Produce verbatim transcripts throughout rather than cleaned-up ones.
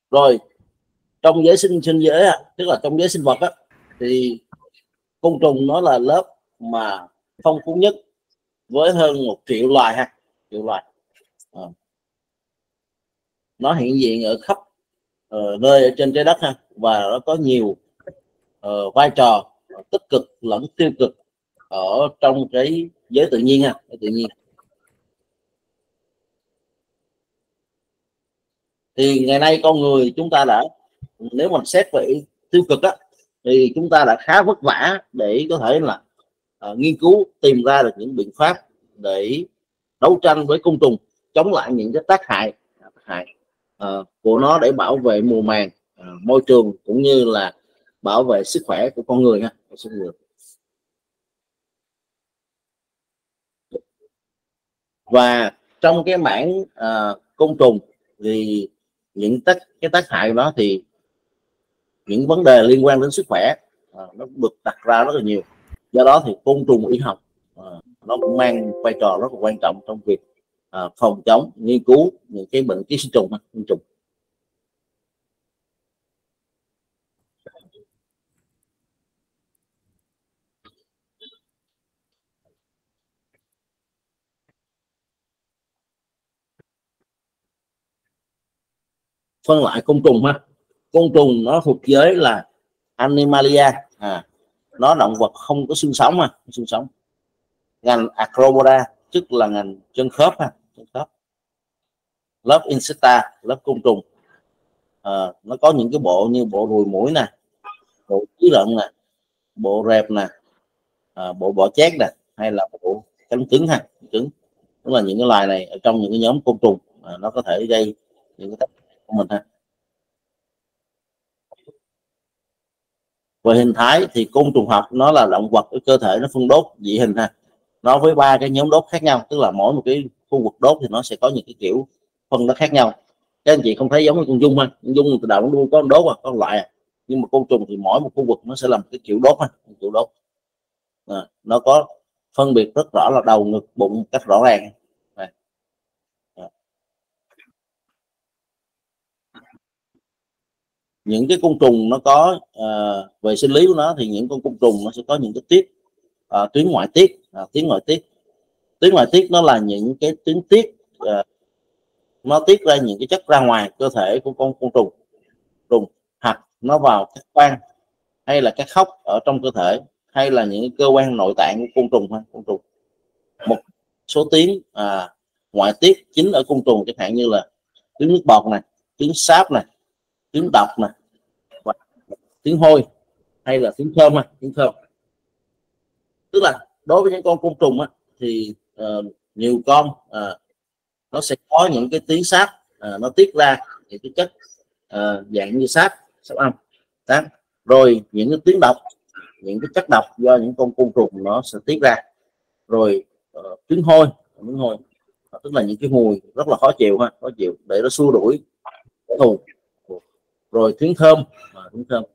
Rồi trong giới sinh sinh giới tức là trong giới sinh vật á, thì côn trùng nó là lớp mà phong phú nhất với hơn một triệu loài ha, triệu loài. À. Nó hiện diện ở khắp uh, nơi ở trên trái đất ha, và nó có nhiều uh, vai trò tích cực lẫn tiêu cực ở trong cái giới tự nhiên ha, giới tự nhiên. Thì ngày nay con người chúng ta đã, nếu mà xét về tiêu cực á, thì chúng ta đã khá vất vả để có thể là uh, nghiên cứu tìm ra được những biện pháp để đấu tranh với côn trùng, chống lại những cái tác hại, tác hại uh, của nó, để bảo vệ mùa màng, uh, môi trường, cũng như là bảo vệ sức khỏe của con người ha, sức người. Và trong cái mảng uh, côn trùng thì những tác cái tác hại của nó, thì những vấn đề liên quan đến sức khỏe uh, nó được đặt ra rất là nhiều. Do đó thì côn trùng y học uh, nó cũng mang vai trò rất là quan trọng trong việc uh, phòng chống, nghiên cứu những cái bệnh ký sinh trùng, sinh trùng. Phân loại côn trùng ha, côn trùng nó thuộc giới là Animalia, à, nó động vật không có xương sống ha, xương sống. Ngành Arthropoda tức là ngành chân khớp ha, chân khớp. Lớp Insecta, lớp côn trùng, à, nó có những cái bộ như bộ ruồi muỗi nè, bộ chí lợn nè, bộ rệp nè, à, bộ bọ chét nè, hay là bộ cánh cứng ha, cứng. Tức là những cái loài này ở trong những cái nhóm côn trùng, à, nó có thể gây những cái tác hại của mình ha. Về hình thái thì côn trùng học nó là động vật với cơ thể nó phân đốt dị hình ha, nó với ba cái nhóm đốt khác nhau, tức là mỗi một cái khu vực đốt thì nó sẽ có những cái kiểu phân nó khác nhau. Các anh chị không thấy giống như con dung ha, con dung từ đầu nó luôn có đốt, có loại à. Nhưng mà côn trùng thì mỗi một khu vực nó sẽ làm cái kiểu đốt ha, kiểu đốt. À, nó có phân biệt rất rõ là đầu, ngực, bụng cách rõ ràng. À. À. Những cái côn trùng nó có uh, về sinh lý của nó, thì những con côn trùng nó sẽ có những cái tiết uh, tuyến ngoại tiết, uh, tuyến ngoại tiết tuyến ngoại tiết nó là những cái tuyến tiết uh, nó tiết ra những cái chất ra ngoài cơ thể của con côn trùng trùng hoặc nó vào các quan hay là các hốc ở trong cơ thể, hay là những cơ quan nội tạng của côn trùng ha, côn trùng. Một số tuyến uh, ngoại tiết chính ở côn trùng, chẳng hạn như là tuyến nước bọt này, tuyến sáp này, tuyến độc này, tiếng hôi, hay là tiếng thơm ha, tiếng thơm. Tức là đối với những con côn trùng á, thì uh, nhiều con uh, nó sẽ có những cái tiếng sáp, uh, nó tiết ra những cái chất uh, dạng như sáp, sáp âm. Đó. Rồi những cái tiếng độc, những cái chất độc do những con côn trùng nó sẽ tiết ra. Rồi uh, tiếng hôi, tiếng hôi uh, tức là những cái mùi rất là khó chịu ha, khó chịu để nó xua đuổi kẻ thù. Rồi tiếng thơm, uh, tiếng thơm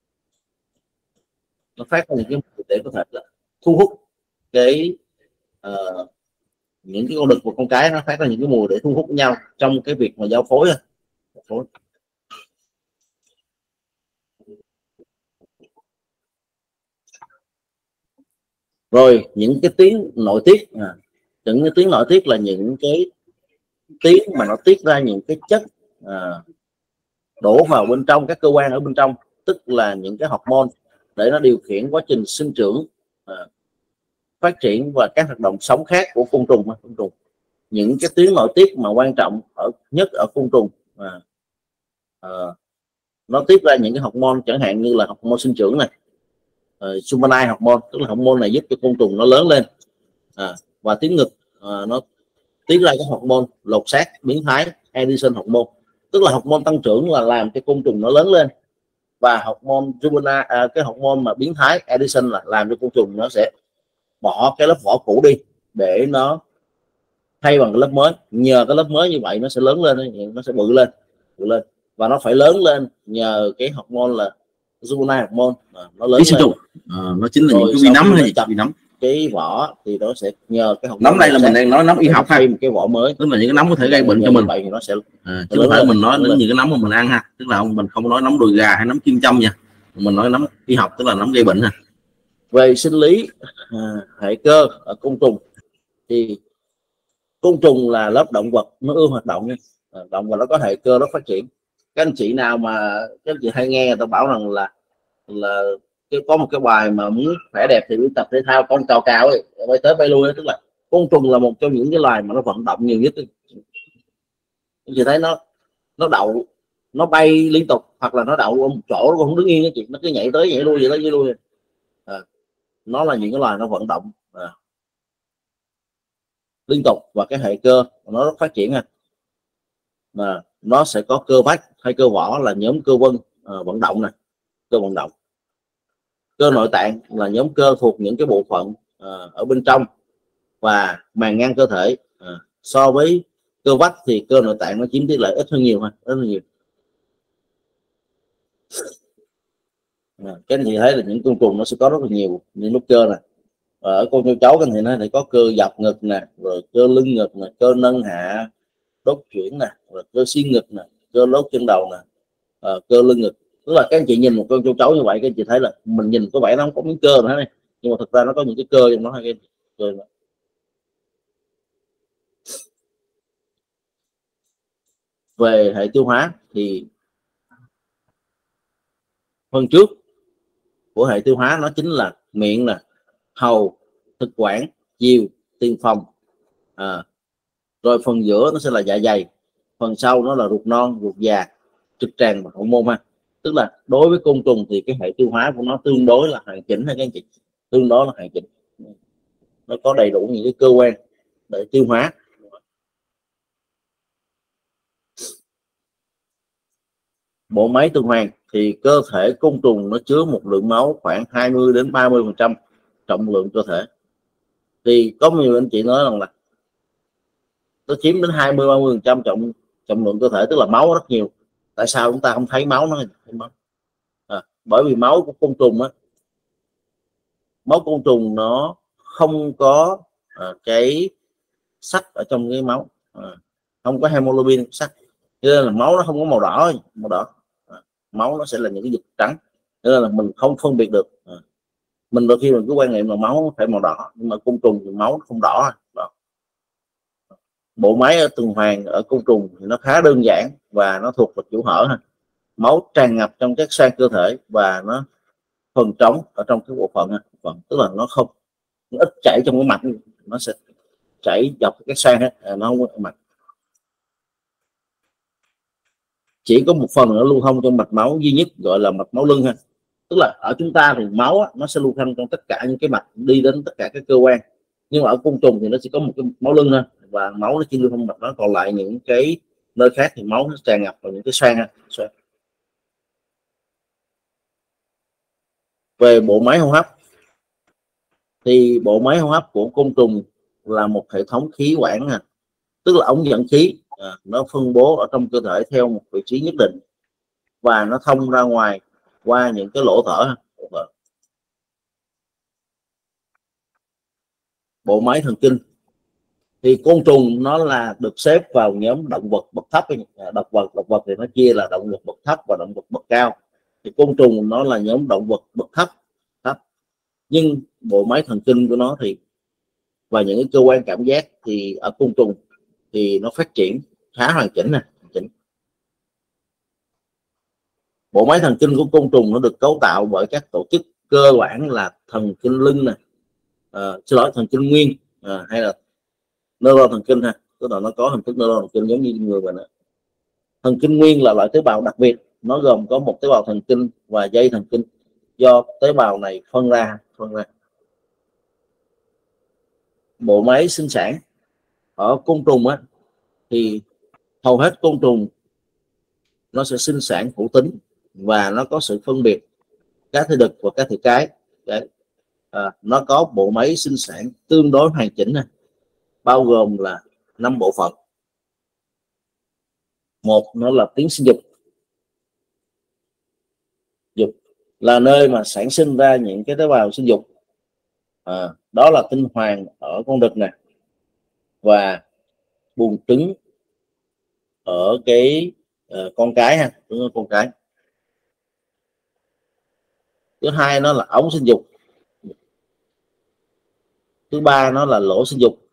nó phát ra những cái mùi để có thể là thu hút cái uh, những cái con đực và con cái, nó phát ra những cái mùi để thu hút nhau trong cái việc mà giao phối. Giao phối. Rồi những cái tiếng nội tiết, à, những cái tiếng nội tiết là những cái tiếng mà nó tiết ra những cái chất à, đổ vào bên trong các cơ quan ở bên trong, tức là những cái hormone để nó điều khiển quá trình sinh trưởng, à, phát triển và các hoạt động sống khác của côn trùng. Côn trùng những cái tiếng nội tiết mà quan trọng ở nhất ở côn trùng, à, à, nó tiết ra những cái hormone, chẳng hạn như là hormone sinh trưởng này, uh, Sumanai hormone, tức là hormone này giúp cho côn trùng nó lớn lên, à, và tiếng ngực à, nó tiết ra cái hormone lột xác biến thái Addison hormone, tức là hormone tăng trưởng là làm cho côn trùng nó lớn lên, và hormone Sumanai, à, cái hormone mà biến thái Addison là làm cho côn trùng nó sẽ bỏ cái lớp vỏ cũ đi để nó thay bằng cái lớp mới. Nhờ cái lớp mới như vậy nó sẽ lớn lên, nó sẽ bự lên, bự lên và nó phải lớn lên nhờ cái hormone là Sumanai hormone, à, nó lớn lên. À, nó chính là rồi những cái vi nấm hay gì? Vi nấm cái vỏ thì nó sẽ nhờ cái nấm đây là mình đang nói nấm y học ha, thêm một cái vỏ mới, tức là những cái nấm có thể gây bệnh cho mình, vậy thì nó sẽ à, chứ không phải mình nói đến những cái nấm mà mình ăn ha, tức là mình không nói nấm đùi gà hay nấm kim châm nha, mình nói nấm y học tức là nấm gây bệnh ha. Về sinh lý à, hệ cơ ở côn trùng thì côn trùng là lớp động vật nó ưa hoạt động nha, à, động vật nó có hệ cơ nó phát triển. Các anh chị nào mà các anh chị hay nghe người ta bảo rằng là là có một cái bài mà muốn khỏe đẹp thì tập thể thao con cao cao ấy, bay tới bay lui ấy. Tức là côn trùng là một trong những cái loài mà nó vận động nhiều nhất. Chị thấy nó nó đậu, nó bay liên tục, hoặc là nó đậu ở một chỗ nó không đứng yên, chị nó cứ nhảy tới nhảy lui vậy đó, nhảy lui à, nó là những cái loài nó vận động à, liên tục, và cái hệ cơ nó rất phát triển à. Mà nó sẽ có cơ vách hay cơ vỏ là nhóm cơ vân à, vận động này, cơ vận động. Cơ nội tạng là nhóm cơ thuộc những cái bộ phận à, ở bên trong và màng ngang cơ thể à, so với cơ vách thì cơ nội tạng nó chiếm tỷ lệ ít hơn nhiều ha, ít hơn nhiều. À, cái này thì thấy là những côn trùng nó sẽ có rất là nhiều những nút cơ này. Ở con châu chấu cái này nó thì có cơ dọc ngực nè, rồi cơ lưng ngực nè, cơ nâng hạ đốt chuyển nè, rồi cơ xiên ngực nè, cơ lốt chân đầu nè, à, cơ lưng ngực. Tức là các anh chị nhìn một con châu chấu như vậy, các anh chị thấy là mình nhìn có vẻ nó không có miếng cơ nữa này, nhưng mà thực ra nó có những cái cơ trong nó hay cái cơ đó. Về hệ tiêu hóa thì phần trước của hệ tiêu hóa nó chính là miệng nè, hầu, thực quản, chiều, tiền phòng à, rồi phần giữa nó sẽ là dạ dày, phần sau nó là ruột non, ruột già, trực tràng và hậu môn ha. Tức là đối với côn trùng thì cái hệ tiêu hóa của nó tương đối là hoàn chỉnh ha các anh chị, tương đối là hoàn chỉnh, nó có đầy đủ những cái cơ quan để tiêu hóa. Bộ máy tuần hoàn thì cơ thể côn trùng nó chứa một lượng máu khoảng hai mươi đến ba mươi phần trăm trọng lượng cơ thể. Thì có nhiều anh chị nói rằng là nó chiếm đến hai mươi ba mươi phần trăm trọng trọng lượng cơ thể, tức là máu rất nhiều. Tại sao chúng ta không thấy máu nó à, bởi vì máu của côn trùng á, máu côn trùng nó không có à, cái sắt ở trong cái máu à, không có hemoglobin sắt, cho nên là máu nó không có màu đỏ màu đỏ à, máu nó sẽ là những cái dịch trắng, cho nên là mình không phân biệt được à. Mình đôi khi mình cứ quan niệm là máu phải màu đỏ, nhưng mà côn trùng thì máu không đỏ, đỏ. Bộ máy ở tuần hoàn ở côn trùng thì nó khá đơn giản và nó thuộc vào chủ hở ha. Máu tràn ngập trong các xoang cơ thể và nó phần trống ở trong cái bộ phận ha. Tức là nó không, nó ít chảy trong cái mạch, nó sẽ chảy dọc cái xoang hết, nó không có mạch. Chỉ có một phần nó lưu thông trong mạch máu duy nhất gọi là mạch máu lưng ha. Tức là ở chúng ta thì máu á, nó sẽ lưu thông trong tất cả những cái mạch đi đến tất cả các cơ quan, nhưng mà ở côn trùng thì nó chỉ có một cái máu lưng ha, và máu nó chỉ lưu thông mạch đó, còn lại những cái nơi khác thì máu nó tràn ngập vào những cái xoang ha. Xoang. Về bộ máy hô hấp thì bộ máy hô hấp của côn trùng là một hệ thống khí quản ha, tức là ống dẫn khí à, nó phân bố ở trong cơ thể theo một vị trí nhất định và nó thông ra ngoài qua những cái lỗ thở. Bộ máy thần kinh thì côn trùng nó là được xếp vào nhóm động vật bậc thấp. Động vật động vật thì nó chia là động vật bậc thấp và động vật bậc cao, thì côn trùng nó là nhóm động vật bậc thấp thấp nhưng bộ máy thần kinh của nó thì và những cái cơ quan cảm giác thì ở côn trùng thì nó phát triển khá hoàn chỉnh nè. Bộ máy thần kinh của côn trùng nó được cấu tạo bởi các tổ chức cơ bản là thần kinh lưng này, à, xin lỗi thần kinh nguyên à, hay là neuron thần kinh ha, tức là nó có hình thức neuron thần kinh giống như người mình. Thần kinh nguyên là loại tế bào đặc biệt, nó gồm có một tế bào thần kinh và dây thần kinh do tế bào này phân ra phân ra. Bộ máy sinh sản ở côn trùng á, thì hầu hết côn trùng nó sẽ sinh sản hữu tính và nó có sự phân biệt cá thể đực và cá thể cái. Đấy. À, nó có bộ máy sinh sản tương đối hoàn chỉnh này, bao gồm là năm bộ phận. Một, nó là tuyến sinh dục. Dục là nơi mà sản sinh ra những cái tế bào sinh dục, à, đó là tinh hoàng ở con đực nè, và buồng trứng ở cái uh, con cái ha, trứng ở con cái. Thứ hai nó là ống sinh dục. Thứ ba nó là lỗ sinh dục.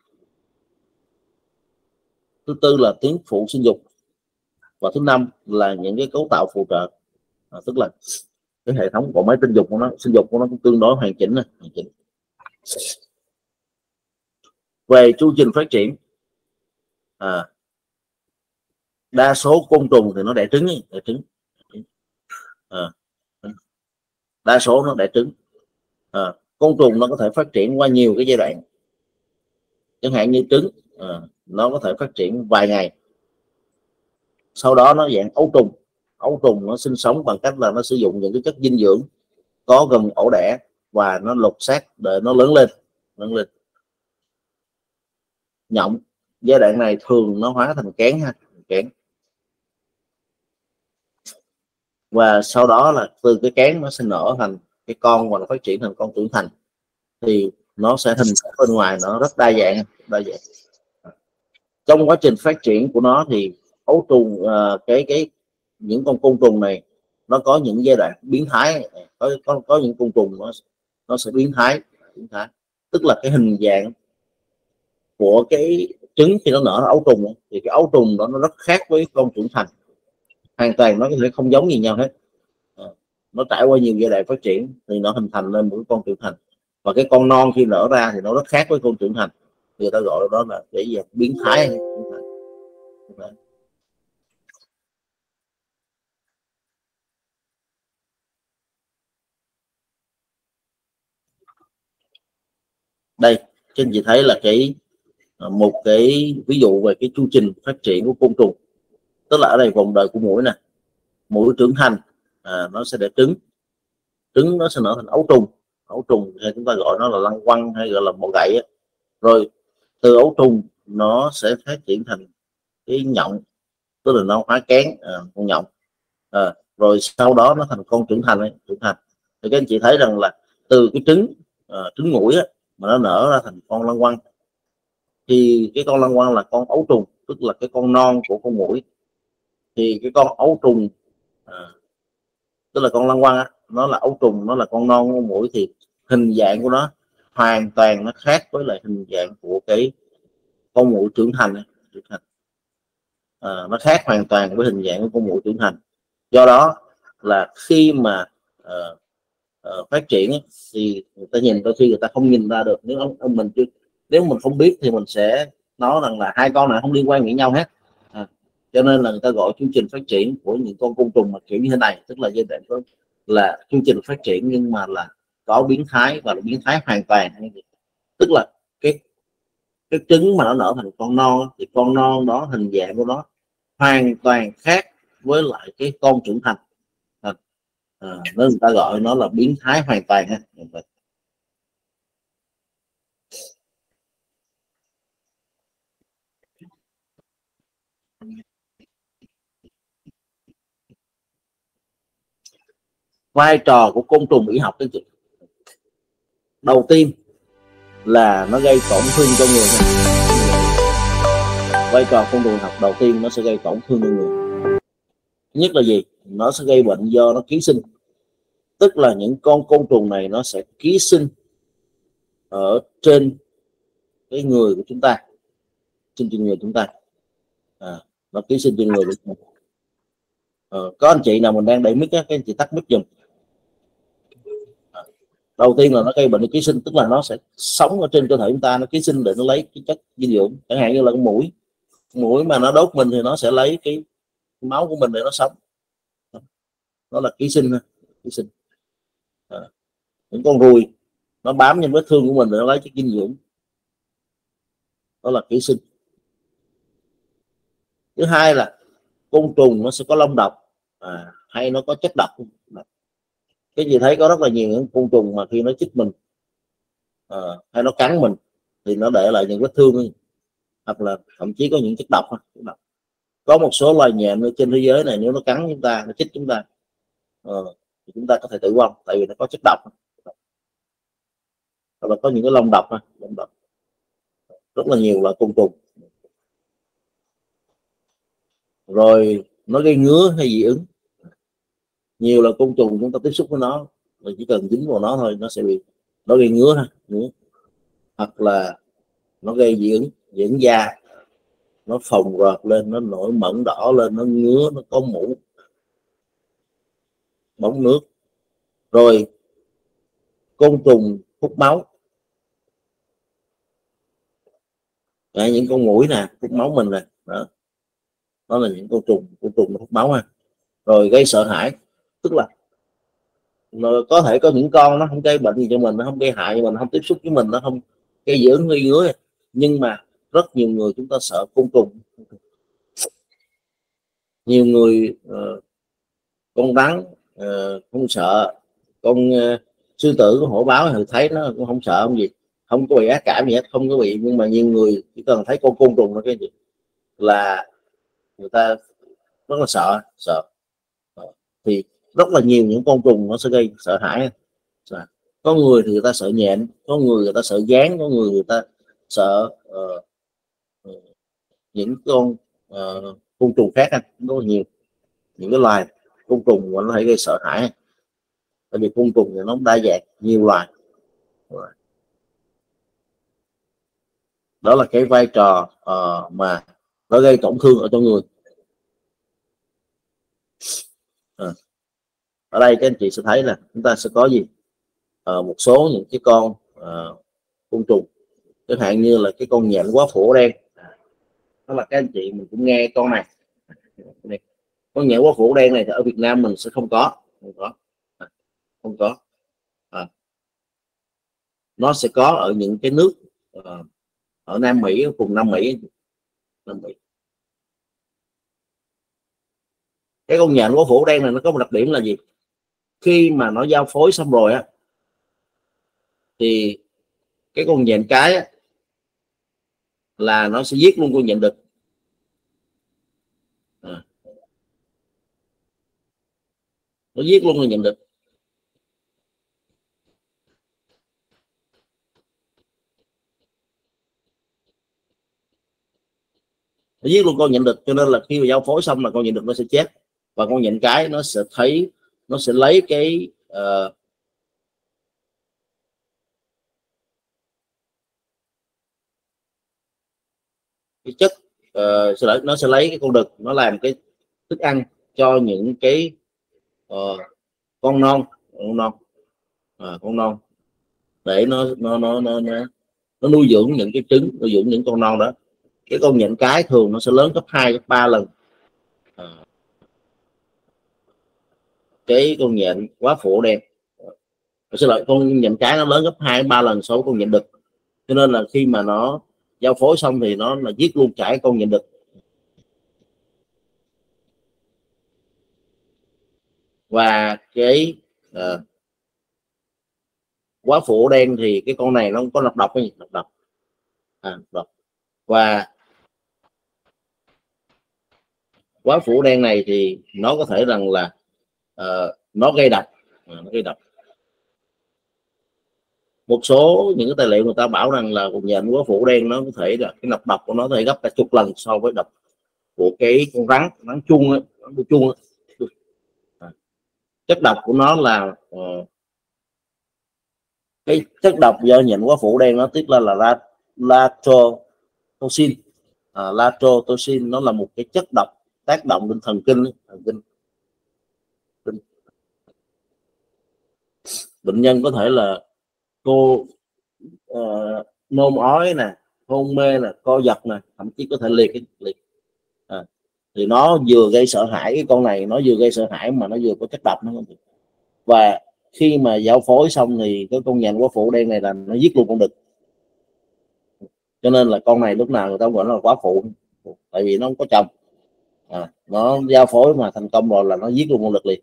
Thứ tư là tuyến phụ sinh dục. Và thứ năm là những cái cấu tạo phụ trợ, à, tức là cái hệ thống của máy tinh dục của nó, sinh dục của nó cũng tương đối hoàn chỉnh này, hoàn chỉnh. Về chu trình phát triển, à, đa số côn trùng thì nó đẻ trứng, đẻ trứng. À, đa số nó đẻ trứng. À, côn trùng nó có thể phát triển qua nhiều cái giai đoạn, chẳng hạn như trứng, à, nó có thể phát triển vài ngày, sau đó nó dạng ấu trùng. Ấu trùng nó sinh sống bằng cách là nó sử dụng những cái chất dinh dưỡng có gần ổ đẻ và nó lột xác để nó lớn lên, lớn lên. Nhộng, giai đoạn này thường nó hóa thành kén ha, kén. Và sau đó là từ cái kén nó sẽ nở thành cái con và nó phát triển thành con trưởng thành, thì nó sẽ hình bên ngoài nó rất đa dạng, đa dạng. Trong quá trình phát triển của nó thì ấu trùng, uh, cái cái những con côn trùng này nó có những giai đoạn biến thái, có có, có những côn trùng nó nó sẽ biến thái, biến thái, tức là cái hình dạng của cái trứng khi nó nở ấu trùng thì cái ấu trùng đó nó rất khác với con trưởng thành, hoàn toàn nó có thể không giống gì nhau hết. À, nó trải qua nhiều giai đoạn phát triển thì nó hình thành lên một con trưởng thành, và cái con non khi nở ra thì nó rất khác với con trưởng thành, người ta gọi đó là cái gì biến thái. Đây trên chị thấy là cái một cái ví dụ về cái chu trình phát triển của côn trùng, tức là ở đây vòng đời của muỗi nè. Muỗi trưởng thành, à, nó sẽ đẻ trứng, trứng nó sẽ nở thành ấu trùng. Ấu trùng hay chúng ta gọi nó là lăng quăng hay gọi là bọ gậy ấy. Rồi từ ấu trùng nó sẽ phát triển thành cái nhộng, tức là nó hóa kén, à, con nhộng, à, rồi sau đó nó thành con trưởng thành ấy, trưởng thành. Thì các anh chị thấy rằng là từ cái trứng, à, trứng muỗi á, mà nó nở ra thành con lăng quăng, thì cái con lăng quăng là con ấu trùng, tức là cái con non của con muỗi. Thì cái con ấu trùng, à, tức là con lăng quăng á, nó là ấu trùng, nó là con non của muỗi, thì hình dạng của nó hoàn toàn nó khác với lại hình dạng của cái con muỗi trưởng thành, trưởng thành. À, nó khác hoàn toàn với hình dạng của con muỗi trưởng thành. Do đó là khi mà uh, uh, phát triển thì người ta nhìn, đôi khi người ta không nhìn ra được, nếu ông, ông mình chưa, nếu mình không biết thì mình sẽ nói rằng là hai con này không liên quan với nhau hết. À, cho nên là người ta gọi chương trình phát triển của những con côn trùng mà kiểu như thế này, tức là giai đoạn có là chương trình phát triển nhưng mà là có biến thái, và là biến thái hoàn toàn. Tức là cái cái trứng mà nó nở thành con non thì con non đó hình dạng của nó hoàn toàn khác với lại cái con trưởng thành. À, à, nên người ta gọi nó là biến thái hoàn toàn ha. Vai trò của côn trùng y học cái chuyện đầu tiên là nó gây tổn thương cho người. Vai trò côn trùng học đầu tiên nó sẽ gây tổn thương cho người. Thứ nhất là gì? Nó sẽ gây bệnh do nó ký sinh, tức là những con côn trùng này nó sẽ ký sinh ở trên cái người của chúng ta, trên trên người chúng ta, à, nó ký sinh trên người của chúng ta. À, có anh chị nào mình đang đẩy mic á, các anh chị tắt mic giùm. Đầu tiên là nó gây bệnh ký sinh, tức là nó sẽ sống ở trên cơ thể chúng ta, nó ký sinh để nó lấy cái chất dinh dưỡng, chẳng hạn như là con muỗi. Muỗi mà nó đốt mình thì nó sẽ lấy cái máu của mình để nó sống, đó là ký sinh, ký sinh. À, những con ruồi nó bám trên vết thương của mình để nó lấy chất dinh dưỡng, đó là ký sinh. Thứ hai là côn trùng nó sẽ có lông độc, à, hay nó có chất độc. Cái gì thấy có rất là nhiều những côn trùng mà khi nó chích mình, à, hay nó cắn mình thì nó để lại những vết thương, hoặc là thậm chí có những chất độc. Có một số loài nhện ở trên thế giới này nếu nó cắn chúng ta, nó chích chúng ta, à, thì chúng ta có thể tử vong tại vì nó có chất độc. là có những cái lông độc, lông độc rất là nhiều loại côn trùng, rồi nó gây ngứa hay dị ứng. Nhiều là côn trùng chúng ta tiếp xúc với nó, mình chỉ cần dính vào nó thôi nó sẽ bị, nó gây ngứa ha, ngứa, hoặc là nó gây dị ứng, dị ứng da, nó phồng rộp lên, nó nổi mẩn đỏ lên, nó ngứa, nó có mủ, bóng nước. Rồi côn trùng hút máu, đấy, những con muỗi nè hút máu mình nè, đó, đó là những con trùng, con trùng hút máu ha. Rồi gây sợ hãi, tức là có thể có những con nó không gây bệnh gì cho mình, nó không gây hại cho mình, không tiếp xúc với mình, nó không gây dị ứng, gây ngứa, nhưng mà rất nhiều người chúng ta sợ côn trùng. Nhiều người uh, con rắn uh, không sợ, con uh, sư tử, con hổ báo thì thấy nó cũng không sợ, không gì, không có bị ác cảm gì hết, không có bị. Nhưng mà nhiều người chỉ cần thấy con côn trùng nó cái gì là người ta rất là sợ, sợ. Thì rất là nhiều những con trùng nó sẽ gây sợ hãi. Có người thì người ta sợ nhện, có người người ta sợ gián, có người người ta sợ uh, uh, những con uh, côn trùng khác anh, rất là nhiều những cái loài côn trùng mà nó thể gây sợ hãi, tại vì côn trùng thì nó đa dạng nhiều loài. Đó là cái vai trò uh, mà nó gây tổn thương ở trong người. À, ở đây các anh chị sẽ thấy là chúng ta sẽ có gì, uh, một số những cái con uh, côn trùng, chẳng hạn như là cái con nhện quá phổ đen. Đó là các anh chị mình cũng nghe con này, con nhện quá phổ đen này thì ở Việt Nam mình sẽ không có, không có, không có. À, nó sẽ có ở những cái nước uh, ở Nam Mỹ, ở vùng Nam Mỹ, Nam Mỹ. Cái con nhện quá phổ đen này nó có một đặc điểm là gì? Khi mà nó giao phối xong rồi á, thì cái con nhện cái á, là nó sẽ giết luôn con nhện đực. À, nó giết luôn con nhện đực. Nó giết luôn con nhện đực, cho nên là khi mà giao phối xong là con nhện đực nó sẽ chết, và con nhện cái nó sẽ thấy, nó sẽ lấy cái uh, cái chất uh, nó sẽ lấy cái con đực, nó làm cái thức ăn cho những cái uh, con non, con non, à, con non, để nó nó nó nó nó, nó nuôi dưỡng những cái trứng, nuôi dưỡng những con non đó. Cái con nhện cái thường nó sẽ lớn gấp hai gấp ba lần à, cái con nhện quá phổ đen. Xin lỗi, con nhện cái nó lớn gấp hai ba lần so với con nhện đực, cho nên là khi mà nó giao phối xong thì nó là giết luôn cả con nhện đực. Và cái uh, quá phổ đen thì cái con này nó có nọc độc, cái gì nọc độc, à, độc. Và quá phổ đen này thì nó có thể rằng là uh, nó gây độc, à, nó gây độc. Một số những cái tài liệu người ta bảo rằng là con nhện quá phổ đen nó có thể là cái nọc độc của nó có thể gấp cả chục lần so với độc của cái con rắn, rắn chuông ấy, rắn chuông ấy. À, chất độc của nó là uh, cái chất độc do nhện quá phổ đen nó tiết ra là lathromycin. À, lathromycin nó là một cái chất độc tác động lên thần kinh, thần kinh. Bệnh nhân có thể là cô uh, nôn ói nè, hôn mê nè, co giật nè, thậm chí có thể liệt, liệt. À, thì nó vừa gây sợ hãi, cái con này nó vừa gây sợ hãi mà nó vừa có chất độc nữa. Và khi mà giao phối xong thì cái con nhện quá phổ đen này là nó giết luôn con đực, cho nên là con này lúc nào người ta gọi nó là quá phụ, tại vì nó không có chồng. À, nó giao phối mà thành công rồi là nó giết luôn con đực liền.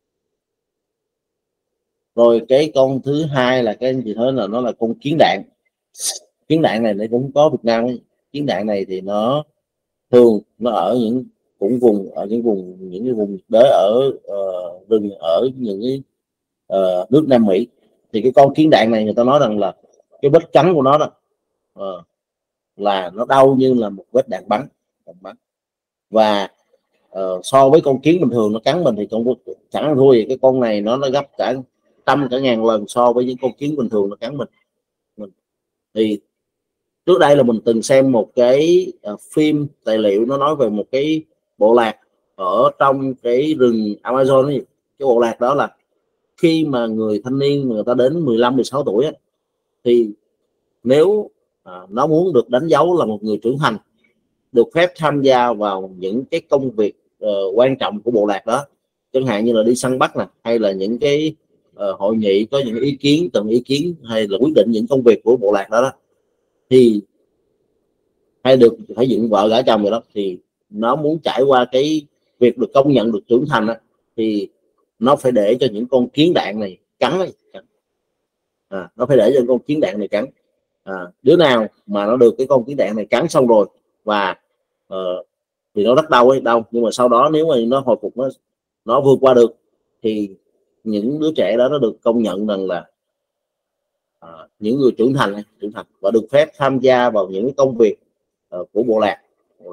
Rồi cái con thứ hai là cái anh chị thấy là nó là con kiến đạn. Kiến đạn này nó cũng có Việt Nam. Kiến đạn này thì nó thường nó ở những cũng vùng ở những vùng những cái vùng đới ở uh, rừng ở những cái uh, nước Nam Mỹ. Thì cái con kiến đạn này người ta nói rằng là cái vết cắn của nó đó uh, là nó đau như là một vết đạn bắn, đạn bắn. Và uh, so với con kiến bình thường nó cắn mình thì con chẳng thua gì, cái con này nó nó gấp cả trăm cả ngàn lần so với những con kiến bình thường nó cắn mình. mình thì trước đây là mình từng xem một cái uh, phim tài liệu, nó nói về một cái bộ lạc ở trong cái rừng Amazon ấy. Cái bộ lạc đó là khi mà người thanh niên người ta đến mười lăm mười sáu tuổi ấy, thì nếu à, nó muốn được đánh dấu là một người trưởng thành, được phép tham gia vào những cái công việc uh, quan trọng của bộ lạc đó, chẳng hạn như là đi săn bắt nè, hay là những cái uh, hội nghị có những ý kiến, từng ý kiến hay là quyết định những công việc của bộ lạc đó, đó thì hay được phải dựng vợ gả chồng rồi đó, thì nó muốn trải qua cái việc được công nhận được trưởng thành đó, thì nó phải để cho những con kiến đạn này cắn ấy. À, nó phải để cho con kiến đạn này cắn. À, đứa nào mà nó được cái con kiến đạn này cắn xong rồi và uh, thì nó rất đau ấy, đau, nhưng mà sau đó nếu mà nó hồi phục, nó nó vượt qua được, thì những đứa trẻ đó nó được công nhận rằng là uh, những người trưởng thành trưởng thành và được phép tham gia vào những công việc uh, của bộ lạc.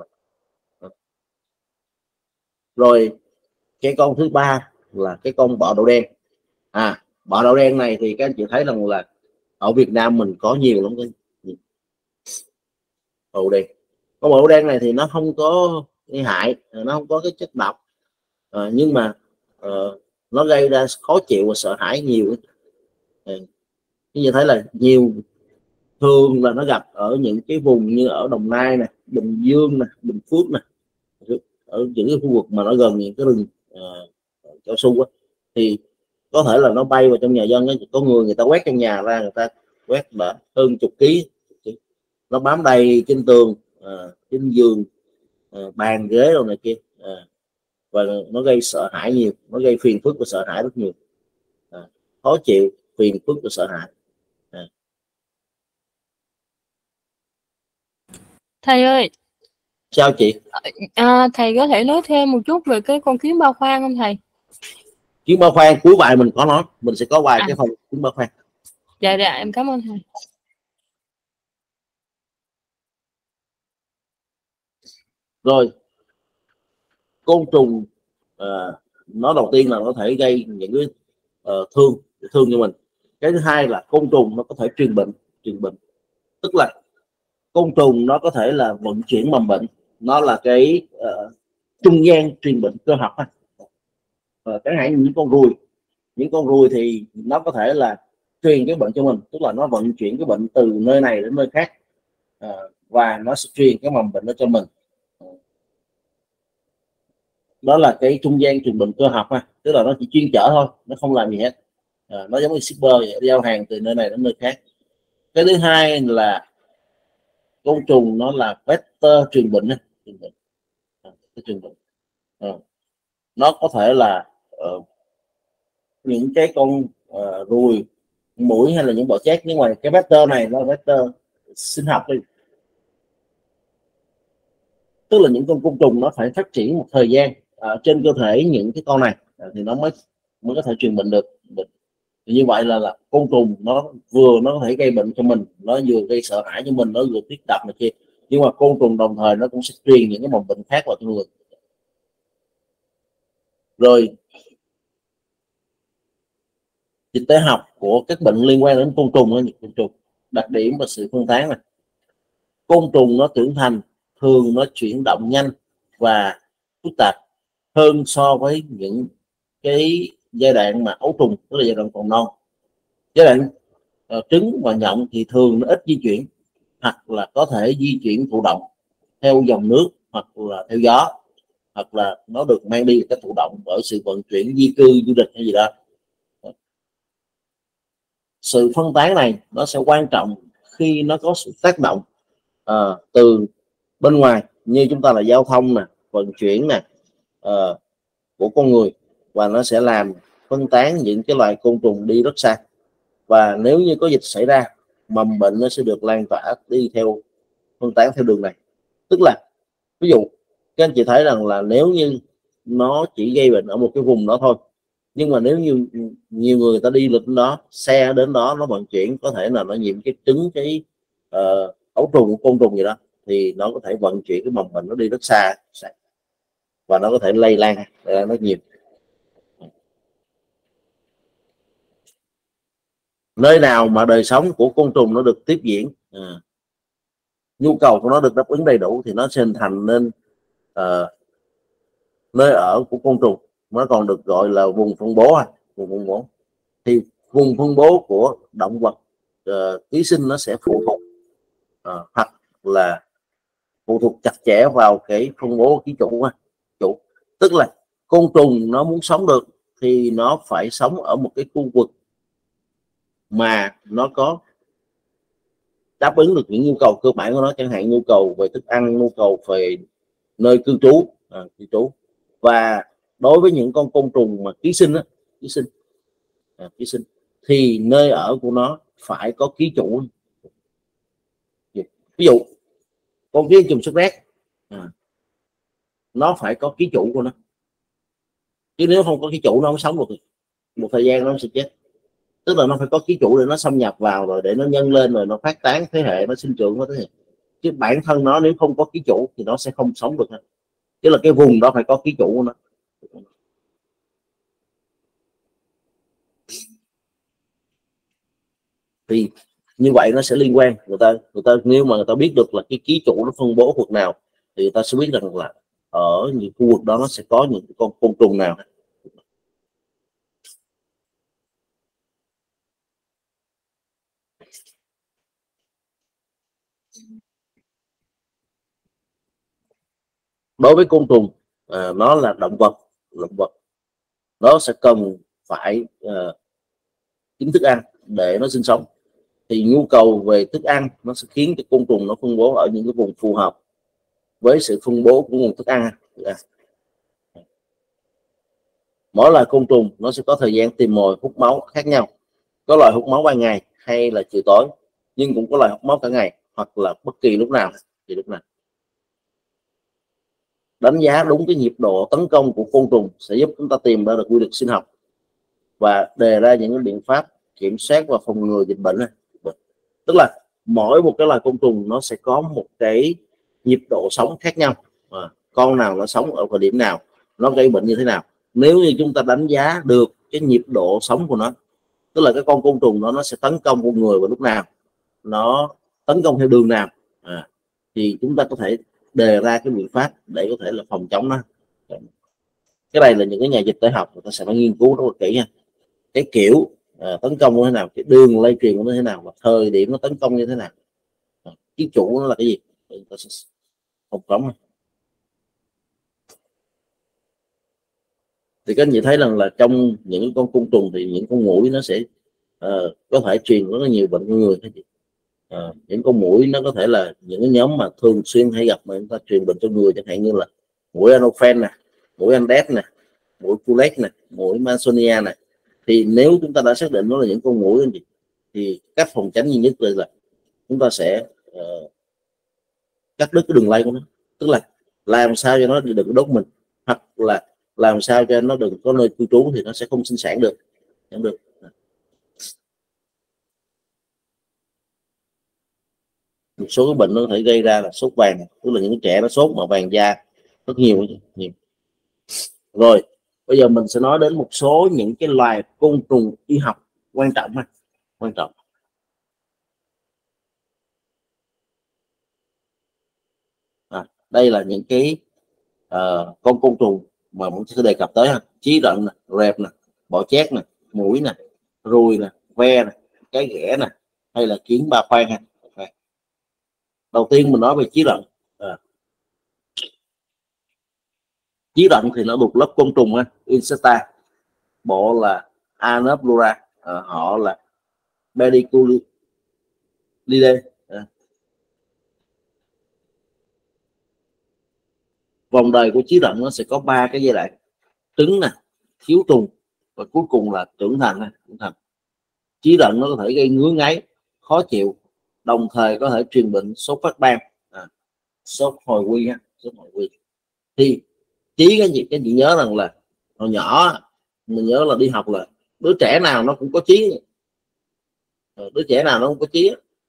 Rồi cái con thứ ba là cái con bọ đậu đen. À, bọ đậu đen này thì các anh chị thấy rằng là ở Việt Nam mình có nhiều lắm. Cái bọ đen, con bọ đen này thì nó không có gây hại, nó không có cái chất độc, à, nhưng mà uh, nó gây ra khó chịu và sợ hãi nhiều. À, như thấy là nhiều, thường là nó gặp ở những cái vùng như ở Đồng Nai nè, Bình Dương nè, Bình Phước nè, ở những cái khu vực mà nó gần những cái rừng uh, cao su á, thì có thể là nó bay vào trong nhà dân ấy. Có người người ta quét trong nhà ra, người ta quét đã hơn chục ký, nó bám đầy trên tường, à, trên giường, à, bàn ghế rồi này kia, à, và nó gây sợ hãi nhiều, nó gây phiền phức và sợ hãi rất nhiều, à, khó chịu, phiền phức và sợ hãi. À. Thầy ơi, sao chị? À, thầy có thể nói thêm một chút về cái con kiến ba khoang không thầy? Kiến ba khoang cuối bài mình có nói, mình sẽ có vài à. cái phần kiến ba khoang. Dạ dạ, em cảm ơn thầy. Rồi, côn trùng à, nó đầu tiên là nó có thể gây những cái uh, thương thương cho mình. Cái thứ hai là côn trùng nó có thể truyền bệnh, truyền bệnh tức là côn trùng nó có thể là vận chuyển mầm bệnh, nó là cái uh, trung gian truyền bệnh cơ học. Uh, chẳng hạn như những con ruồi, những con ruồi thì nó có thể là truyền cái bệnh cho mình, tức là nó vận chuyển cái bệnh từ nơi này đến nơi khác, uh, và nó sẽ truyền cái mầm bệnh đó cho mình. Đó là cái trung gian truyền bệnh cơ học ha, tức là nó chỉ chuyên chở thôi, nó không làm gì hết. À, nó giống như shipper vậy, giao hàng từ nơi này đến nơi khác. Cái thứ hai là côn trùng nó là vector truyền bệnh, truyền bệnh. À, truyền bệnh. À, nó có thể là uh, những cái con uh, ruồi, muỗi hay là những bọ chét, nhưng mà cái vector này nó là vector sinh học đi, tức là những con côn trùng nó phải phát triển một thời gian uh, trên cơ thể những cái con này uh, thì nó mới mới có thể truyền bệnh được. Bệnh. Như vậy là, là côn trùng nó vừa nó có thể gây bệnh cho mình, nó vừa gây sợ hãi cho mình, nó vừa tiết độc này kia, nhưng mà côn trùng đồng thời nó cũng sẽ truyền những cái mầm bệnh khác vào trong người. Rồi dịch tễ học của các bệnh liên quan đến côn trùng, đó, côn trùng đặc điểm và sự phân tán này. Côn trùng nó trưởng thành thường nó chuyển động nhanh và phức tạp hơn so với những cái giai đoạn mà ấu trùng, tức là giai đoạn còn non. Giai đoạn uh, trứng và nhộng thì thường nó ít di chuyển, hoặc là có thể di chuyển thụ động theo dòng nước, hoặc là theo gió, hoặc là nó được mang đi cái thụ động bởi sự vận chuyển di cư du lịch hay gì đó. Sự phân tán này nó sẽ quan trọng khi nó có sự tác động uh, từ bên ngoài, như chúng ta là giao thông nè, vận chuyển nè, uh, của con người, và nó sẽ làm phân tán những cái loài côn trùng đi rất xa. Và nếu như có dịch xảy ra, mầm bệnh nó sẽ được lan tỏa đi theo phân tán theo đường này. Tức là ví dụ các anh chị thấy rằng là nếu như nó chỉ gây bệnh ở một cái vùng đó thôi, Nhưng mà nếu như nhiều người ta đi lịch đó, xe đến đó nó vận chuyển, có thể là nó nhiễm cái trứng, cái uh, ấu trùng, côn trùng gì đó, thì nó có thể vận chuyển cái mầm bệnh nó đi rất xa và nó có thể lây lan lây lan rất nhiều. Nơi nào mà đời sống của côn trùng nó được tiếp diễn, à, nhu cầu của nó được đáp ứng đầy đủ, thì nó sẽ hình thành nên uh, nơi ở của côn trùng. Nó còn được gọi là vùng phân bố. Vùng phân bố thì vùng phân bố của động vật uh, ký sinh nó sẽ phụ thuộc uh, hoặc là phụ thuộc chặt chẽ vào cái phân bố ký chủ. chủ tức là côn trùng nó muốn sống được thì nó phải sống ở một cái khu vực mà nó có đáp ứng được những nhu cầu cơ bản của nó, chẳng hạn nhu cầu về thức ăn, nhu cầu về nơi cư trú, à, cư trú. Và đối với những con côn trùng mà ký sinh á, ký sinh à, ký sinh thì nơi ở của nó phải có ký chủ. Ví dụ con ký trùng sốt rét, à, nó phải có ký chủ của nó, chứ nếu không có ký chủ nó không sống được, một thời gian nó sẽ chết. Tức là nó phải có ký chủ để nó xâm nhập vào, rồi để nó nhân lên, rồi nó phát tán thế hệ, nó sinh trưởng, nó thế hệ. Chứ bản thân nó nếu không có ký chủ thì nó sẽ không sống được. Tức là cái vùng đó phải có ký chủ của nó. Thì như vậy nó sẽ liên quan, người ta người ta nếu mà người ta biết được là cái ký chủ nó phân bố khu vực nào, thì người ta sẽ biết rằng là ở những khu vực đó nó sẽ có những con côn trùng nào. Đối với côn trùng, à, nó là động vật, động vật nó sẽ cần phải uh, kiếm thức ăn để nó sinh sống. Thì nhu cầu về thức ăn nó sẽ khiến cho côn trùng nó phân bố ở những cái vùng phù hợp với sự phân bố của nguồn thức ăn. Mỗi loài côn trùng nó sẽ có thời gian tìm mồi, hút máu khác nhau. Có loài hút máu ban ngày hay là chiều tối, nhưng cũng có loài hút máu cả ngày, hoặc là bất kỳ lúc nào thì lúc nào. Đánh giá đúng cái nhịp độ tấn công của côn trùng sẽ giúp chúng ta tìm ra được quy luật sinh học và đề ra những cái biện pháp kiểm soát và phòng ngừa dịch bệnh. Tức là mỗi một cái loài côn trùng nó sẽ có một cái nhịp độ sống khác nhau, à, con nào nó sống ở thời điểm nào, nó gây bệnh như thế nào. Nếu như chúng ta đánh giá được cái nhịp độ sống của nó, tức là cái con côn trùng đó nó sẽ tấn công con người vào lúc nào, nó tấn công theo đường nào, à, thì chúng ta có thể đề ra cái biện pháp để có thể là phòng chống nó. Cái này là những cái nhà dịch tễ học người ta sẽ phải nghiên cứu rất là kỹ nha. Cái kiểu à, tấn công như thế nào, cái đường lây truyền của nó thế nào, và thời điểm nó tấn công như thế nào, à, cái chủ nó là cái gì, người ta sẽ phòng chống. Thì các anh chị thấy rằng là trong những con côn trùng thì những con muỗi nó sẽ uh, có thể truyền rất là nhiều bệnh cho người. Uh, những con muỗi nó có thể là những cái nhóm mà thường xuyên hay gặp mà chúng ta truyền bệnh cho người, chẳng hạn như là muỗi Anopheles nè, muỗi Aedes nè, muỗi Culex nè, muỗi Mansonia nè. Thì nếu chúng ta đã xác định nó là những con muỗi thì, thì cách phòng tránh duy nhất là chúng ta sẽ uh, cắt đứt cái đường lây của nó, tức là làm sao cho nó đừng đốt mình, hoặc là làm sao cho nó đừng có nơi cư trú thì nó sẽ không sinh sản được, không được. Một số cái bệnh nó có thể gây ra là sốt vàng, tức là những trẻ nó sốt mà vàng da rất nhiều, nhiều. Rồi bây giờ mình sẽ nói đến một số những cái loài côn trùng y học quan trọng ha, quan trọng. À, đây là những cái uh, con côn trùng mà mình sẽ đề cập tới ha: chí lợn nè, rệp nè, bọ chét nè, muỗi nè, ruồi nè, ve nè, cái ghẻ nè, hay là kiến ba khoang ha. Đầu tiên mình nói về chí lợn. À, chí lợn thì nó thuộc lớp côn trùng ha, Insecta, bộ là Anoplura, à, họ là Pediculidae. À. Vòng đời của chí lợn nó sẽ có ba cái giai đoạn: trứng nè, thiếu trùng và cuối cùng là trưởng thành. Trưởng thành. Chí lợn nó có thể gây ngứa ngáy, khó chịu, đồng thời có thể truyền bệnh sốt phát ban, à, sốt hồi quy ha, sốt hồi quy. Thì chí cái gì cái gì nhớ rằng là hồi nhỏ mình nhớ là đi học là đứa trẻ nào nó cũng có trí, đứa trẻ nào nó cũng có trí.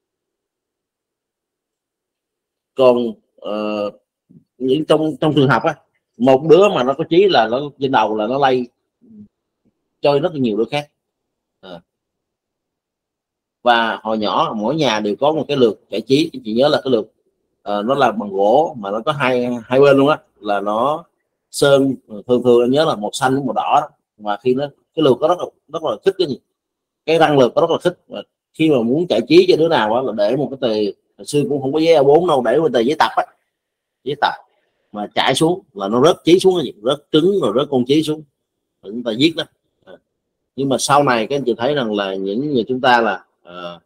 Còn uh, những trong trong trường học á, một đứa mà nó có trí là nó trên đầu là nó lay chơi rất là nhiều đứa khác. À. Và hồi nhỏ mỗi nhà đều có một cái lược giải trí, chị nhớ là cái lược uh, nó làm bằng gỗ mà nó có hai hai bên luôn á, là nó sơn thường thường em nhớ là màu xanh với màu đỏ đó. Mà khi nó cái lược có rất là rất là thích cái gì, cái răng lược có rất là thích. Và khi mà muốn giải trí cho đứa nào đó, là để một cái tờ, hồi xưa cũng không có giấy a bốn đâu, để một tờ giấy tập á, giấy tập mà chạy xuống là nó rớt trí xuống, cái gì rớt trứng rồi rớt con trí xuống, chúng ta viết đó. À. Nhưng mà sau này các anh chị thấy rằng là những người chúng ta là uh,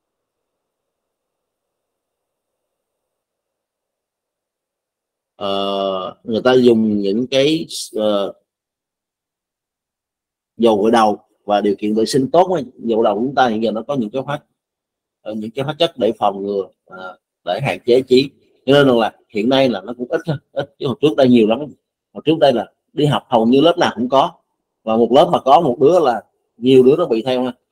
uh, người ta dùng những cái uh, dầu gội đầu và điều kiện vệ sinh tốt ấy. Dầu đầu của chúng ta hiện giờ nó có những cái hóa uh, những cái hóa chất để phòng ngừa, uh, để hạn chế trí, cho nên là hiện nay là nó cũng ít thôi, ít chứ hồi trước đây nhiều lắm. Hồi trước đây là đi học hầu như lớp nào cũng có, và một lớp mà có một đứa là nhiều đứa nó bị theo ha.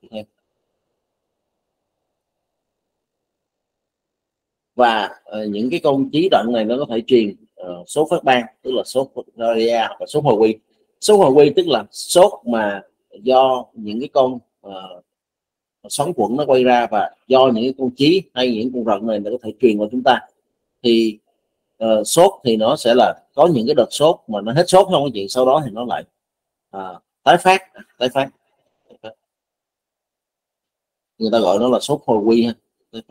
Và uh, những cái con trí đoạn này nó có thể truyền uh, sốt phát ban, tức là sốt malaria và sốt hồi quy. Sốt hồi quy tức là sốt mà do những cái con uh, xoắn quẩn nó quay ra, và do những cái con trí hay những con rận này nó có thể truyền vào chúng ta. Thì uh, sốt thì nó sẽ là có những cái đợt sốt mà nó hết sốt không cái chuyện, sau đó thì nó lại uh, tái phát tái phát người ta gọi nó là sốt hồi quy ha.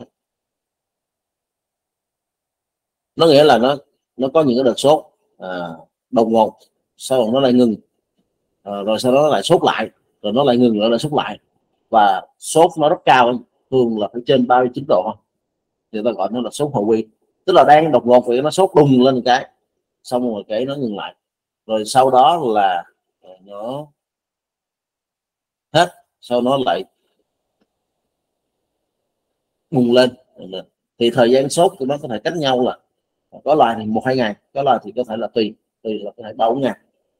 Nó nghĩa là nó nó có những cái đợt sốt à, đột ngột, sau đó nó lại ngừng, à, rồi sau đó nó lại sốt lại, rồi nó lại ngừng, rồi lại sốt lại, và sốt nó rất cao, thường là phải trên ba mươi chín độ, người ta gọi nó là sốt hồi quy. Tức là đang đột ngột vậy nó sốt đùng lên một cái, xong rồi cái nó ngừng lại, rồi sau đó là nó hết, sau nó lại bùng lên. Thì thời gian sốt của nó có thể cách nhau, là có loài thì một hai ngày, có loài thì có thể là tùy tùy là có thể ba bốn ngày.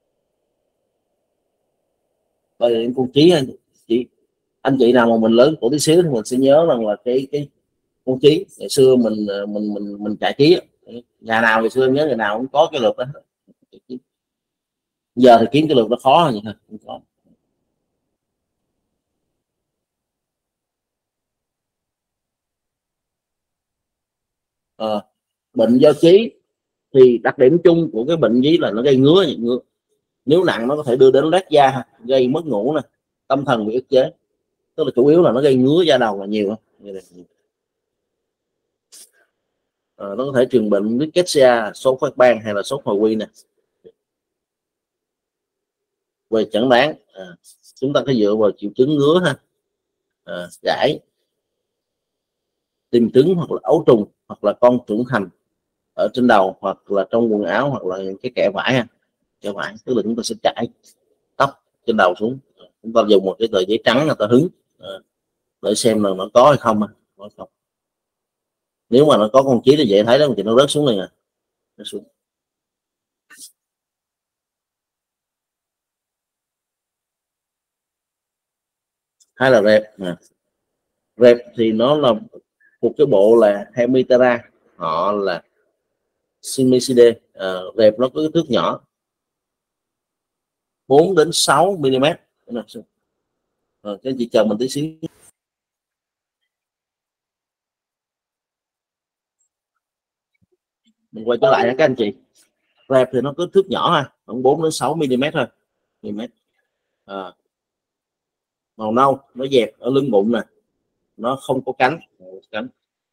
Rồi con trí anh chị anh chị nào mà mình lớn tuổi tí xíu thì mình sẽ nhớ rằng là cái cái con trí ngày xưa mình mình mình mình chạy trí, nhà nào ngày xưa nhớ nhà nào cũng có cái lượt đó. Giờ thì kiếm cái lượt nó khó hơn vậy thôi. À, bệnh do trí thì đặc điểm chung của cái bệnh trí là nó gây ngứa, ngứa. Nếu nặng nó có thể đưa đến loét da, gây mất ngủ nè, tâm thần bị ức chế. Tức là chủ yếu là nó gây ngứa da đầu là nhiều. À, nó có thể truyền bệnh rickettsia, sốt phát ban hay là sốt hồi quy nè. Về chẩn đoán, à, chúng ta phải dựa vào triệu chứng ngứa ha, à, gãi, tìm trứng hoặc là ấu trùng, hoặc là con trưởng thành ở trên đầu, hoặc là trong quần áo, hoặc là cái kẽ vải ha. Kẽ vải tức là chúng ta sẽ chải tóc trên đầu xuống, chúng ta dùng một cái tờ giấy trắng người ta hứng, à, để xem là nó có hay không, có không. Nếu mà nó có con trí thì dễ thấy đó thì nó rớt xuống này nè, rớt xuống. Hay là rệp nè. Rệp thì nó là một cái bộ là Hemiptera, họ là Simicidae. À, rệp nó có kích thước nhỏ, bốn đến sáu mi li mét. Rồi các anh chị chờ mình tí xíu. Mình quay trở lại nha các anh chị. Rệp thì nó có kích thước nhỏ ha, khoảng bốn đến sáu mi li mét thôi. À, màu nâu, nó dẹp ở lưng bụng nè, nó không có cánh. cánh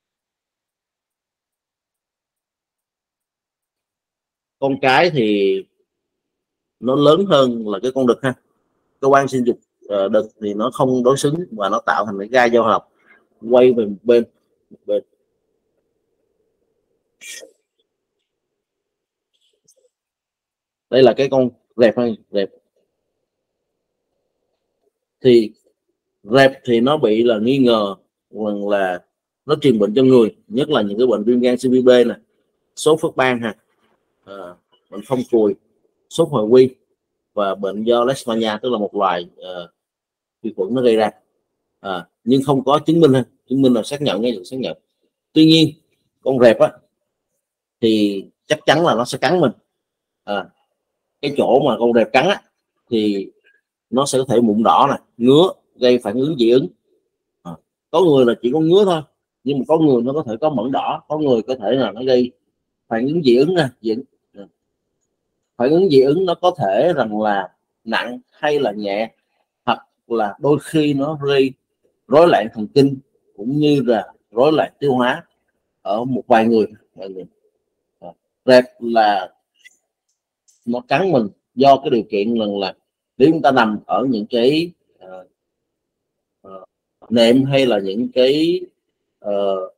con cái thì nó lớn hơn là cái con đực ha. Cơ quan sinh dục uh, đực thì nó không đối xứng và nó tạo thành cái gai giao hợp quay về một bên, một bên. Đây là cái con rệp hay rệp. Thì rệp thì nó bị là nghi ngờ rằng là nó truyền bệnh cho người, nhất là những cái bệnh viêm gan xê vê bê nè, sốt phát ban ha, à, bệnh phong cùi, sốt hồi quy và bệnh do Leishmania, tức là một loài uh, vi khuẩn nó gây ra, à, nhưng không có chứng minh. Chứng minh là xác nhận ngay được xác nhận. Tuy nhiên con rệp á thì chắc chắn là nó sẽ cắn mình. À, cái chỗ mà con rệp cắn á, thì nó sẽ có thể mụn đỏ này, ngứa, gây phản ứng dị ứng. À, có người là chỉ có ngứa thôi, nhưng mà có người nó có thể có mẩn đỏ, có người có thể là nó gây phản ứng dị ứng nè. Dị ứng. Phản ứng dị ứng nó có thể rằng là nặng hay là nhẹ, hoặc là đôi khi nó gây rối loạn thần kinh cũng như là rối loạn tiêu hóa ở một vài người. Vài người. À, rệp là nó cắn mình do cái điều kiện rằng là nếu chúng ta nằm ở những cái uh, uh, nệm hay là những cái uh,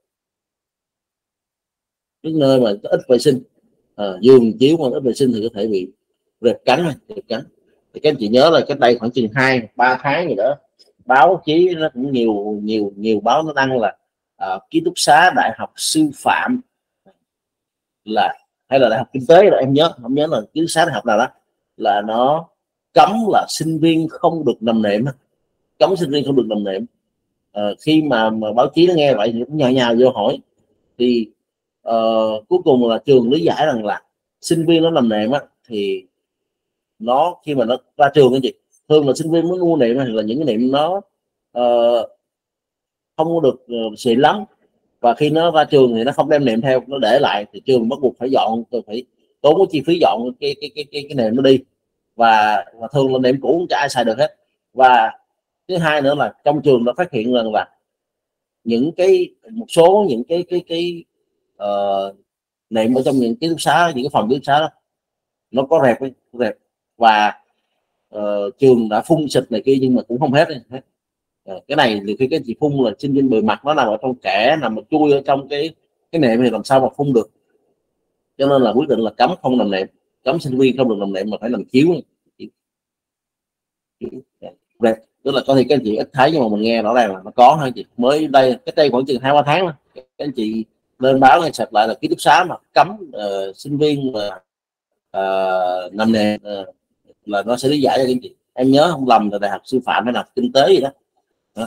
cái nơi mà ít vệ sinh, uh, giường chiếu mà ít vệ sinh thì có thể bị rệp cắn. Rệp cắn thì các anh chị nhớ là cách đây khoảng chừng hai ba tháng gì đó, báo chí nó cũng nhiều nhiều nhiều báo nó đăng là uh, ký túc xá đại học sư phạm là hay là đại học kinh tế, là em nhớ không nhớ là ký túc xá đại học nào đó, là nó cấm là sinh viên không được nằm nệm, cấm sinh viên không được nằm nệm. À, khi mà, mà báo chí nó nghe vậy thì cũng nhào nhào vô hỏi, thì uh, cuối cùng là trường lý giải rằng là sinh viên nó nằm nệm á, thì nó khi mà nó ra trường cái gì thường là sinh viên mới mua nệm thì là những cái nệm nó uh, không có được uh, xịn lắm, và khi nó ra trường thì nó không đem nệm theo, nó để lại thì trường bắt buộc phải dọn, phải tốn cái chi phí dọn cái cái cái cái, cái nệm nó đi, và, và thường là nệm cũ không ai xài được hết. Và thứ hai nữa là trong trường đã phát hiện rằng là những cái một số những cái cái cái uh, nệm ở trong những ký túc xá, những cái phòng ký túc xá đó nó có rệp ấy, rệp và uh, trường đã phun xịt này kia nhưng mà cũng không hết, hết. Uh, cái này thì khi cái chị phun là sinh viên bề mặt nó nằm ở trong kẽ, nằm mà chui ở trong cái cái nệm thì làm sao mà phun được, cho nên là quyết định là cấm không nằm nệm, cấm sinh viên không được nằm nệm mà phải nằm chiếu. Rệp tức là có thể các anh chị ít thấy nhưng mà mình nghe rõ ràng là nó có thôi chị. Mới đây cách đây khoảng chừng hai ba tháng đó, các anh chị lên báo ngay sạch lại là ký túc xá mà cấm uh, sinh viên mà uh, nằm nệm uh, là nó sẽ lý giải cho các anh chị. Em nhớ không lầm là đại học sư phạm hay là kinh tế gì đó, đó.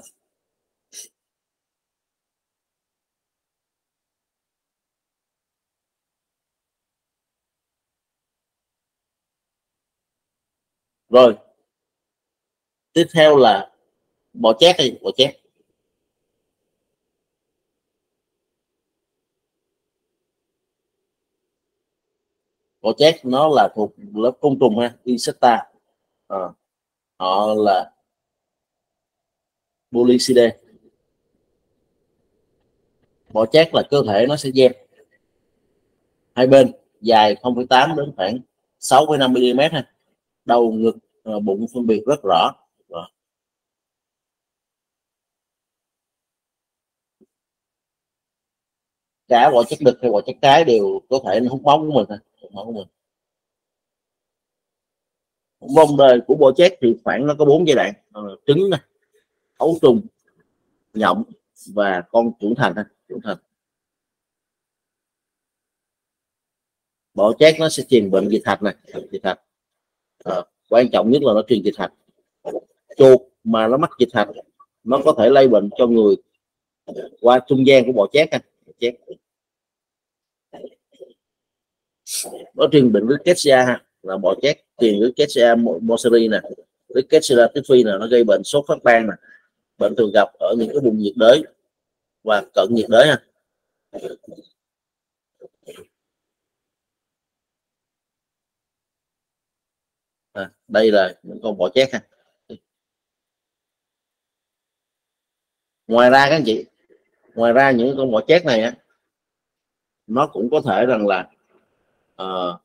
Rồi tiếp theo là bọ chét đi. Bọ chét bọ chét nó là thuộc lớp côn trùng ha, Insecta. À, họ là Polycidae. Bọ chét là cơ thể nó sẽ dẹp hai bên, dài không phẩy tám đến khoảng sáu phẩy năm mi li mét ha, đầu ngực bụng phân biệt rất rõ. Rồi. Cả bọ chét đực hay bọ chét cái đều có thể nó hút máu của mình, hút máu của mình. Vòng đời của bọ chét thì khoảng nó có bốn giai đoạn: trứng này, ấu trùng, nhộng và con trưởng thành. Trưởng thành bọ chét nó sẽ truyền bệnh dịch hạch này, dịch hạch. À, quan trọng nhất là nó truyền dịch hạch. Chuột mà nó mắc dịch hạch nó có thể lây bệnh cho người qua trung gian của bọ chét. Chét nó truyền bệnh Rickettsia ha, là bọ chét truyền Rickettsia moseri nè, Rickettsia typhi nè, nó gây bệnh sốt phát ban nè. Bệnh thường gặp ở những cái vùng nhiệt đới và cận nhiệt đới ha. À, đây là những con bọ chét ha. Ngoài ra các anh chị, ngoài ra những con bọ chét này á, nó cũng có thể rằng là uh,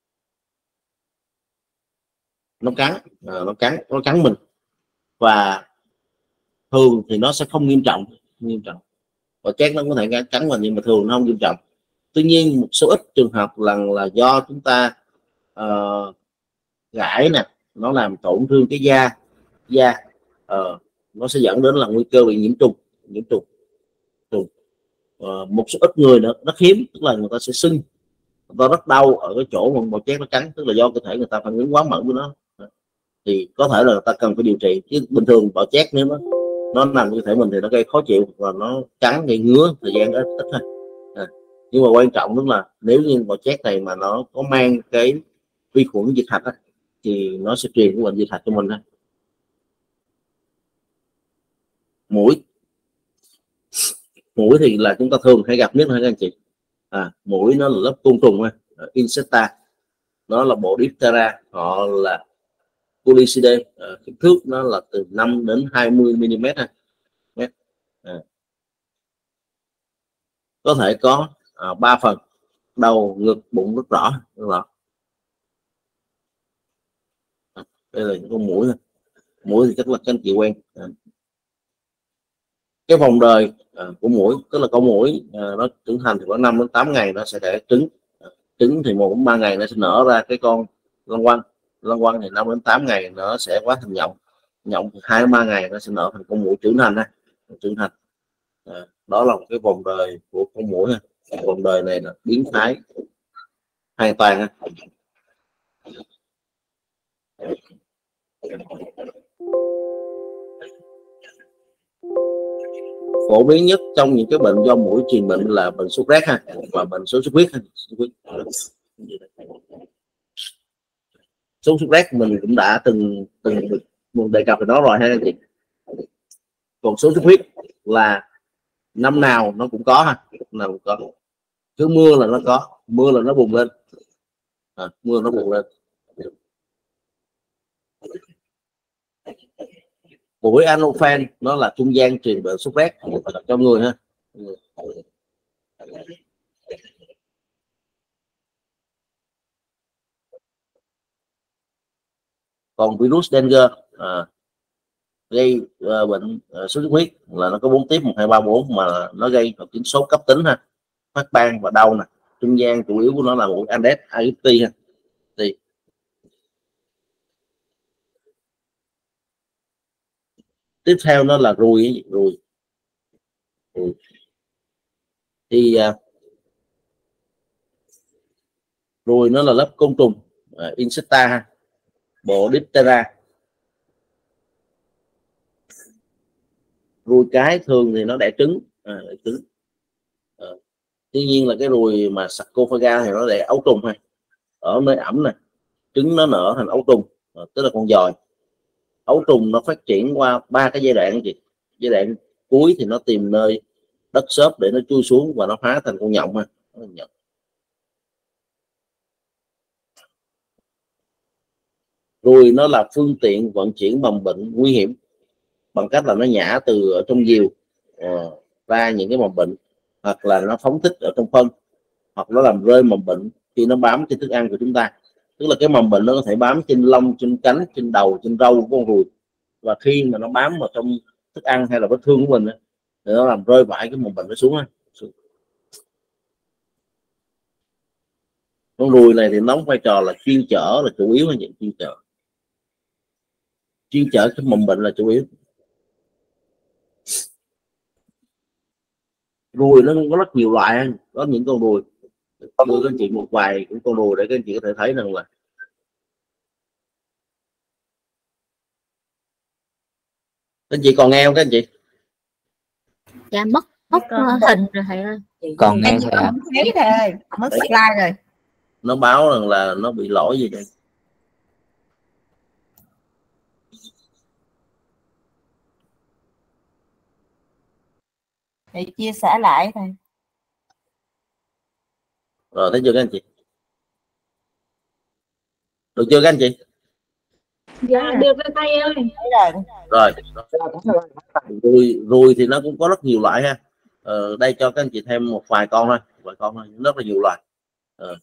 nó cắn, uh, nó cắn, nó cắn mình, và thường thì nó sẽ không nghiêm trọng, nghiêm trọng. Bọ chét nó có thể cắn mình nhưng mà thường nó không nghiêm trọng. Tuy nhiên một số ít trường hợp là là do chúng ta uh, gãi nè, nó làm tổn thương cái da, da uh, nó sẽ dẫn đến là nguy cơ bị nhiễm trùng, nhiễm trùng. trùng. Uh, một số ít người nữa rất hiếm, tức là người ta sẽ sưng, người ta rất đau ở cái chỗ mà bọ chét nó cắn, tức là do cơ thể người ta phản ứng quá mạnh với nó. thì có thể là người ta cần phải điều trị, chứ bình thường bọ chét nếu nó nó nằm như thể mình thì nó gây khó chịu và nó cắn gây ngứa thời gian đó ít thôi. À, nhưng mà quan trọng đúng là nếu như bọ chét này mà nó có mang cái vi khuẩn diệt hạch á, thì nó sẽ truyền cái bệnh diệt hạch cho mình. Mũi mũi thì là chúng ta thường hay gặp nhất các anh chị. À, mũi nó là lớp côn trùng ha, insecta, nó là bộ Diptera, họ là Polycidae, à, kích thước nó là từ năm đến hai mươi mi li mét ha. À, có thể có à, ba phần: đầu, ngực, bụng, rất rõ, rất rõ. À, đây là những con mũi. Mũi thì chắc là các anh chị quen. À, cái vòng đời à, của mũi, tức là con mũi à, nó trưởng thành thì có năm đến tám ngày nó sẽ đẻ trứng. À, trứng thì một đến ba ngày nó sẽ nở ra cái con lăng quăng. Lăng quăng thì năm đến tám ngày nó sẽ hóa thành nhộng. Nhộng thì hai đến ba ngày nó sẽ nở thành con mũi trưởng thành. trưởng thành à, đó là một cái vòng đời của con mũi ha. Vòng đời này là biến thái hoàn toàn ha. Phổ biến nhất trong những cái bệnh do mũi truyền bệnh là bệnh sốt rét ha, và bệnh sốt xuất huyết ha. Sốt xuất rét mình cũng đã từng từng được đề cập về nó rồi ha anh chị. Còn sốt xuất huyết là năm nào nó cũng có ha, nào cũng có. Cứ mưa là nó có, mưa là nó bùng lên. À, mưa nó bùng lên. Mũi Anopheles nó là trung gian truyền bệnh sốt rét cho người ha. Còn virus dengue à, gây uh, bệnh uh, sốt xuất huyết là nó có bốn tiếp, một hai ba bốn, mà nó gây hội chứng sốt cấp tính ha, phát ban và đau nè. Trung gian chủ yếu của nó là mũi Aedes aegypti ha. Thì tiếp theo nó là ruồi ruồi ừ. thì uh, ruồi nó là lớp côn trùng uh, insecta ha, bộ Diptera. Ruồi cái thường thì nó đẻ trứng, à, đẻ trứng. À, tuy nhiên là cái ruồi mà sarcophaga thì nó đẻ ấu trùng ha, ở nơi ẩm này, trứng nó nở thành ấu trùng, à, tức là con giòi. Ấu trùng nó phát triển qua ba cái giai đoạn gì. Giai đoạn cuối thì nó tìm nơi đất xốp để nó chui xuống và nó hóa thành con nhộng ha. Ruồi nó là phương tiện vận chuyển mầm bệnh nguy hiểm bằng cách là nó nhả từ ở trong diều uh, ra những cái mầm bệnh, hoặc là nó phóng thích ở trong phân, hoặc nó làm rơi mầm bệnh khi nó bám trên thức ăn của chúng ta. Tức là cái mầm bệnh nó có thể bám trên lông, trên cánh, trên đầu, trên râu của con ruồi, và khi mà nó bám vào trong thức ăn hay là vết thương của mình thì nó làm rơi vãi cái mầm bệnh nó xuống. Con ruồi này thì đóng vai trò là chuyên chở, là chủ yếu, là những chuyên chở chuyên chở cái mầm bệnh là chủ yếu. Ruồi nó có rất nhiều loại, có những con ruồi, đưa các anh chị một vài những con ruồi để các anh chị có thể thấy rằng là các anh chị còn nghe không các anh chị? Dạ mất mất hình rồi thầy ơi. Còn nghe thầy ạ. Thầy mất slide rồi. Nó báo rằng là nó bị lỗi gì đây. Thầy chia sẻ lại thầy. Rồi thấy chưa các anh chị? Được chưa các anh chị? Dạ được rồi thầy ơi. Rồi. Ruồi, ruồi thì nó cũng có rất nhiều loại ha. Ờ, đây cho các anh chị thêm một vài con thôi, vài con thôi, rất là nhiều loại. Ờ.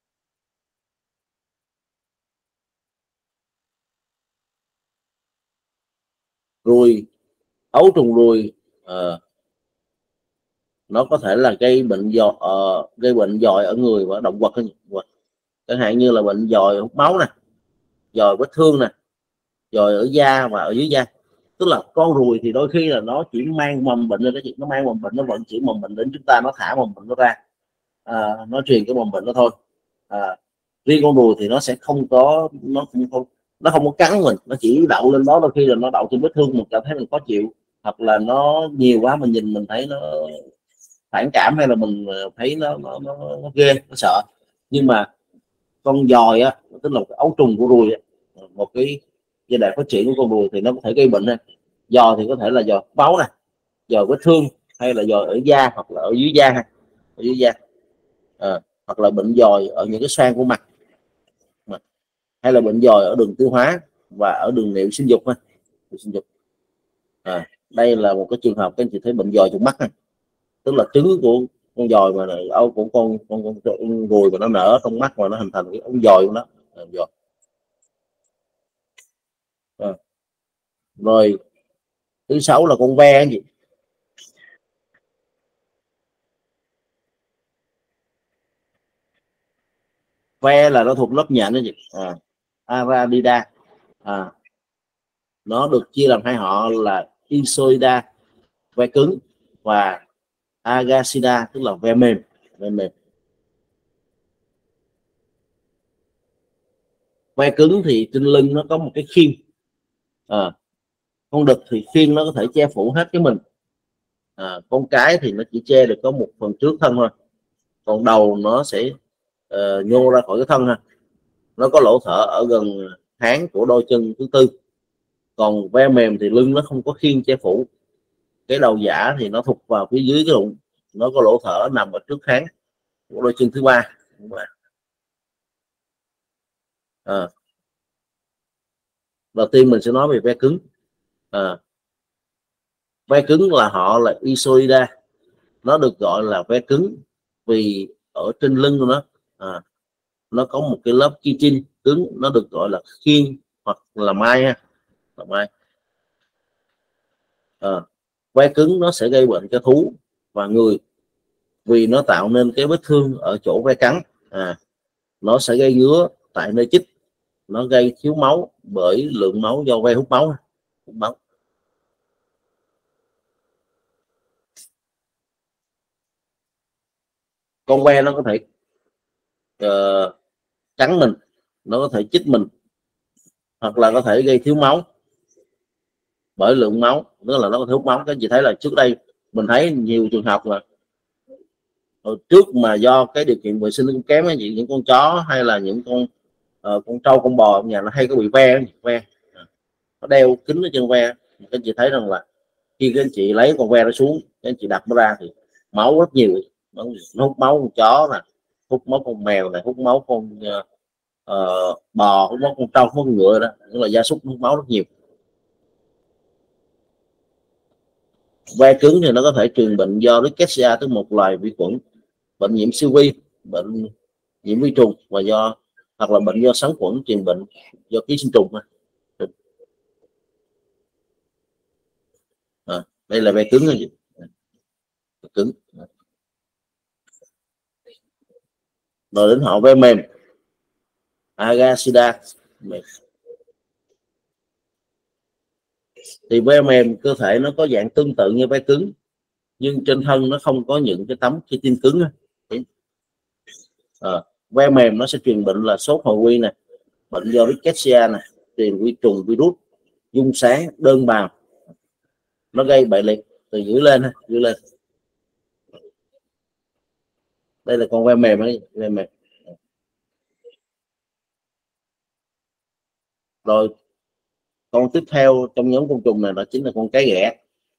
Ruồi, ấu trùng ruồi uh, nó có thể là gây bệnh giò, uh, gây bệnh giòi ở người và động vật, chẳng hạn như là bệnh giòi hút máu nè, giòi vết thương nè, giòi ở da và ở dưới da. Tức là con ruồi thì đôi khi là nó chỉ mang mầm bệnh lên, nó mang mầm bệnh, nó vận chuyển mầm bệnh đến chúng ta, nó thả mầm bệnh nó ra, à, nó truyền cái mầm bệnh nó thôi. À, riêng con ruồi thì nó sẽ không có, nó cũng không nó không có cắn mình, nó chỉ đậu lên đó, đôi khi là nó đậu trên vết thương mình cảm thấy mình khó chịu, hoặc là nó nhiều quá mình nhìn mình thấy nó phản cảm, hay là mình thấy nó nó, nó, nó ghê, nó sợ. Nhưng mà con giòi á, tức là cái ấu trùng của ruồi á, một cái giai đoạn phát triển của con ruồi thì nó có thể gây bệnh. Giò thì có thể là giò máu nè, giò vết thương, hay là giò ở da, hoặc là ở dưới da, ở dưới da à, hoặc là bệnh giòi ở những cái xoang của mặt, hay là bệnh giòi ở đường tiêu hóa và ở đường niệu sinh dục. Sinh dục à, đây là một cái trường hợp các anh chị thấy bệnh giòi trong mắt này, tức là trứng của con giòi mà âu của con con, con, con ruồi mà nó nở trong mắt và nó hình thành cái ống giòi của nó à, giòi. À. Rồi thứ sáu là con ve gì, ve là nó thuộc lớp nhện đó gì à, Arachnida à, nó được chia làm hai họ là Isoida ve cứng và Agacida tức là ve mềm. Ve mềm, ve cứng thì trên lưng nó có một cái khiên à, con đực thì khiên nó có thể che phủ hết cái mình à, con cái thì nó chỉ che được có một phần trước thân thôi, còn đầu nó sẽ uh, nhô ra khỏi cái thân ha, nó có lỗ thở ở gần háng của đôi chân thứ tư. Còn ve mềm thì lưng nó không có khiên che phủ, cái đầu giả thì nó thụt vào phía dưới cái bụng, nó có lỗ thở nằm ở trước háng của đôi chân thứ ba. À, đầu tiên mình sẽ nói về ve cứng. À, ve cứng là họ là Isoida, nó được gọi là ve cứng vì ở trên lưng của nó à, nó có một cái lớp chitin cứng, nó được gọi là khiên hoặc là mai ha, là mai. À, ve cứng nó sẽ gây bệnh cho thú và người vì nó tạo nên cái vết thương ở chỗ ve cắn à, nó sẽ gây ngứa tại nơi chích, nó gây thiếu máu bởi lượng máu do ve hút máu, hút máu. Con ve nó có thể uh, cắn mình, nó có thể chích mình, hoặc là có thể gây thiếu máu bởi lượng máu, tức là nó có thể hút máu. Các chị thấy là trước đây mình thấy nhiều trường hợp là hồi trước mà do cái điều kiện vệ sinh kém ấy, những con chó hay là những con uh, con trâu con bò ở nhà nó hay có bị ve, ve nó đeo kính ở chân ve. Các anh chị thấy rằng là khi các anh chị lấy con ve nó xuống, các anh chị đặt nó ra thì máu rất nhiều, nó hút máu con chó nè, hút máu con mèo này, hút máu con uh, uh, bò, hút máu con trâu, hút máu con ngựa, đó tức là gia súc hút máu rất nhiều. Ve cứng thì nó có thể truyền bệnh do Rickettsia, tức một loài vi khuẩn, bệnh nhiễm siêu vi, bệnh nhiễm vi trùng, và do hoặc là bệnh do sán khuẩn truyền bệnh do ký sinh trùng. À, đây là ve cứng là gì? Ve cứng. Rồi đến họ ve mềm, Agacida. Thì ve mềm cơ thể nó có dạng tương tự như ve cứng, nhưng trên thân nó không có những cái tấm chitin cứng. À, ve mềm nó sẽ truyền bệnh là sốt hồi quy này, bệnh do Rickettsia này, truyền vi trùng, virus, dung sáng, đơn bào, nó gây bại liệt từ dưới lên ha, dưới lên. Đây là con ve mềm ấy, ve mềm. Rồi con tiếp theo trong nhóm côn trùng này đó chính là con cái ghẻ.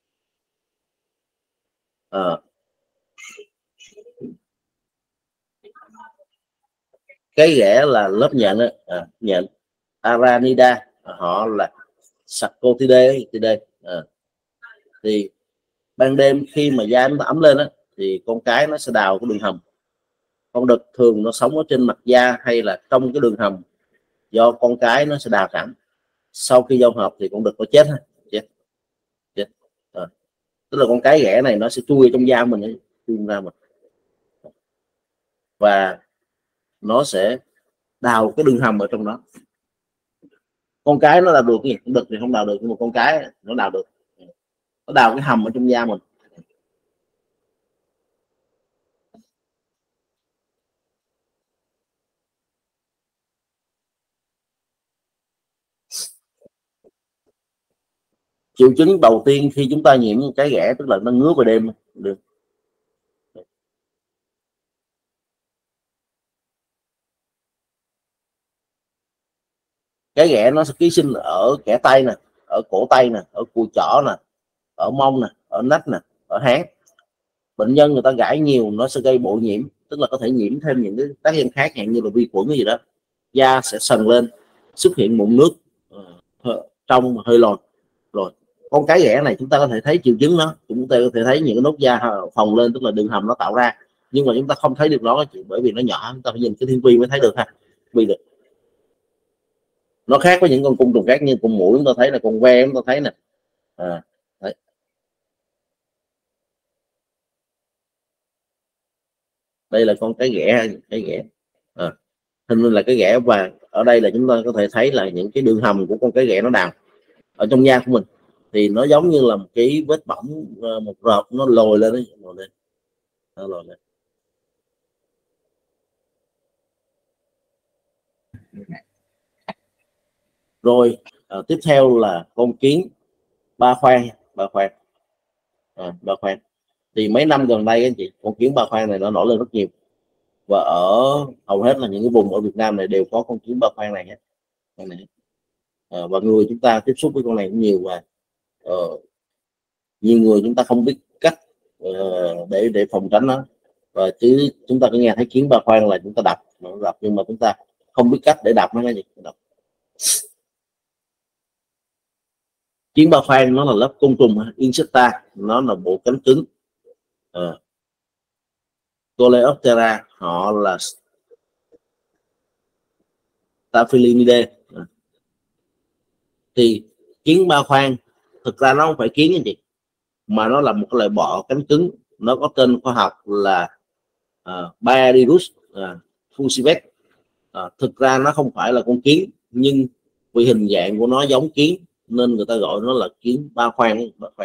À, cái ghẻ là lớp nhện đó, à, nhện Arachnida, họ là Sarcotidae. À, thì ban đêm khi mà da nó ấm lên đó, thì con cái nó sẽ đào cái đường hầm. Con đực thường nó sống ở trên mặt da hay là trong cái đường hầm, do con cái nó sẽ đào thẳng. Sau khi giao hợp thì con đực nó chết ha, chết, chết. À, tức là con cái ghẻ này nó sẽ chui trong da mình, chui ra mình, và nó sẽ đào cái đường hầm ở trong đó. Con cái nó đào được gì, con đực thì không đào được, nhưng mà con cái nó đào được, nó đào cái hầm ở trong da mình. Triệu chứng đầu tiên khi chúng ta nhiễm cái ghẻ tức là nó ngứa về đêm được. Cái ghẻ nó sẽ ký sinh ở kẽ tay nè, ở cổ tay nè, ở cùi chỏ nè, ở mông nè, ở nách nè, ở háng. Bệnh nhân người ta gãi nhiều nó sẽ gây bội nhiễm, tức là có thể nhiễm thêm những cái tác nhân khác như là vi khuẩn cái gì đó, da sẽ sần lên, xuất hiện mụn nước uh, trong hơi lòi. Rồi con cái ghẻ này chúng ta có thể thấy triệu chứng nó, chúng ta có thể thấy những cái nốt da phồng lên, tức là đường hầm nó tạo ra, nhưng mà chúng ta không thấy được nó bởi vì nó nhỏ, chúng ta phải nhìn cái thiên vi mới thấy được ha. Vì được nó khác với những con côn trùng khác, như con muỗi chúng ta thấy là con ve chúng ta thấy nè, à, đấy. Đây là con cái ghẻ, cái ghẻ à, hình như là cái ghẻ, và ở đây là chúng ta có thể thấy là những cái đường hầm của con cái ghẻ nó đào ở trong da của mình, thì nó giống như là một cái vết bỏng, một rợp nó lồi lên đấy, lồi lên, nó lồi lên. Rồi à, tiếp theo là con kiến ba khoang, ba khoang, à, ba khoang. Thì mấy năm gần đây anh chị, con kiến ba khoang này nó nổi lên rất nhiều, và ở hầu hết là những cái vùng ở Việt Nam này đều có con kiến ba khoang này, này. À, và người chúng ta tiếp xúc với con này cũng nhiều, và uh, nhiều người chúng ta không biết cách uh, để để phòng tránh nó, và chứ chúng ta cứ nghe thấy kiến ba khoang là chúng ta đập, nó đập nhưng mà chúng ta không biết cách để đập nó cái gì đập. Kiến ba khoang nó là lớp côn trùng Insecta, nó là bộ cánh cứng. uh, Coleoptera họ là Staphylomidae. uh. Thì kiến ba khoang thực ra nó không phải kiến anh chị, mà nó là một cái loại bọ cánh cứng, nó có tên khoa học là uh, Baerirus uh, fusivet. Uh, thực ra nó không phải là con kiến, nhưng vì hình dạng của nó giống kiến nên người ta gọi nó là kiến ba khoang. Ba khoang.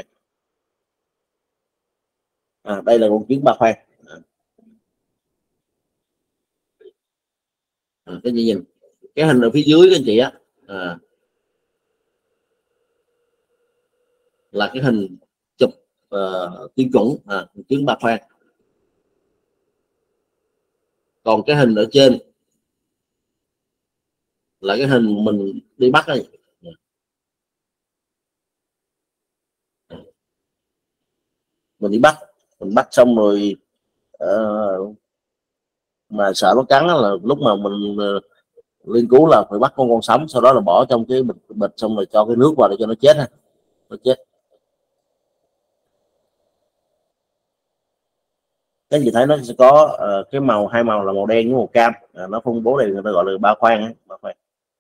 À, đây là con kiến ba khoang. À, cái gì nhìn cái hình ở phía dưới các anh chị á, à, là cái hình chụp uh, tiêu chuẩn à, kiến ba khoang. Còn cái hình ở trên là cái hình mình đi bắt ấy. Mình đi bắt, mình bắt xong rồi uh, mà sợ nó cắn là lúc mà mình uh, nghiên cứu là phải bắt con con sống, sau đó là bỏ trong cái bịch, bịch xong rồi cho cái nước vào để cho nó chết ha, nó chết. Các chị thấy nó sẽ có uh, cái màu, hai màu là màu đen với màu cam, uh, nó phân bố đây người ta gọi là ba khoang ấy, ba khoang.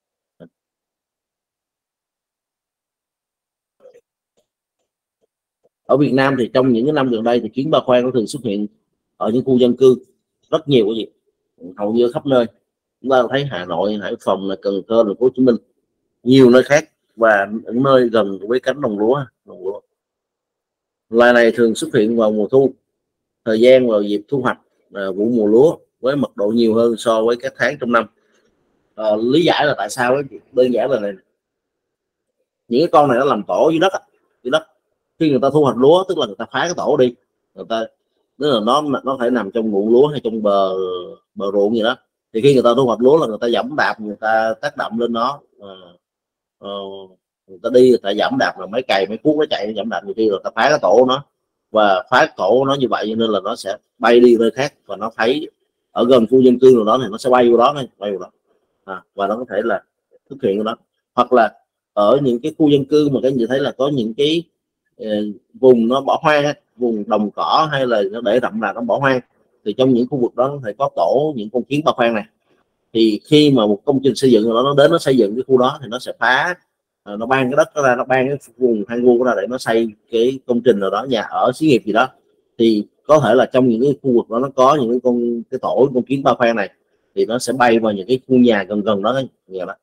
Ở Việt Nam thì trong những cái năm gần đây thì kiến ba khoang nó thường xuất hiện ở những khu dân cư rất nhiều, cái gì hầu như khắp nơi. Chúng ta thấy Hà Nội, Hải Phòng, là Cần Thơ, thành phố Hồ Chí Minh, nhiều nơi khác, và những nơi gần với cánh đồng lúa, đồng lúa. Loài này thường xuất hiện vào mùa thu, thời gian vào dịp thu hoạch à, vụ mùa lúa, với mật độ nhiều hơn so với các tháng trong năm. À, lý giải là tại sao ấy, đơn giản là này, những cái con này nó làm tổ dưới đất, dưới đất. Khi người ta thu hoạch lúa tức là người ta phá cái tổ đi, người ta tức là nó nó phải nằm trong ruộng lúa hay trong bờ bờ ruộng gì đó, thì khi người ta thu hoạch lúa là người ta dẫm đạp, người ta tác động lên nó, à, à, người ta đi, người ta dẫm đạp, là máy cày máy cuốc nó chạy dẫm đạp, nhiều khi người ta phá cái tổ nó, và phá tổ nó như vậy nên là nó sẽ bay đi nơi khác, và nó thấy ở gần khu dân cư nào đó thì nó sẽ bay vô đó, này bay vô đó, à, và nó có thể là xuất hiện ở đó. Hoặc là ở những cái khu dân cư mà các anh chị thấy là có những cái uh, vùng nó bỏ hoang, vùng đồng cỏ hay là nó để rậm rạp nó bỏ hoang, thì trong những khu vực đó nó phải có tổ những con kiến ba khoang này. Thì khi mà một công trình xây dựng nó nó đến nó xây dựng cái khu đó thì nó sẽ phá, uh, nó ban cái đất ra, nó ban cái vùng hoang vu ra để nó xây cái công trình nào đó, nhà ở, xí nghiệp gì đó, thì có thể là trong những cái khu vực đó nó có những cái con cái tổ con kiến ba khoang này, thì nó sẽ bay vào những cái khu nhà gần gần đó, nhà đó.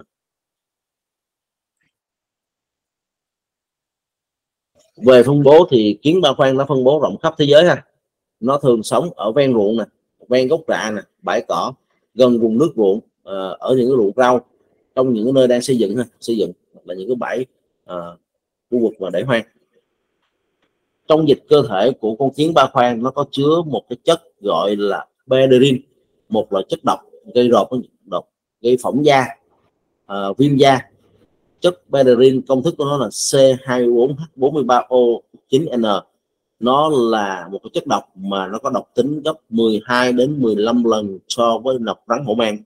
Về phân bố thì kiến ba khoang nó phân bố rộng khắp thế giới ha. Nó thường sống ở ven ruộng nè, ven gốc rạ nè, bãi cỏ, gần vùng nước ruộng, ở những cái ruộng rau, trong những cái nơi đang xây dựng ha, xây dựng là những cái bãi uh, khu vực mà để hoang. Trong dịch cơ thể của con kiến ba khoang nó có chứa một cái chất gọi là bederin, một loại chất độc gây rộp, độc gây phỏng da, uh, viêm da. Chất bederin công thức của nó là C hai mươi bốn H bốn mươi ba O chín N. Nó là một cái chất độc mà nó có độc tính gấp mười hai đến mười lăm lần so với độc rắn hổ mang.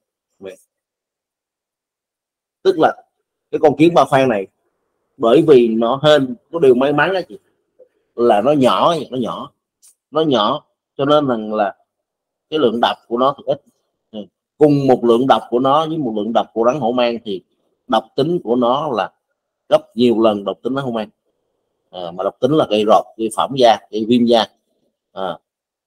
Tức là cái con kiến ba khoang này, bởi vì nó hên có điều may mắn đó chị, là nó nhỏ nó nhỏ nó nhỏ cho nên rằng là cái lượng độc của nó thì ít. Cùng một lượng độc của nó với một lượng độc của rắn hổ mang thì độc tính của nó là gấp nhiều lần độc tính rắn hổ mang. À, mà độc tính là gây rộp, gây phỏng da, gây viêm da. À.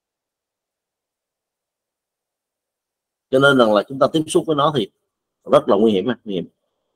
Cho nên rằng là chúng ta tiếp xúc với nó thì rất là nguy hiểm. Nguy hiểm.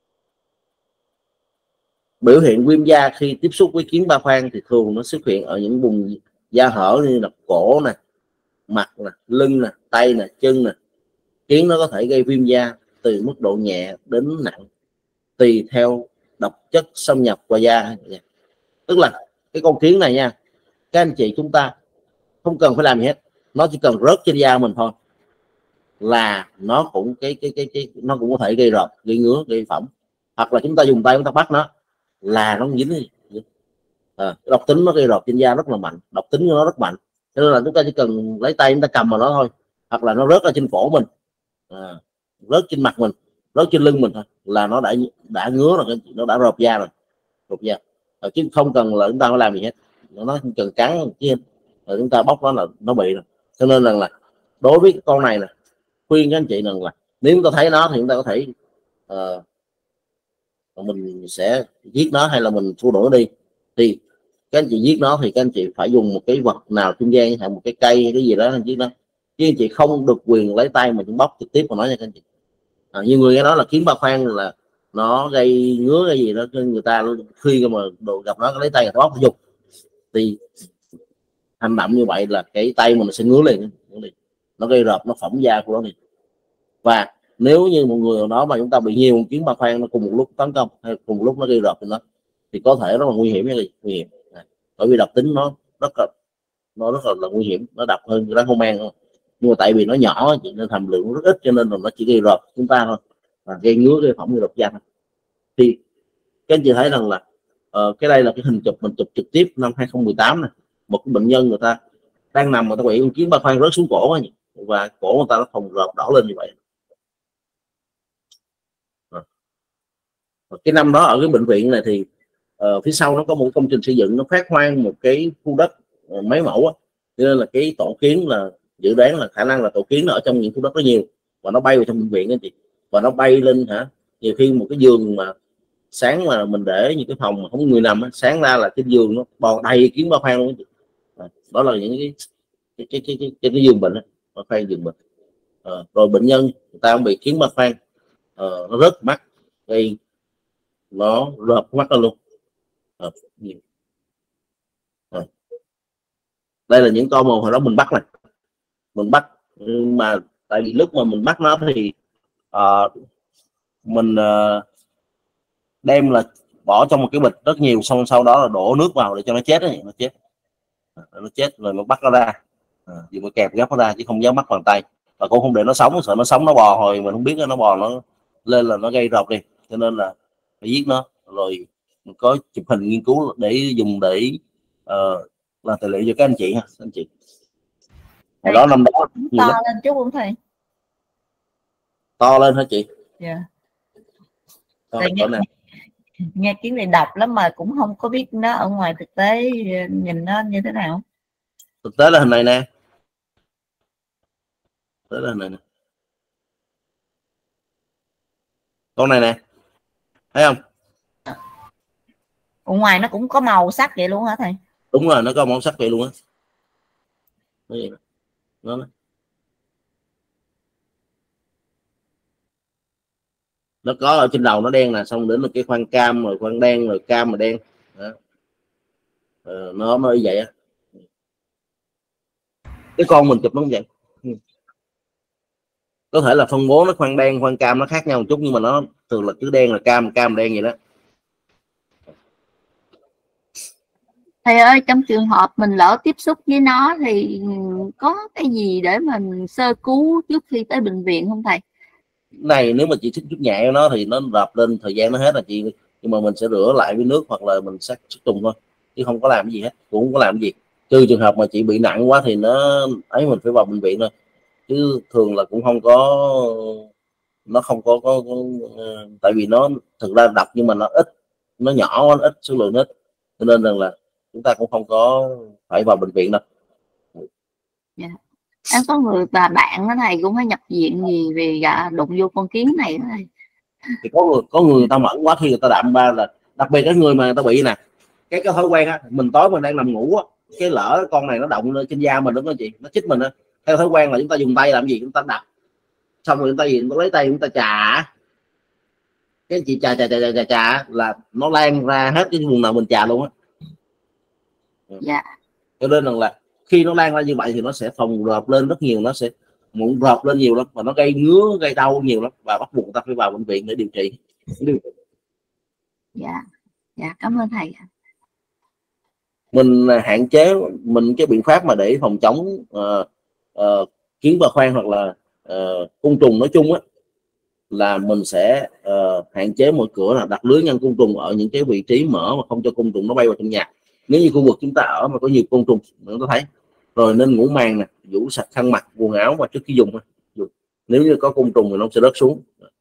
Biểu hiện viêm da khi tiếp xúc với kiến ba khoang thì thường nó xuất hiện ở những vùng da hở như là cổ nè, mặt nè, lưng nè, tay nè, chân nè. Kiến nó có thể gây viêm da từ mức độ nhẹ đến nặng tùy theo độc chất xâm nhập qua da. Tức là cái con kiến này nha, các anh chị chúng ta không cần phải làm gì hết, nó chỉ cần rớt trên da mình thôi là nó cũng cái cái cái, cái nó cũng có thể gây rợp, gây ngứa, gây phỏng. Hoặc là chúng ta dùng tay chúng ta bắt nó là nó dính. À, độc tính nó gây rợp trên da rất là mạnh, độc tính của nó rất mạnh, cho nên là chúng ta chỉ cần lấy tay chúng ta cầm vào nó thôi, hoặc là nó rớt ở trên cổ mình, à, rớt trên mặt mình, rớt trên lưng mình thôi là nó đã đã ngứa rồi, nó đã rợp da rồi, rợp da. À, chứ không cần là chúng ta phải làm gì hết, nó không cần cắn chứ rồi chúng ta bóc nó là nó bị rồi. Cho nên rằng là đối với cái con này nè, khuyên các anh chị rằng là nếu chúng ta thấy nó thì chúng ta có thể uh, mình sẽ giết nó hay là mình thua đuổi đi. Thì các anh chị giết nó thì các anh chị phải dùng một cái vật nào trung gian, hay một cái cây hay cái gì đó anh giết nó, chứ anh chị không được quyền lấy tay mà chúng bóc trực tiếp vào nó nha các anh chị. À, nhiều người nghe nói là kiến ba khoang là nó gây ngứa cái gì đó, người ta khi mà đồ gặp nó lấy tay bóc dục thì hành động như vậy là cái tay mình sẽ ngứa liền, nó gây rợp, nó phỏng da của nó liền. Và nếu như một người đó mà chúng ta bị nhiều kiến ba khoang nó cùng một lúc tấn công hay cùng một lúc nó gây rợp thì nó thì có thể rất là nguy hiểm. Nguy hiểm bởi vì độc tính nó rất là nó rất là, là nguy hiểm, nó độc hơn rắn hổ mang. Nhưng mà tại vì nó nhỏ chỉ nên hàm lượng rất ít cho nên là nó chỉ gây rợp chúng ta thôi, và gây ngứa, gây phỏng, gây rợp da thôi. Thì các anh chị thấy rằng là uh, cái đây là cái hình chụp mình chụp trực tiếp năm hai không một tám này, một cái bệnh nhân người ta đang nằm, người ta bị con kiến ba khoang rớt xuống cổ ấy, và cổ người ta nó phồng rợp đỏ lên như vậy. Cái năm đó ở cái bệnh viện này thì uh, phía sau nó có một công trình xây dựng, nó phát hoang một cái khu đất uh, mấy mẫu á, cho nên là cái tổ kiến là dự đoán là khả năng là tổ kiến nó ở trong những khu đất đó nhiều, và nó bay vào trong bệnh viện đó chị, và nó bay lên hả, nhiều khi một cái giường mà sáng mà mình để những cái phòng mà không có người nằm á, sáng ra là cái giường nó bò đầy kiến ba khoang luôn. À, đó là những cái cái cái cái, cái, cái, cái giường bệnh đó, ba khoang giường bệnh. À, rồi bệnh nhân người ta cũng bị kiến ba khoang, à, nó rớt mắt, gây nó rợp mắt ra luôn. À, à. Đây là những con mà hồi đó mình bắt này, mình bắt mà tại vì lúc mà mình bắt nó thì uh, mình uh, đem là bỏ trong một cái bịch rất nhiều, xong sau đó là đổ nước vào để cho nó chết ấy, nó chết nó chết rồi nó bắt nó ra, à, dùng cái kẹp gấp nó ra chứ không dám bắt bằng tay, và cũng không để nó sống, sợ nó sống nó bò hồi mình không biết nó bò nó lên là nó gây rợp đi, cho nên là phải giết nó. Rồi mình có chụp hình nghiên cứu để dùng để uh, là tài liệu cho các anh chị ha, anh chị. Hồi đó năm đó to lên chút không thầy? To lên hả chị? Dạ. Yeah. Nghe, nghe kiến này độc lắm mà cũng không có biết nó ở ngoài thực tế nhìn nó như thế nào. Thực tế là hình này nè. Thực tế là hình này nè. Con này nè. Thấy không? Ở ngoài nó cũng có màu sắc vậy luôn hả thầy? Đúng rồi, nó có màu sắc vậy luôn á. Nó nó có ở trên đầu nó đen nè, xong đến một cái khoang cam, rồi khoang đen, rồi cam mà đen đó. Ờ, nó mới vậy á. Cái con mình chụp nó cũng vậy, có thể là phân bố nó khoang đen khoang cam nó khác nhau một chút, nhưng mà nó thường là cứ đen là cam, cam đen vậy đó. Thầy ơi, trong trường hợp mình lỡ tiếp xúc với nó thì có cái gì để mình sơ cứu trước khi tới bệnh viện không thầy? Này nếu mà chị thích chút nhẹ nó thì nó rập lên thời gian nó hết là chị, nhưng mà mình sẽ rửa lại với nước hoặc là mình sát trùng thôi, chứ không có làm cái gì hết, cũng không có làm cái gì. Trừ trường hợp mà chị bị nặng quá thì nó ấy mình phải vào bệnh viện thôi, chứ thường là cũng không có, nó không có, có, có tại vì nó thực ra độc nhưng mà nó ít, nó nhỏ, nó ít, số lượng ít, cho nên rằng là chúng ta cũng không có phải vào bệnh viện đâu. Dạ. Em có người bà bạn đó thầy cũng phải nhập viện gì vì dạ, đụng vô con kiến này đó thầy. Thì có người có người, người ta mẫn quá khi người ta đạm ba là đặc biệt cái người mà người ta bị nè, cái cái thói quen á, mình tối mình đang nằm ngủ á, cái lỡ con này nó động lên trên da mình, đúng không chị, nó chích mình á, theo thói quen là chúng ta dùng tay làm gì, chúng ta đập xong rồi chúng ta gì, chúng ta lấy tay chúng ta chà, cái chị chà chà chà chà chà, chà là nó lan ra hết cái vùng nào mình chà luôn á. Dạ. Cho nên rằng là khi nó lan ra như vậy thì nó sẽ phồng rộp lên rất nhiều, nó sẽ mụn rộp lên nhiều lắm và nó gây ngứa gây đau nhiều lắm, và bắt buộc ta phải vào bệnh viện để điều trị. Dạ, dạ cảm ơn thầy. Mình hạn chế mình cái biện pháp mà để phòng chống uh, uh, kiến ba khoang hoặc là uh, côn trùng nói chung á, là mình sẽ uh, hạn chế mọi cửa là đặt lưới ngăn côn trùng ở những cái vị trí mở mà không cho côn trùng nó bay vào trong nhà. Nếu như khu vực chúng ta ở mà có nhiều côn trùng chúng ta thấy rồi, nên ngủ màn nè, vũ sạch khăn mặt quần áo mà trước khi dùng, nếu như có côn trùng thì nó sẽ rớt xuống.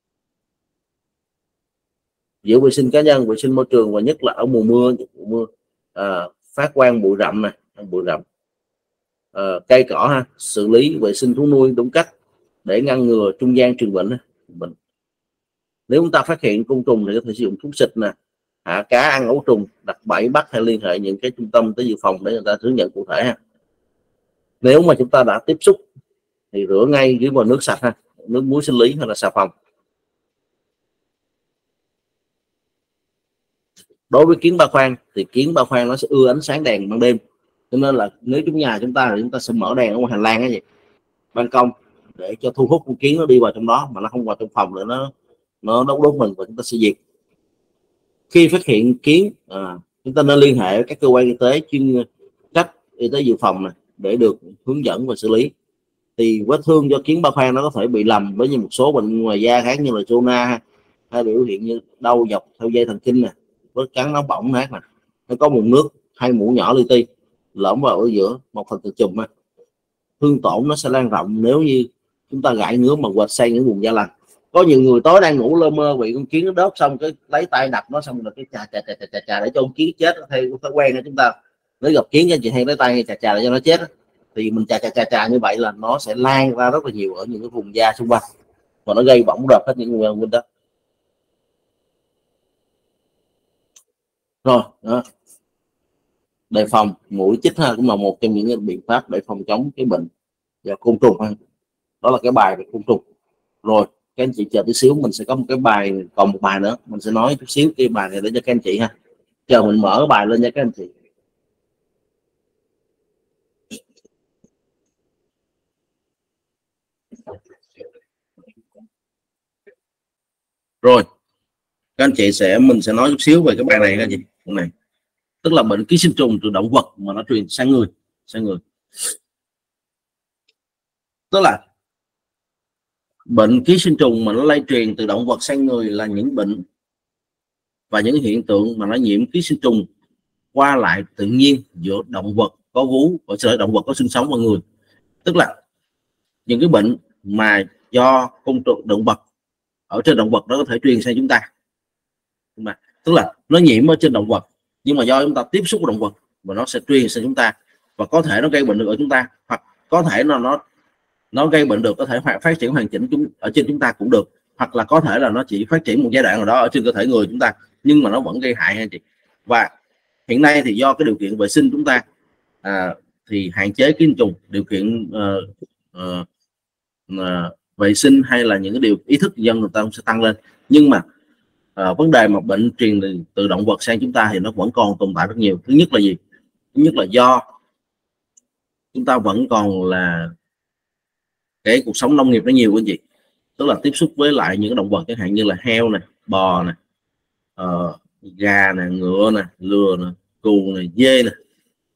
Giữ vệ sinh cá nhân, vệ sinh môi trường, và nhất là ở mùa mưa, mùa mưa à, phát quang bụi rậm này, bụi rậm, à, cây cỏ ha, xử lý vệ sinh thú nuôi đúng cách để ngăn ngừa trung gian truyền bệnh. Mình nếu chúng ta phát hiện côn trùng thì có thể sử dụng thuốc xịt nè, hạ cá ăn ấu trùng, đặt bẫy bắt, hay liên hệ những cái trung tâm tới dự phòng để người ta hướng dẫn cụ thể ha. Nếu mà chúng ta đã tiếp xúc thì rửa ngay dưới vòi nước sạch ha, nước muối sinh lý hay là xà phòng. Đối với kiến ba khoang thì kiến ba khoang nó sẽ ưa ánh sáng đèn ban đêm, cho nên là nếu chúng nhà chúng ta thì chúng ta sẽ mở đèn ở ngoài hành lang cái gì, ban công, để cho thu hút con kiến nó đi vào trong đó, mà nó không vào trong phòng nữa, nó nó đốt đốt mình và chúng ta sẽ diệt. Khi phát hiện kiến à, chúng ta nên liên hệ với các cơ quan y tế chuyên trách y tế dự phòng này để được hướng dẫn và xử lý. Thì vết thương do kiến ba khoang nó có thể bị lầm với một số bệnh ngoài da khác như là zona, hay biểu hiện như đau dọc theo dây thần kinh nè, vết cắn nó bỏng nát nè, nó có mụn nước hay mũ nhỏ li ti lõm vào ở giữa một phần từ chùm. Thương tổn nó sẽ lan rộng nếu như chúng ta gãi ngứa mà quệt sang những vùng da lành. Có nhiều người tối đang ngủ lơ mơ bị con kiến nó đốt xong cái lấy tay đập nó xong rồi cái chà chà chà chà chà để cho con kiến chết. Theo thói quen của chúng ta nếu gặp kiến chị hay lấy tay chà chà để cho nó chết, thì mình chà chà chà chà như vậy là nó sẽ lan ra rất là nhiều ở những cái vùng da xung quanh và nó gây bỏng rợp hết những vùng bên đó. Rồi đó. Đề phòng mũi chích ha, cũng là một trong những cái biện pháp để phòng chống cái bệnh do côn trùng ha. Đó là cái bài về côn trùng. Rồi các anh chị chờ tí xíu, mình sẽ có một cái bài, còn một bài nữa mình sẽ nói chút xíu cái bài này để cho các anh chị ha. Chờ mình mở bài lên nha các anh chị. Rồi các anh chị sẽ mình sẽ nói chút xíu về cái bài này các anh chị. Cái này tức là bệnh ký sinh trùng từ động vật mà nó truyền sang người, sang người. Tức là bệnh ký sinh trùng mà nó lây truyền từ động vật sang người là những bệnh và những hiện tượng mà nó nhiễm ký sinh trùng qua lại tự nhiên giữa động vật có vú và sở động vật có sinh sống và người. Tức là những cái bệnh mà do côn trùng động vật ở trên động vật nó có thể truyền sang chúng ta, mà tức là nó nhiễm ở trên động vật nhưng mà do chúng ta tiếp xúc với động vật và nó sẽ truyền sang chúng ta, và có thể nó gây bệnh được ở chúng ta, hoặc có thể nó nó nó gây bệnh được, có thể phát triển hoàn chỉnh chúng ở trên chúng ta cũng được, hoặc là có thể là nó chỉ phát triển một giai đoạn nào đó ở trên cơ thể người chúng ta nhưng mà nó vẫn gây hại anh chị. Và hiện nay thì do cái điều kiện vệ sinh chúng ta à, thì hạn chế ký sinh trùng, điều kiện uh, uh, uh, vệ sinh hay là những cái điều ý thức dân người ta sẽ tăng lên, nhưng mà uh, vấn đề mà bệnh truyền từ, từ động vật sang chúng ta thì nó vẫn còn tồn tại rất nhiều. Thứ nhất là gì? Thứ nhất là do chúng ta vẫn còn là cái cuộc sống nông nghiệp nó nhiều anh chị, tức là tiếp xúc với lại những động vật chẳng hạn như là heo này, bò này, uh, gà này, ngựa này, lừa này, cừu này, dê này,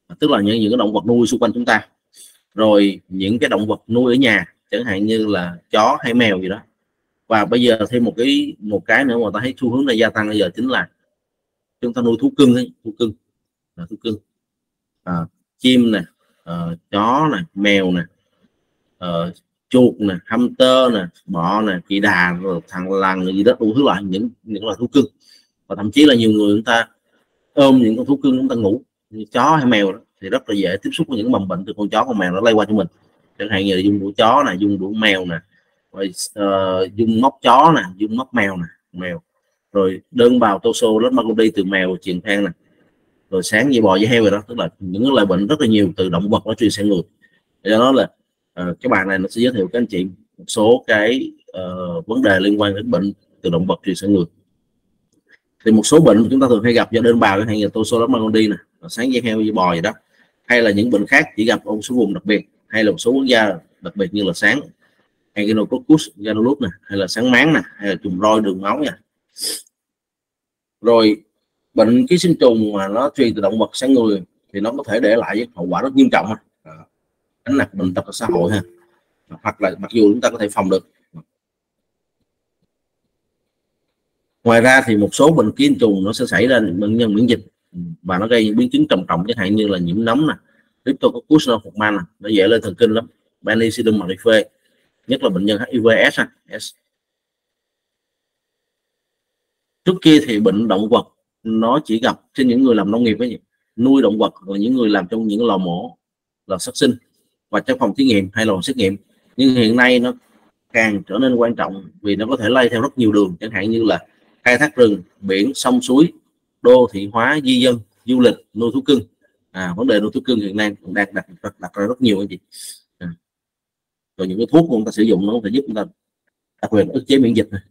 tức là những những cái động vật nuôi xung quanh chúng ta, rồi những cái động vật nuôi ở nhà chẳng hạn như là chó hay mèo gì đó. Và bây giờ thêm một cái một cái nữa mà ta thấy xu hướng này gia tăng bây giờ chính là chúng ta nuôi thú cưng ấy, thú cưng là thú cưng à, chim nè, uh, chó nè, mèo nè, uh, chuột nè, hamster nè, bọ nè, kỳ đà, rồi thằng lằn gì đó, đủ thứ loại những những loại thú cưng. Và thậm chí là nhiều người chúng ta ôm những con thú cưng chúng ta ngủ, như chó hay mèo đó, thì rất là dễ tiếp xúc với những mầm bệnh từ con chó con mèo nó lây qua cho mình. Chẳng hạn như là dung đũa chó nè, dung đũa mèo nè, rồi uh, dung móc chó nè, dung móc mèo nè, mèo rồi đơn bào Toxoplasma gondii từ mèo truyền sang nè, rồi sáng dây bò dây heo rồi đó, tức là những loại bệnh rất là nhiều từ động vật nó truyền sang người. Do đó là uh, cái bài này nó sẽ giới thiệu các anh chị một số cái uh, vấn đề liên quan đến bệnh từ động vật truyền sang người. Thì một số bệnh chúng ta thường hay gặp do đơn bào, hay là Toxoplasma gondii nè, sáng dây heo dây bò gì đó, hay là những bệnh khác chỉ gặp ở một số vùng đặc biệt, hay là một số quốc gia đặc biệt như là sáng Echinococcus granulus nè, hay là sáng máng nè, hay là trùng roi đường máu nha. Rồi bệnh ký sinh trùng mà nó truyền từ động vật sang người thì nó có thể để lại hậu quả rất nghiêm trọng, đánh nặng bệnh tật xã hội ha, hoặc là mặc dù chúng ta có thể phòng được. Ngoài ra thì một số bệnh ký sinh trùng nó sẽ xảy ra bệnh nhân miễn dịch và nó gây những biến chứng trầm trọng, chẳng hạn như là nhiễm nấm nè, Cryptococcus pneumoniae, nó dễ lên thần kinh lắm, Penicillium aurifae, nhất là bệnh nhân hát i vê S. Trước kia thì bệnh động vật nó chỉ gặp trên những người làm nông nghiệp ấy, nuôi động vật, là những người làm trong những lò mổ, lò sát sinh và trong phòng thí nghiệm hay lò xét nghiệm. Nhưng hiện nay nó càng trở nên quan trọng vì nó có thể lây theo rất nhiều đường, chẳng hạn như là khai thác rừng, biển, sông suối, đô thị hóa, di dân, du lịch, nuôi thú cưng. À, vấn đề nuôi thú cưng hiện nay cũng đang đặt, đặt, đặt ra rất nhiều anh chị. À. Rồi những cái thuốc của chúng ta sử dụng nó có thể giúp chúng ta đặc biệt ức chế miễn dịch này.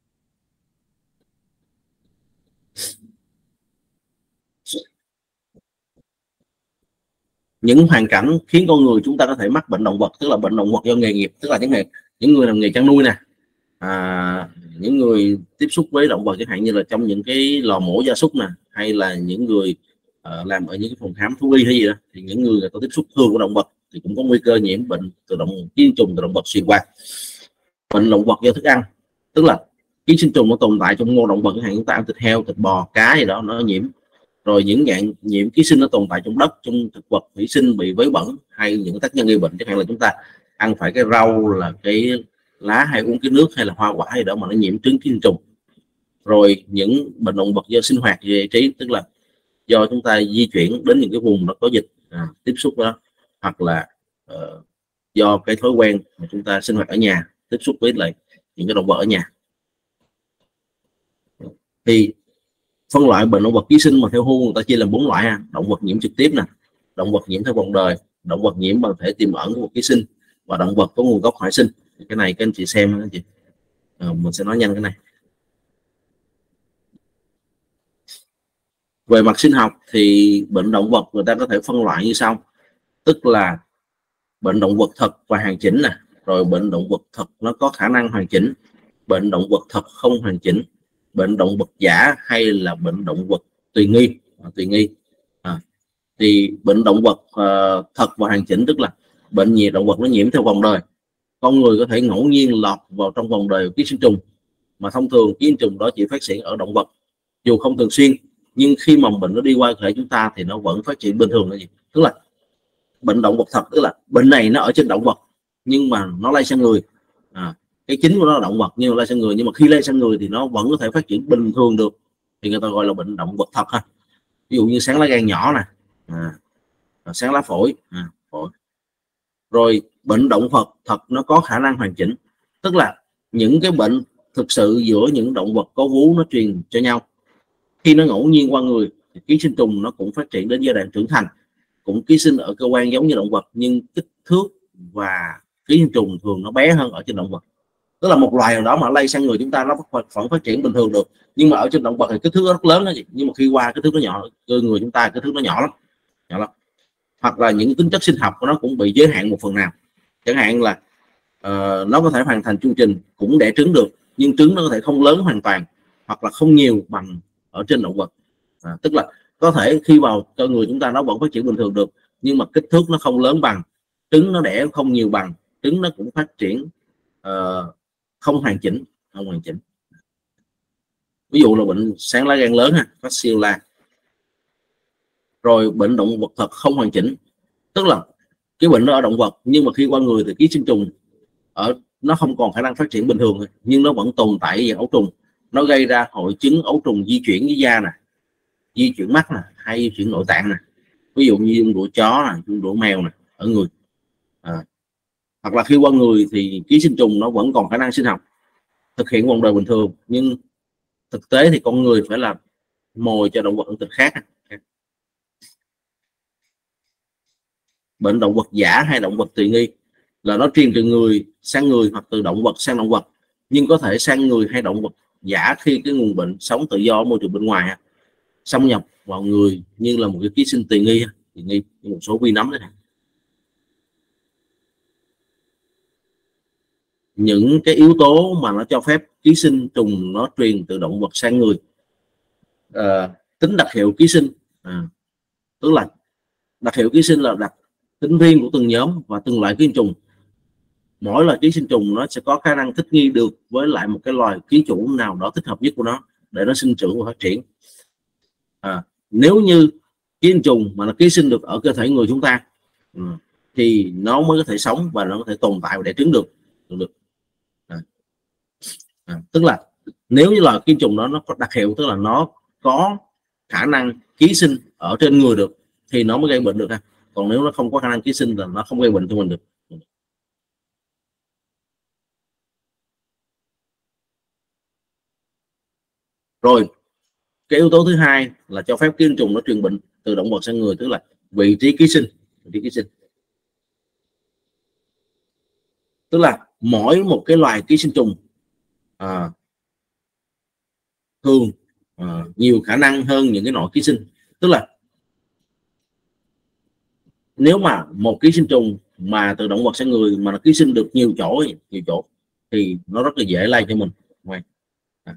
Những hoàn cảnh khiến con người chúng ta có thể mắc bệnh động vật, tức là bệnh động vật do nghề nghiệp, tức là những nghề những người làm nghề chăn nuôi nè, à, những người tiếp xúc với động vật chẳng hạn như là trong những cái lò mổ gia súc nè, hay là những người uh, làm ở những cái phòng khám thú y hay gì đó, thì những người có tiếp xúc thường với động vật thì cũng có nguy cơ nhiễm bệnh từ động ký sinh trùng từ động vật xuyên qua. Bệnh động vật do thức ăn, tức là ký sinh trùng nó tồn tại trong ngô động vật, chẳng hạn chúng ta ăn thịt heo, thịt bò, cá gì đó nó nhiễm. Rồi những dạng nhiễm ký sinh nó tồn tại trong đất, trong thực vật thủy sinh bị vấy bẩn, hay những tác nhân gây bệnh, chẳng hạn là chúng ta ăn phải cái rau, là cái lá, hay uống cái nước, hay là hoa quả gì đó mà nó nhiễm trứng ký sinh trùng. Rồi những bệnh động vật do sinh hoạt giải trí, tức là do chúng ta di chuyển đến những cái vùng nó có dịch, à, tiếp xúc đó, hoặc là uh, do cái thói quen mà chúng ta sinh hoạt ở nhà, tiếp xúc với lại những cái động vật ở nhà. Thì phân loại bệnh động vật ký sinh mà theo vê i âu người ta chia làm bốn loại ha: động vật nhiễm trực tiếp nè, động vật nhiễm theo vòng đời, động vật nhiễm bằng thể tiềm ẩn của ký sinh, và động vật có nguồn gốc hoại sinh. Cái này các anh chị xem anh chị, à, mình sẽ nói nhanh cái này. Về mặt sinh học thì bệnh động vật người ta có thể phân loại như sau, tức là bệnh động vật thật và hoàn chỉnh nè, rồi bệnh động vật thật nó có khả năng hoàn chỉnh, bệnh động vật thật không hoàn chỉnh, bệnh động vật giả, hay là bệnh động vật tùy nghi. À, tùy nghi à, thì bệnh động vật uh, thật và hoàn chỉnh tức là bệnh nhiễm động vật nó nhiễm theo vòng đời. Con người có thể ngẫu nhiên lọt vào trong vòng đời ký sinh trùng, mà thông thường ký sinh trùng đó chỉ phát triển ở động vật, dù không thường xuyên, nhưng khi mầm bệnh nó đi qua cơ thể chúng ta thì nó vẫn phát triển bình thường. Là gì? Tức là bệnh động vật thật, tức là bệnh này nó ở trên động vật nhưng mà nó lây sang người. À, cái chính của nó là động vật nhưng mà lây sang người, nhưng mà khi lây sang người thì nó vẫn có thể phát triển bình thường được, thì người ta gọi là bệnh động vật thật ha. Ví dụ như sáng lá gan nhỏ nè, à, sáng lá phổi, à, phổi. Rồi bệnh động vật thật nó có khả năng hoàn chỉnh, tức là những cái bệnh thực sự giữa những động vật có vú nó truyền cho nhau. Khi nó ngẫu nhiên qua người thì ký sinh trùng nó cũng phát triển đến giai đoạn trưởng thành, cũng ký sinh ở cơ quan giống như động vật, nhưng kích thước và ký sinh trùng thường nó bé hơn ở trên động vật. Tức là một loài nào đó mà lây sang người chúng ta nó vẫn phát triển bình thường được, nhưng mà ở trên động vật thì kích thước rất lớn đó, nhưng mà khi qua kích thước nó nhỏ, cơ người chúng ta kích thước nó nhỏ lắm, nhỏ lắm. Hoặc là những tính chất sinh học của nó cũng bị giới hạn một phần nào, chẳng hạn là uh, nó có thể hoàn thành chu trình cũng đẻ trứng được, nhưng trứng nó có thể không lớn hoàn toàn, hoặc là không nhiều bằng ở trên động vật. À, tức là có thể khi vào cơ người chúng ta nó vẫn phát triển bình thường được, nhưng mà kích thước nó không lớn bằng, trứng nó đẻ không nhiều bằng, trứng nó cũng phát triển uh, không hoàn chỉnh, không hoàn chỉnh. Ví dụ là bệnh sáng lá gan lớn ha, fasciola. Rồi bệnh động vật thật không hoàn chỉnh, tức là cái bệnh đó ở động vật, nhưng mà khi qua người thì ký sinh trùng ở nó không còn khả năng phát triển bình thường, nhưng nó vẫn tồn tại dạng ấu trùng, nó gây ra hội chứng ấu trùng di chuyển với da nè, di chuyển mắt nè, hay di chuyển nội tạng nè, ví dụ như viêm đũa chó nè, viêm đũa mèo nè ở người. À, hoặc là khi qua người thì ký sinh trùng nó vẫn còn khả năng sinh học, thực hiện vòng đời bình thường, nhưng thực tế thì con người phải là mồi cho động vật ẩn tịch khác. Bệnh động vật giả hay động vật tùy nghi là nó truyền từ người sang người hoặc từ động vật sang động vật, nhưng có thể sang người hay động vật giả khi cái nguồn bệnh sống tự do ở môi trường bên ngoài xâm nhập vào người, như là một cái ký sinh tùy nghi, tùy nghi như một số vi nấm đấy. Những cái yếu tố mà nó cho phép ký sinh trùng nó truyền từ động vật sang người. À, tính đặc hiệu ký sinh, à, tức là đặc hiệu ký sinh là đặc tính riêng của từng nhóm và từng loại ký sinh trùng. Mỗi loại ký sinh trùng nó sẽ có khả năng thích nghi được với lại một cái loài ký chủ nào đó thích hợp nhất của nó để nó sinh trưởng và phát triển. À, nếu như ký sinh trùng mà nó ký sinh được ở cơ thể người chúng ta thì nó mới có thể sống và nó có thể tồn tại và đẻ trứng được. được. À. À, tức là nếu như là ký sinh trùng đó nó có đặc hiệu, tức là nó có khả năng ký sinh ở trên người được thì nó mới gây bệnh được ha. Còn nếu nó không có khả năng ký sinh là nó không gây bệnh cho mình được. Rồi cái yếu tố thứ hai là cho phép ký sinh trùng nó truyền bệnh từ động vật sang người, tức là vị trí ký sinh. Vị trí ký sinh tức là mỗi một cái loài ký sinh trùng à, thường à, nhiều khả năng hơn những cái loại ký sinh. Tức là nếu mà một ký sinh trùng mà từ động vật sang người mà nó ký sinh được nhiều chỗ nhiều chỗ thì nó rất là dễ lây cho mình. À.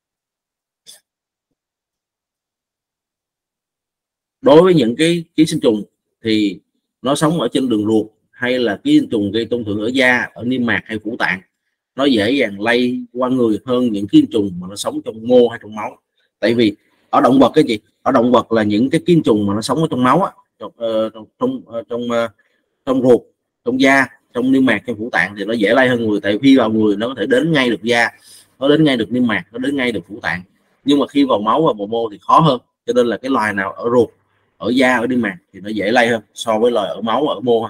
Đối với những cái ký sinh trùng thì nó sống ở trên đường ruột, hay là ký sinh trùng gây tổn thương ở da, ở niêm mạc hay phủ tạng, nó dễ dàng lây qua người hơn những ký sinh trùng mà nó sống trong mô hay trong máu. Tại vì ở động vật cái gì ở động vật là những cái ký sinh trùng mà nó sống ở trong máu á, trong trong trong trong, trong ruột, trong da, trong niêm mạc, trong phủ tạng thì nó dễ lây hơn người. Tại khi vào người nó có thể đến ngay được da, nó đến ngay được niêm mạc, nó đến ngay được phủ tạng. Nhưng mà khi vào máu và vào mô thì khó hơn. Cho nên là cái loài nào ở ruột, ở da, ở niêm mạc thì nó dễ lây hơn so với loài ở máu, ở mô.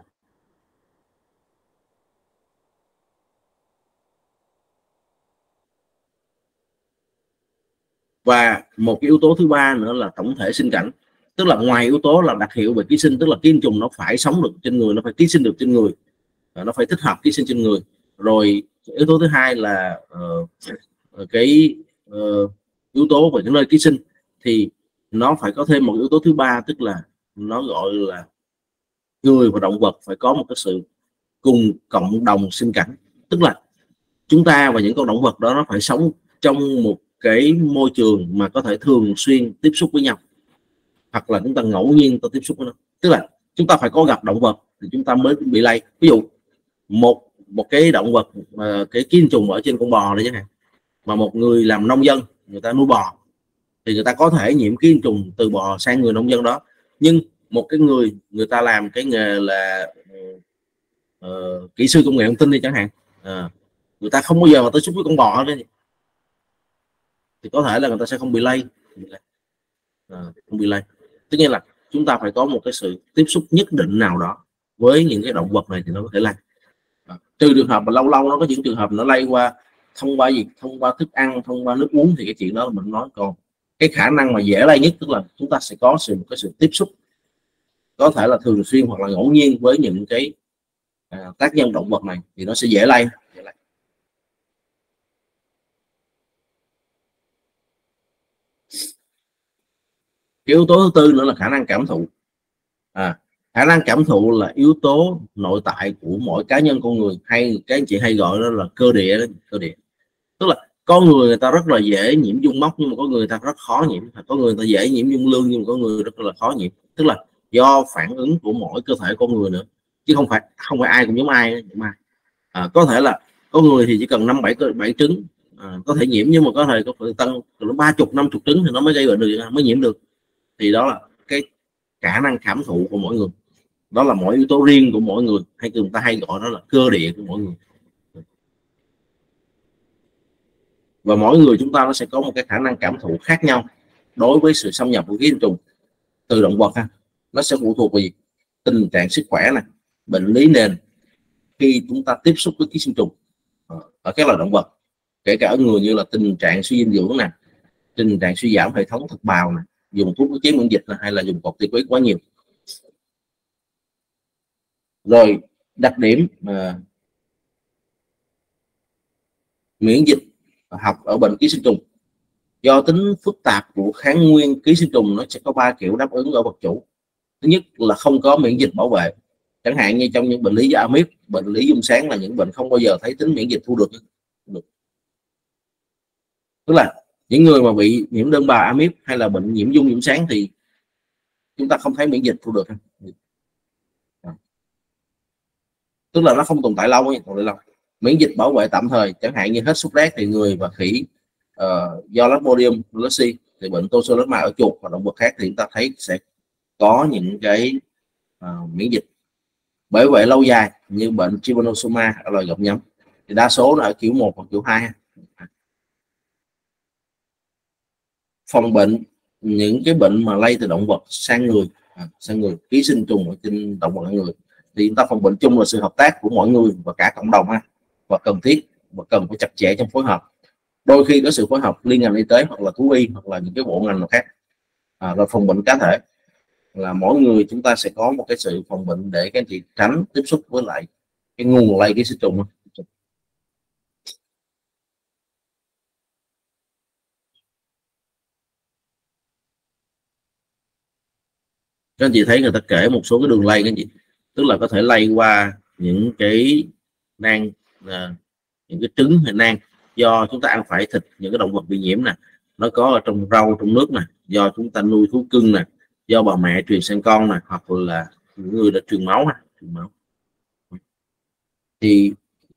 Và một cái yếu tố thứ ba nữa là tổng thể sinh cảnh. Tức là ngoài yếu tố là đặc hiệu về ký sinh, tức là ký sinh trùng nó phải sống được trên người, nó phải ký sinh được trên người, nó phải thích hợp ký sinh trên người. Rồi yếu tố thứ hai là uh, cái uh, yếu tố về cái nơi ký sinh thì nó phải có thêm một yếu tố thứ ba, tức là nó gọi là người và động vật phải có một cái sự cùng cộng đồng sinh cảnh. Tức là chúng ta và những con động vật đó nó phải sống trong một cái môi trường mà có thể thường xuyên tiếp xúc với nhau, hoặc là chúng ta ngẫu nhiên tôi tiếp xúc với nó. Tức là chúng ta phải có gặp động vật thì chúng ta mới bị lây. Ví dụ một một cái động vật mà cái ký sinh trùng ở trên con bò đấy chẳng hạn, mà một người làm nông dân, người ta nuôi bò thì người ta có thể nhiễm ký sinh trùng từ bò sang người nông dân đó. Nhưng một cái người người ta làm cái nghề là uh, kỹ sư công nghệ thông tin đi chẳng hạn, uh, người ta không bao giờ mà tiếp xúc với con bò đấy, thì có thể là người ta sẽ không bị lây, à, không bị lây. Tất nhiên là chúng ta phải có một cái sự tiếp xúc nhất định nào đó với những cái động vật này thì nó có thể lây. À, trừ trường hợp mà lâu lâu nó có những trường hợp nó lây qua thông qua gì, thông qua thức ăn, thông qua nước uống thì cái chuyện đó mình nói. Còn cái khả năng mà dễ lây nhất tức là chúng ta sẽ có sự một cái sự tiếp xúc, có thể là thường xuyên hoặc là ngẫu nhiên với những cái à, tác nhân động vật này thì nó sẽ dễ lây. Dễ lây. Cái yếu tố thứ tư nữa là khả năng cảm thụ. À, khả năng cảm thụ là yếu tố nội tại của mỗi cá nhân con người, hay cái anh chị hay gọi đó là cơ địa. Cơ địa tức là Có người người ta rất là dễ nhiễm dung móc nhưng mà có người người ta rất khó nhiễm, có người người ta dễ nhiễm dung lương nhưng mà có người rất là khó nhiễm, tức là do phản ứng của mỗi cơ thể con người nữa, chứ không phải không phải ai cũng giống ai. Mà à, có thể là có người thì chỉ cần năm bảy bảy trứng à, có thể nhiễm, nhưng mà có thể có phải tăng nó ba chục năm chục trứng thì nó mới gây bệnh được, mới nhiễm được. Thì đó là cái khả năng cảm thụ của mỗi người, đó là mỗi yếu tố riêng của mỗi người, hay người ta hay gọi đó là cơ địa của mỗi người. Và mỗi người chúng ta nó sẽ có một cái khả năng cảm thụ khác nhau đối với sự xâm nhập của ký sinh trùng từ động vật ha. Nó sẽ phụ thuộc vào gì? Tình trạng sức khỏe này, bệnh lý nền khi chúng ta tiếp xúc với ký sinh trùng ở các loài động vật, kể cả ở người, như là tình trạng suy dinh dưỡng nè, tình trạng suy giảm hệ thống thực bào nè, dùng thuốc ức chế miễn dịch này, hay là dùng corticoid quá nhiều. Rồi đặc điểm à, miễn dịch học ở bệnh ký sinh trùng, do tính phức tạp của kháng nguyên ký sinh trùng, nó sẽ có ba kiểu đáp ứng ở vật chủ. Thứ nhất là không có miễn dịch bảo vệ, chẳng hạn như trong những bệnh lý da amip, bệnh lý dung sáng là những bệnh không bao giờ thấy tính miễn dịch thu được. Tức là những người mà bị nhiễm đơn bào amip hay là bệnh nhiễm dung nhiễm sáng thì chúng ta không thấy miễn dịch thu được, tức là nó không tồn tại lâu ấy, tồn tại lâu. Miễn dịch bảo vệ tạm thời, chẳng hạn như hết sốt rét thì người và khỉ uh, do Plasmodium falciparum, thì bệnh Toxoplasma ở chuột và động vật khác thì chúng ta thấy sẽ có những cái uh, miễn dịch. Bởi vậy lâu dài như bệnh Trypanosoma ở loài gặm nhấm thì đa số là ở kiểu một hoặc kiểu hai. Phòng bệnh những cái bệnh mà lây từ động vật sang người, à, sang người, ký sinh trùng ở trên động vật sang người, thì chúng ta phòng bệnh chung là sự hợp tác của mọi người và cả cộng đồng ha, và cần thiết và cần phải chặt chẽ trong phối hợp. Đôi khi có sự phối hợp liên ngành y tế hoặc là thú y hoặc là những cái bộ ngành nào khác. À, rồi phòng bệnh cá thể là mỗi người chúng ta sẽ có một cái sự phòng bệnh để các anh chị tránh tiếp xúc với lại cái nguồn lây ký sinh trùng. Các anh chị thấy người ta kể một số cái đường lây, các anh chị, tức là có thể lây qua những cái nang, à, những cái trứng hay nang do chúng ta ăn phải thịt những cái động vật bị nhiễm nè, nó có ở trong rau trong nước nè, do chúng ta nuôi thú cưng nè, do bà mẹ truyền sang con nè, hoặc là những người đã truyền máu nè, truyền máu. Thì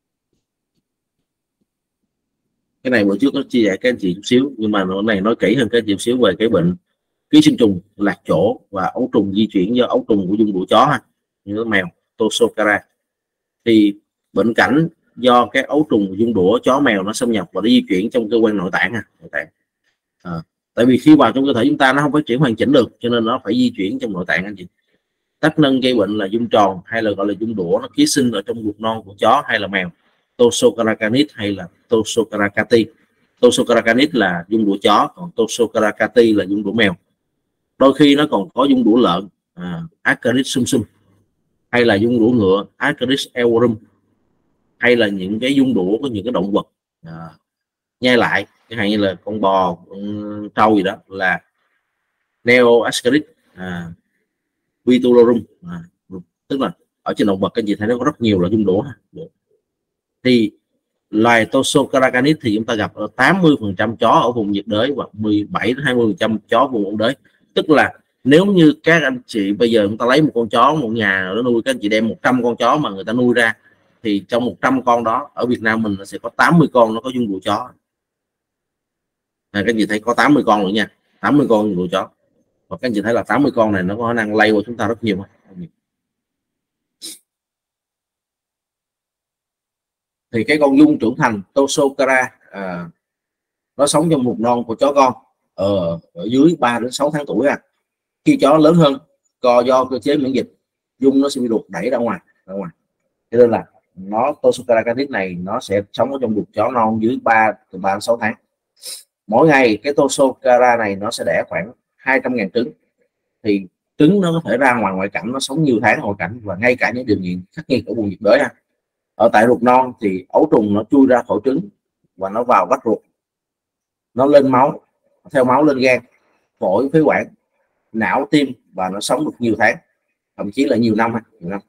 cái này bữa trước nó chia sẻ các anh chị chút xíu, nhưng mà nó này nói kỹ hơn các anh chị chút xíu về cái bệnh ký sinh trùng lạc chỗ và ấu trùng di chuyển do ấu trùng của dung đũa chó ha, như mèo Toxocara. Thì bệnh cảnh do các ấu trùng dung đũa chó mèo nó xâm nhập và nó di chuyển trong cơ quan nội tạng ha, nội tạng. À, tại vì khi vào trong cơ thể chúng ta nó không phát triển hoàn chỉnh được, cho nên nó phải di chuyển trong nội tạng anh chị. Tác nhân gây bệnh là dung tròn hay là gọi là dung đũa, nó ký sinh ở trong ruột non của chó hay là mèo, Toxocara canis hay là Toxocara cati. Toxocara canis là dung đũa chó, còn Toxocara cati là dung đũa mèo. Đôi khi nó còn có dung đũa lợn, à, Acarix sum sum, hay là dung đũa ngựa, Acarix eorum, hay là những cái dung đũa của những cái động vật à, nhai lại, chẳng hạn như là con bò, con trâu gì đó là Neoascaris à, Vitulorum, à, tức là ở trên động vật các chị thấy nó có rất nhiều là dung đũa. Thì loài Toxocara canis thì chúng ta gặp ở tám mươi phần trăm chó ở vùng nhiệt đới và mười bảy đến hai mươi phần trăm chó vùng ôn đới. Tức là nếu như các anh chị bây giờ chúng ta lấy một con chó, một nhà nó nuôi, các anh chị đem một trăm con chó mà người ta nuôi ra, thì trong một trăm con đó ở Việt Nam mình nó sẽ có tám mươi con nó có dung đũa chó. À, các anh chị thấy có tám mươi con nữa nha, tám mươi con dung đũa chó. Và các anh chị thấy là tám mươi con này nó có khả năng lây qua chúng ta rất nhiều. Thì cái con dung trưởng thành Toxocara à, nó sống trong ruột non của chó con ở, ở dưới ba đến sáu tháng tuổi. À, khi chó lớn hơn, co do cơ chế miễn dịch, dung nó sẽ bị ruột đẩy ra ngoài, ra ngoài. Cho nên là nó Toxocara canis này nó sẽ sống ở trong ruột chó non dưới ba từ ba đến sáu tháng. Mỗi ngày cái Toxocara này nó sẽ đẻ khoảng hai trăm nghìn trứng. Thì trứng nó có thể ra ngoài ngoại cảnh, nó sống nhiều tháng ngoại cảnh và ngay cả những điều kiện khắc nghiệt ở vùng nhiệt đới. Ha. Ở tại ruột non thì ấu trùng nó chui ra khỏi trứng và nó vào vách ruột, nó lên máu, theo máu lên gan, phổi, phế quản, não, tim, và nó sống được nhiều tháng, thậm chí là nhiều năm. Nhiều năm.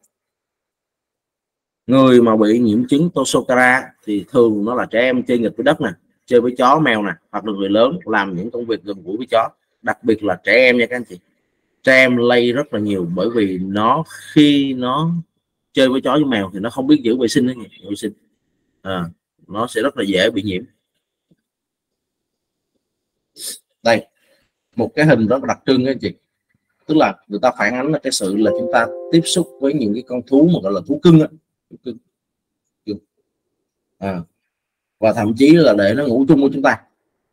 Người mà bị nhiễm chứng Toxocara thì thường nó là trẻ em chơi nghịch với đất nè, chơi với chó mèo nè, hoặc là người lớn làm những công việc gần gũi với chó, đặc biệt là trẻ em nha các anh chị. Trẻ em lây rất là nhiều, bởi vì nó khi nó chơi với chó với mèo thì nó không biết giữ vệ sinh đó nhỉ, vệ sinh à, nó sẽ rất là dễ bị nhiễm. Đây một cái hình rất là đặc trưng các anh chị, tức là người ta phản ánh là cái sự là chúng ta tiếp xúc với những cái con thú mà gọi là thú cưng á, thú cưng. À, và thậm chí là để nó ngủ chung với chúng ta.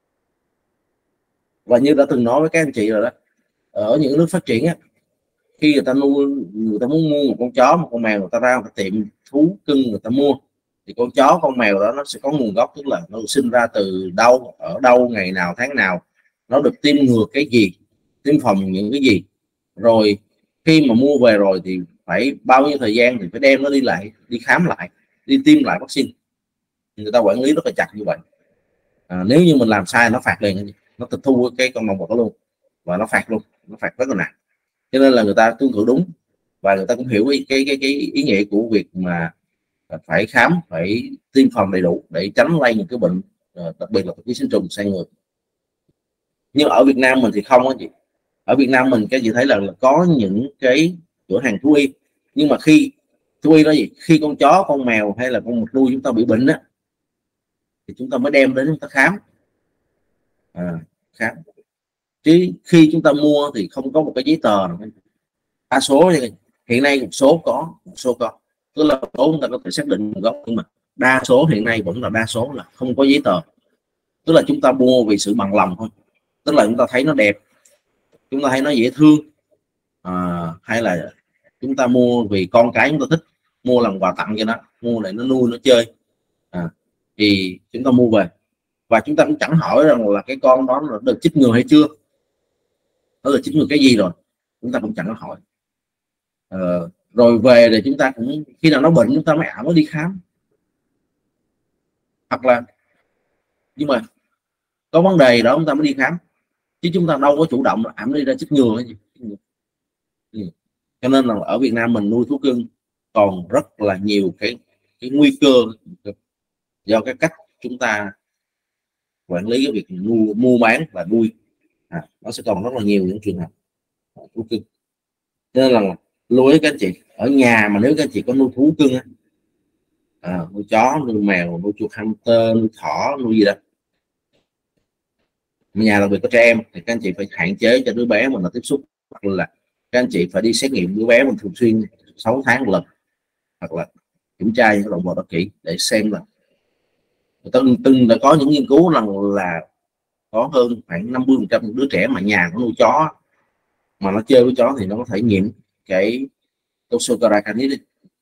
Và như đã từng nói với các anh chị rồi đó, ở những nước phát triển á, khi người ta nuôi, người ta muốn mua một con chó, một con mèo, người ta ra một tiệm thú cưng người ta mua, thì con chó con mèo đó nó sẽ có nguồn gốc, tức là nó được sinh ra từ đâu, ở đâu, ngày nào, tháng nào, nó được tiêm ngừa cái gì, tiêm phòng những cái gì, rồi khi mà mua về rồi thì phải bao nhiêu thời gian thì phải đem nó đi lại, đi khám lại, đi tiêm lại vaccine. Người ta quản lý rất là chặt như vậy. À, nếu như mình làm sai nó phạt liền, nó tịch thu cái con động vật đó luôn, và nó phạt luôn, nó phạt rất là nặng. Cho nên là người ta tuân thủ đúng, và người ta cũng hiểu cái cái cái, cái ý nghĩa của việc mà phải khám, phải tiêm phòng đầy đủ để tránh lây những cái bệnh, đặc biệt là ký sinh trùng sang người. Nhưng ở Việt Nam mình thì không á chị. Ở Việt Nam mình cái chị thấy là, là có những cái cửa hàng thú y, nhưng mà khi thú y đó gì, khi con chó, con mèo hay là con vật nuôi chúng ta bị bệnh á, thì chúng ta mới đem đến chúng ta khám, à, khám. Chứ khi chúng ta mua thì không có một cái giấy tờ nào. Đa số hiện nay một số có, một số có, tức là số chúng ta có thể xác định nguồn gốc, nhưng mà đa số hiện nay vẫn là đa số là không có giấy tờ. Tức là chúng ta mua vì sự bằng lòng thôi, tức là chúng ta thấy nó đẹp, chúng ta thấy nó dễ thương, à, hay là chúng ta mua vì con cái chúng ta thích, mua làm quà tặng cho nó, mua để nó nuôi nó chơi, à, thì chúng ta mua về, và chúng ta cũng chẳng hỏi rằng là cái con đó nó được chích ngừa hay chưa, nó được chích ngừa cái gì rồi, chúng ta cũng chẳng có hỏi. Ờ, rồi về thì chúng ta cũng khi nào nó bệnh chúng ta mới ảo nó đi khám, hoặc là nhưng mà có vấn đề đó chúng ta mới đi khám, chứ chúng ta đâu có chủ động ẩm đi ra chích ngừa cái gì. Ừ. Cho nên là ở Việt Nam mình nuôi thú cưng còn rất là nhiều cái cái nguy cơ do cái cách chúng ta quản lý cái việc mua, mua bán và nuôi, à, nó sẽ còn rất là nhiều những trường hợp thú cưng. Nên là lưu ý các anh chị, ở nhà mà nếu các anh chị có nuôi thú cưng, à, nuôi chó, nuôi mèo, nuôi chuột hamster, nuôi thỏ, nuôi gì đó, nhà đặc biệt có trẻ em, thì các anh chị phải hạn chế cho đứa bé mình là tiếp xúc, hoặc là các anh chị phải đi xét nghiệm đứa bé mình thường xuyên sáu tháng một lần, hoặc là kiểm tra những động vật đó kỹ để xem là từng từng đã có những nghiên cứu rằng là có hơn khoảng năm mươi phần trăm đứa trẻ mà nhà có nuôi chó mà nó chơi với chó thì nó có thể nhiễm cái Toxocara canis.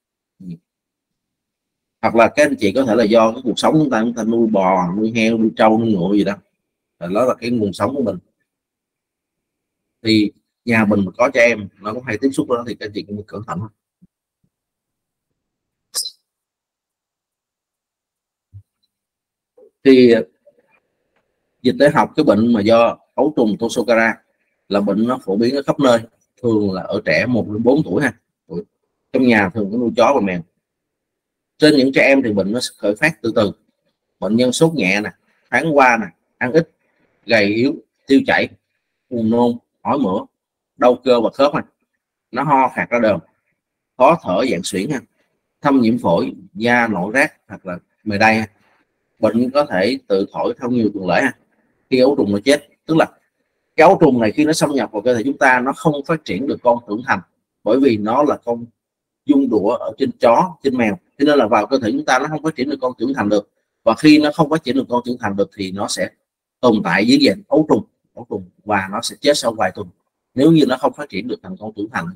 Hoặc là các anh chị có thể là do cái cuộc sống chúng ta, chúng ta nuôi bò, nuôi heo, nuôi trâu, nuôi ngựa gì đó, đó là cái nguồn sống của mình, thì nhà mình mà có trẻ em nó cũng hay tiếp xúc đó, thì các anh chị cũng cẩn thận. Thì dịch tễ học, cái bệnh mà do ấu trùng Toxocara là bệnh nó phổ biến ở khắp nơi, thường là ở trẻ một đến bốn tuổi ha. Trong nhà thường có nuôi chó và mèo. Trên những trẻ em thì bệnh nó khởi phát từ từ, bệnh nhân sốt nhẹ nè, tháng qua nè, ăn ít, gầy yếu, tiêu chảy, buồn nôn, ói mửa, đau cơ và khớp này, nó ho khạc ra đờm, khó thở dạng suyễn ha, thâm nhiễm phổi, da nổi rát hoặc là mề đay. Bệnh có thể tự thổi theo nhiều tuần lễ ha. Khi ấu trùng nó chết, tức là cái ấu trùng này khi nó xâm nhập vào cơ thể chúng ta, nó không phát triển được con trưởng thành, bởi vì nó là con dung đũa ở trên chó, trên mèo, cho nên là vào cơ thể chúng ta nó không phát triển được con trưởng thành được. Và khi nó không phát triển được con trưởng thành được thì nó sẽ tồn tại dưới dạng ấu trùng, ấu trùng và nó sẽ chết sau vài tuần nếu như nó không phát triển được thành con trưởng thành.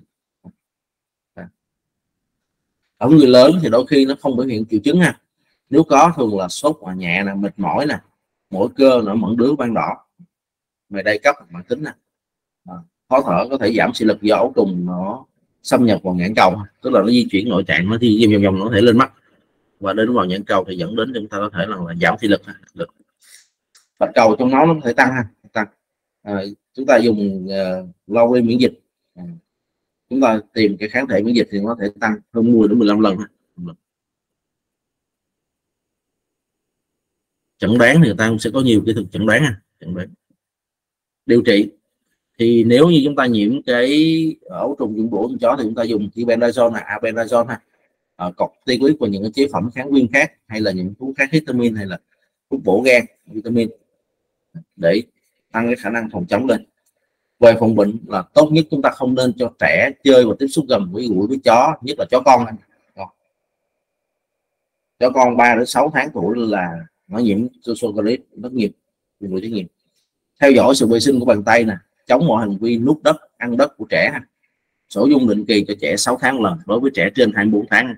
Ở người lớn thì đôi khi nó không biểu hiện triệu chứng ha, nếu có thường là sốt và nhẹ nè, mệt mỏi nè, mỏi cơ nổi mẩn đứa ban đỏ, mề đay cấp mãn tính nè, à, khó thở, có thể giảm thị lực do ấu trùng nó xâm nhập vào nhãn cầu, tức là nó di chuyển nội tạng, nó đi vòng vòng nó có thể lên mắt và đến vào nhãn cầu thì dẫn đến chúng ta có thể là, là giảm thị lực, lực. Bạch cầu trong máu nó có thể tăng ha, tăng. À, chúng ta dùng uh, lâu miễn dịch, à, chúng ta tìm cái kháng thể miễn dịch thì nó có thể tăng hơn mười đến mười lăm lần ha. chẩn đoán thì người ta cũng sẽ có nhiều kỹ thuật chẩn đoán ha. Chẩn đoán điều trị thì nếu như chúng ta nhiễm cái ấu trùng dưỡng bổ trong chó thì chúng ta dùng albendazole là albendazole ha, à, corticoid và những cái chế phẩm kháng viêm khác, hay là những thuốc kháng histamine, hay là thuốc bổ gan vitamin để tăng cái khả năng phòng chống lên. Về phòng bệnh là tốt nhất chúng ta không nên cho trẻ chơi và tiếp xúc gần với gũi với chó, nhất là chó con. Chó con ba đến sáu tháng tuổi là nó nhiễm Zoonosis rất nhiều, nhiều nhiều. Theo dõi sự vệ sinh của bàn tay nè, chống mọi hành vi nuốt đất, ăn đất của trẻ. Sổ dung định kỳ cho trẻ sáu tháng lần đối với trẻ trên hai mươi bốn tháng.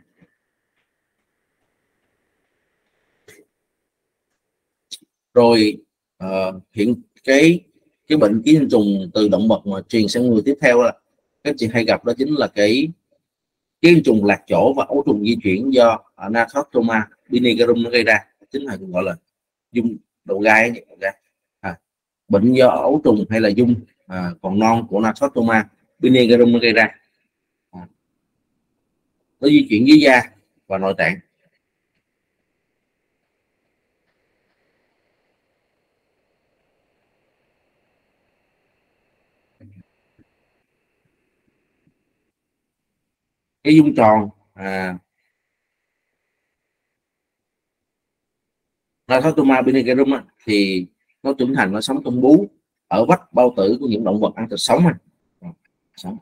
Rồi uh, hiện cái cái bệnh ký sinh trùng từ động vật mà truyền sang người tiếp theo là các chị hay gặp, đó chính là cái ký sinh trùng lạc chỗ và ấu trùng di chuyển do Nothostroma binigerum nó gây ra, chính là gọi là dung đầu gai. À, bệnh do ấu trùng hay là dung à, còn non của Nothostroma binigerum nó gây ra. À, nó di chuyển dưới da và nội tạng. Cái dung tròn à, Nothostroma binigerum thì nó trưởng thành, nó sống trong bú ở vách bao tử của những động vật ăn thịt sống. À, sống.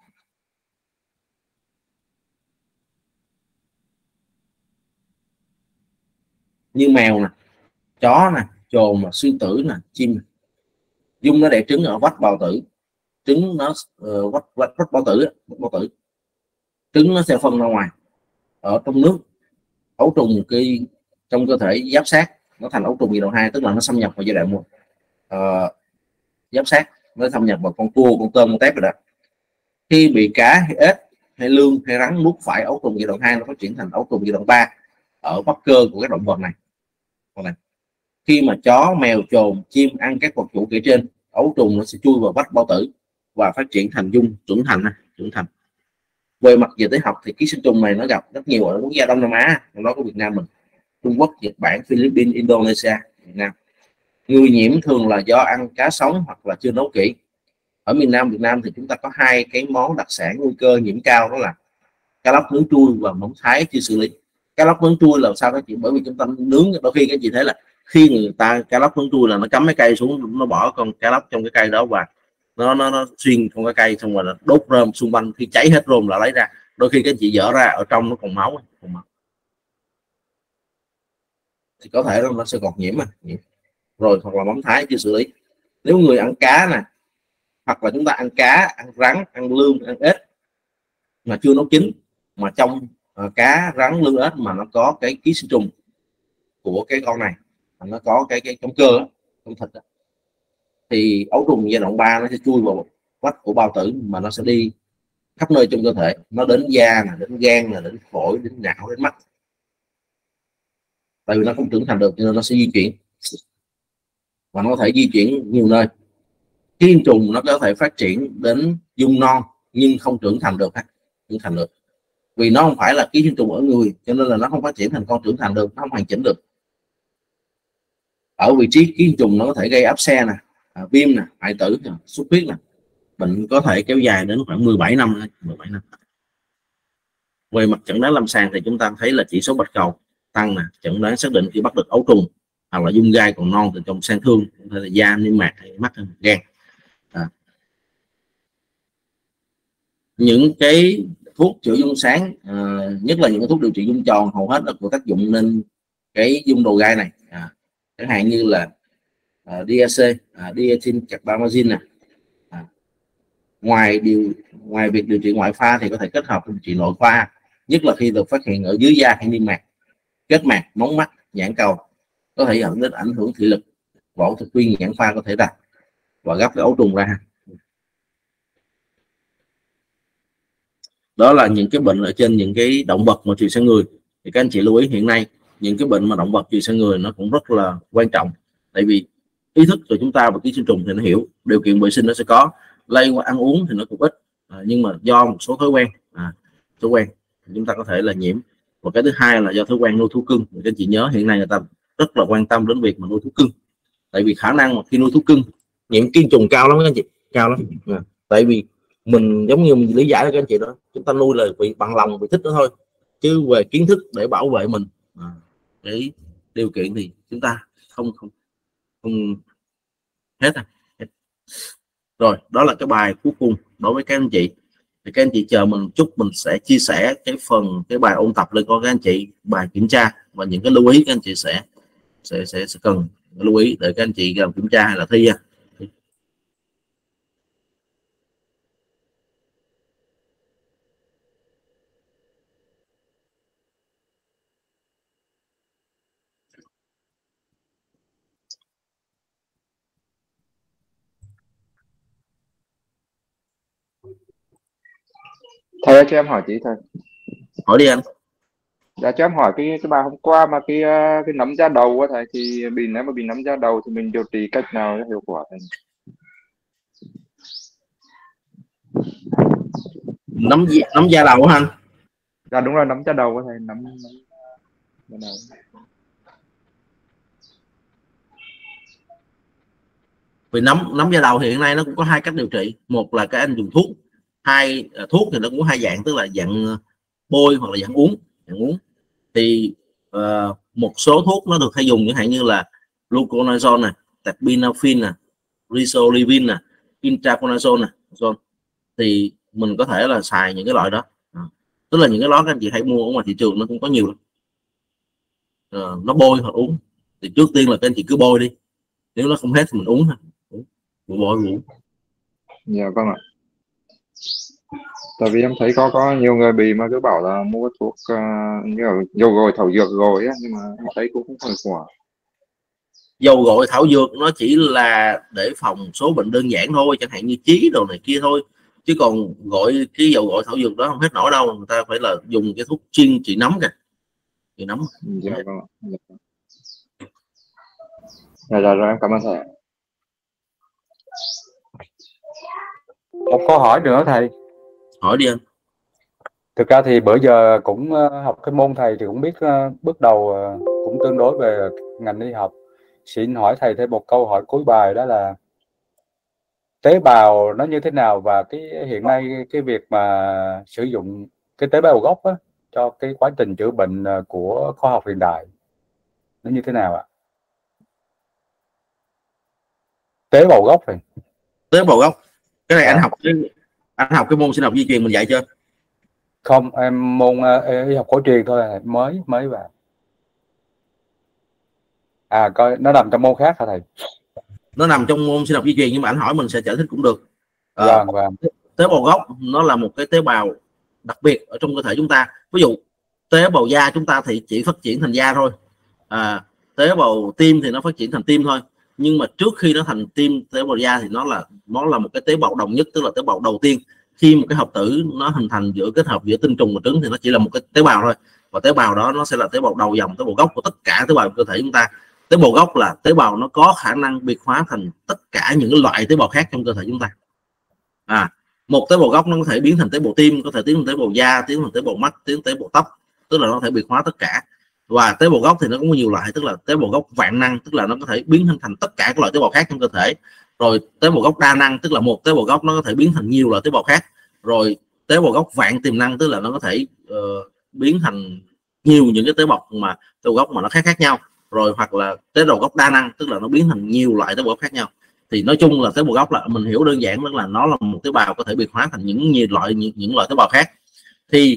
Như mèo nè, chó nè, trồn nè, sư tử nè, chim. Dung nó đẻ trứng ở vách bao tử, trứng nó uh, vách, vách, vách bao tử, vách bao tử. Trứng nó sẽ phân ra ngoài ở trong nước. Ấu trùng cái trong cơ thể giáp sát nó thành ấu trùng giai đoạn hai, tức là nó xâm nhập vào giai đoạn một uh, giáp sát, nó xâm nhập vào con cua, con tôm, con tép rồi đó. Khi bị cá hay ếch hay lươn hay rắn nuốt phải ấu trùng giai đoạn hai, nó phát triển thành ấu trùng giai đoạn ba ở bắp cơ của các động vật này. Khi mà chó, mèo, trồn, chim ăn các vật chủ kể trên, ấu trùng nó sẽ chui vào vách bao tử và phát triển thành dung trưởng thành. trưởng thành. Về mặt dịch tễ học thì ký sinh trùng này nó gặp rất nhiều ở quốc gia Đông Nam Á, trong đó có Việt Nam mình, Trung Quốc, Nhật Bản, Philippines, Indonesia, Việt Nam. Người nhiễm thường là do ăn cá sống hoặc là chưa nấu kỹ. Ở miền Nam Việt Nam thì chúng ta có hai cái món đặc sản nguy cơ nhiễm cao, đó là cá lóc nướng trui và móng thái chưa xử lý. Cá lóc nướng trui là sao các chị? Bởi vì chúng ta nướng, đôi khi các chị thấy là khi người ta cá lóc nướng trui là nó cắm cái cây xuống, nó bỏ con cá lóc trong cái cây đó và nó nó, nó xuyên trong cái cây, xong rồi nó đốt rơm xung quanh, khi cháy hết rơm là lấy ra. Đôi khi các chị dở ra ở trong nó còn máu, còn máu. Thì có thể nó sẽ còn nhiễm mà nhiễm. Rồi hoặc là móng thái chưa xử lý. Nếu người ăn cá nè, hoặc là chúng ta ăn cá, ăn rắn, ăn lươn, ăn ếch mà chưa nấu chín, mà trong uh, cá, rắn, lươn, ếch mà nó có cái ký sinh trùng của cái con này, nó có cái cái trong cơ đó, trong thịt đó, thì ấu trùng giai đoạn ba nó sẽ chui vào vách của bao tử mà nó sẽ đi khắp nơi trong cơ thể, nó đến da, đến gan, đến phổi, đến não, đến mắt. Tại vì nó không trưởng thành được nên nó sẽ di chuyển, và nó có thể di chuyển nhiều nơi. Ký sinh trùng nó có thể phát triển đến dung non nhưng không trưởng thành được, trưởng thành được, vì nó không phải là ký sinh trùng ở người, cho nên là nó không phát triển thành con trưởng thành được, nó không hoàn chỉnh được. Ở vị trí ký sinh trùng nó có thể gây áp xe nè, à, viêm nè, hoại tử nè, xuất huyết nè. Bệnh có thể kéo dài đến khoảng mười bảy năm. mười bảy năm. Về mặt chẩn đoán lâm sàng thì chúng ta thấy là chỉ số bạch cầu tăng nè, chẩn đoán xác định khi bắt được ấu trùng hoặc là dung gai còn non từ trong sang thương, hay là da, niêm mạc, hay mắt, hay gan. À. Những cái thuốc chữa dung sáng, à, nhất là những cái thuốc điều trị dung tròn, hầu hết là có tác dụng lên cái dung đầu gai này. À, chẳng hạn như là uh, đê a xê, uh, diethylcarbamazine nè. À, ngoài điều ngoài việc điều trị ngoại khoa thì có thể kết hợp điều trị nội khoa, nhất là khi được phát hiện ở dưới da hay niêm mạc, kết mạc, mống mắt, nhãn cầu, có thể dẫn đến ảnh hưởng thị lực. Phẫu thuật viên nhãn khoa có thể đặt và gấp cái ấu trùng ra. Đó là những cái bệnh ở trên những cái động vật mà truyền sang người. Thì các anh chị lưu ý, hiện nay những cái bệnh mà động vật truyền sang người nó cũng rất là quan trọng, tại vì ý thức của chúng ta và ký sinh trùng thì nó hiểu, điều kiện vệ sinh nó sẽ có, lây qua ăn uống thì nó cũng ít, à, nhưng mà do một số thói quen, à, thói quen chúng ta có thể là nhiễm. Và cái thứ hai là do thói quen nuôi thú cưng. Các anh chị nhớ hiện nay người ta rất là quan tâm đến việc mà nuôi thú cưng. Tại vì khả năng mà khi nuôi thú cưng nhiễm kiên trùng cao lắm các anh chị, cao lắm. À, tại vì mình giống như mình lý giải các anh chị đó, chúng ta nuôi là vì bằng lòng, vì thích nó thôi, chứ về kiến thức để bảo vệ mình, à, cái điều kiện thì chúng ta không không không hết à. Hết. Rồi đó là cái bài cuối cùng đối với các anh chị. Thì các anh chị chờ mình chút, mình sẽ chia sẻ cái phần cái bài ôn tập lên con các anh chị, bài kiểm tra và những cái lưu ý các anh chị sẽ sẽ sẽ, sẽ cần lưu ý để các anh chị làm kiểm tra hay là thi. Thầy ơi, cho em hỏi tí thầy. Hỏi đi anh. Dạ cho em hỏi cái cái bài hôm qua mà cái cái nấm da đầu á thầy, thì bị nếu mà bị nấm da đầu thì mình điều trị cách nào cho hiệu quả thầy? Nấm nấm da đầu hả anh? Dạ đúng rồi, nấm da đầu á thầy, nấm, nấm da đầu. Vì nấm nấm da đầu thì hiện nay nó cũng có hai cách điều trị. Một là các anh dùng thuốc, hai thuốc thì nó cũng có hai dạng, tức là dạng bôi hoặc là dạng uống. Dạng uống thì uh, một số thuốc nó được hay dùng chẳng hạn như là fluconazole này, terbinafine nè, risolevin nè, intraconazole nè, thì mình có thể là xài những cái loại đó. À, tức là những cái đó các anh chị hãy mua ở ngoài thị trường nó cũng có nhiều lắm. À, nó bôi hoặc uống thì trước tiên là các anh chị cứ bôi đi, nếu nó không hết thì mình uống ha, bôi bôi uống. Dạ vâng ạ. Tại vì em thấy có có nhiều người bị mà cứ bảo là mua thuốc uh, như là dầu gội thảo dược rồi á, nhưng mà em thấy cũng không hiệu quả. Dầu gội thảo dược nó chỉ là để phòng số bệnh đơn giản thôi, chẳng hạn như chí đồ này kia thôi, chứ còn gọi cái dầu gội thảo dược đó không hết nổi đâu. Người ta phải là dùng cái thuốc chuyên trị nấm kìa, trị nấm. Dạ vâng ạ. Dạ rồi, rồi em cảm ơn thầy. Một câu hỏi nữa thầy. Hỏi đi anh. Thực ra thì bữa giờ cũng học cái môn thầy thì cũng biết bước đầu cũng tương đối về ngành y học. Xin hỏi thầy thêm một câu hỏi cuối bài, đó là tế bào nó như thế nào, và cái hiện nay cái việc mà sử dụng cái tế bào gốc á, cho cái quá trình chữa bệnh của khoa học hiện đại nó như thế nào ạ? Tế bào gốc này. Tế bào gốc. Cái này à. anh học cái anh học cái môn sinh học di truyền mình dạy chưa? Không, em môn uh, y học cổ truyền thôi, mới mới vào. À coi nó nằm trong môn khác hả thầy? Nó nằm trong môn sinh học di truyền nhưng mà anh hỏi mình sẽ giải thích cũng được. À, vâng, vâng. Tế bào gốc nó là một cái tế bào đặc biệt ở trong cơ thể chúng ta. Ví dụ tế bào da chúng ta thì chỉ phát triển thành da thôi. À, tế bào tim thì nó phát triển thành tim thôi. Nhưng mà trước khi nó thành tim tế bào da thì nó là nó là một cái tế bào đồng nhất, tức là tế bào đầu tiên. Khi một cái hợp tử nó hình thành giữa kết hợp giữa tinh trùng và trứng thì nó chỉ là một cái tế bào thôi, và tế bào đó nó sẽ là tế bào đầu dòng, tế bào gốc của tất cả tế bào cơ thể chúng ta. Tế bào gốc là tế bào nó có khả năng biệt hóa thành tất cả những cái loại tế bào khác trong cơ thể chúng ta. À, một tế bào gốc nó có thể biến thành tế bào tim, có thể biến thành tế bào da, biến thành tế bào mắt, biến thành tế bào tóc, tức là nó có thể biệt hóa tất cả. Và tế bào gốc thì nó cũng có nhiều loại, tức là tế bào gốc vạn năng, tức là nó có thể biến thành tất cả các loại tế bào khác trong cơ thể. Rồi tế bào gốc đa năng, tức là một tế bào gốc nó có thể biến thành nhiều loại tế bào khác. Rồi tế bào gốc vạn tiềm năng, tức là nó có thể uh, biến thành nhiều những cái tế bào mà tế bào gốc mà nó khác khác nhau. Rồi hoặc là tế bào gốc đa năng, tức là nó biến thành nhiều loại tế bào gốc khác nhau. Thì nói chung là tế bào gốc là mình hiểu đơn giản, tức là nó là một tế bào có thể biệt hóa thành những nhiều loại những, những loại tế bào khác. Thì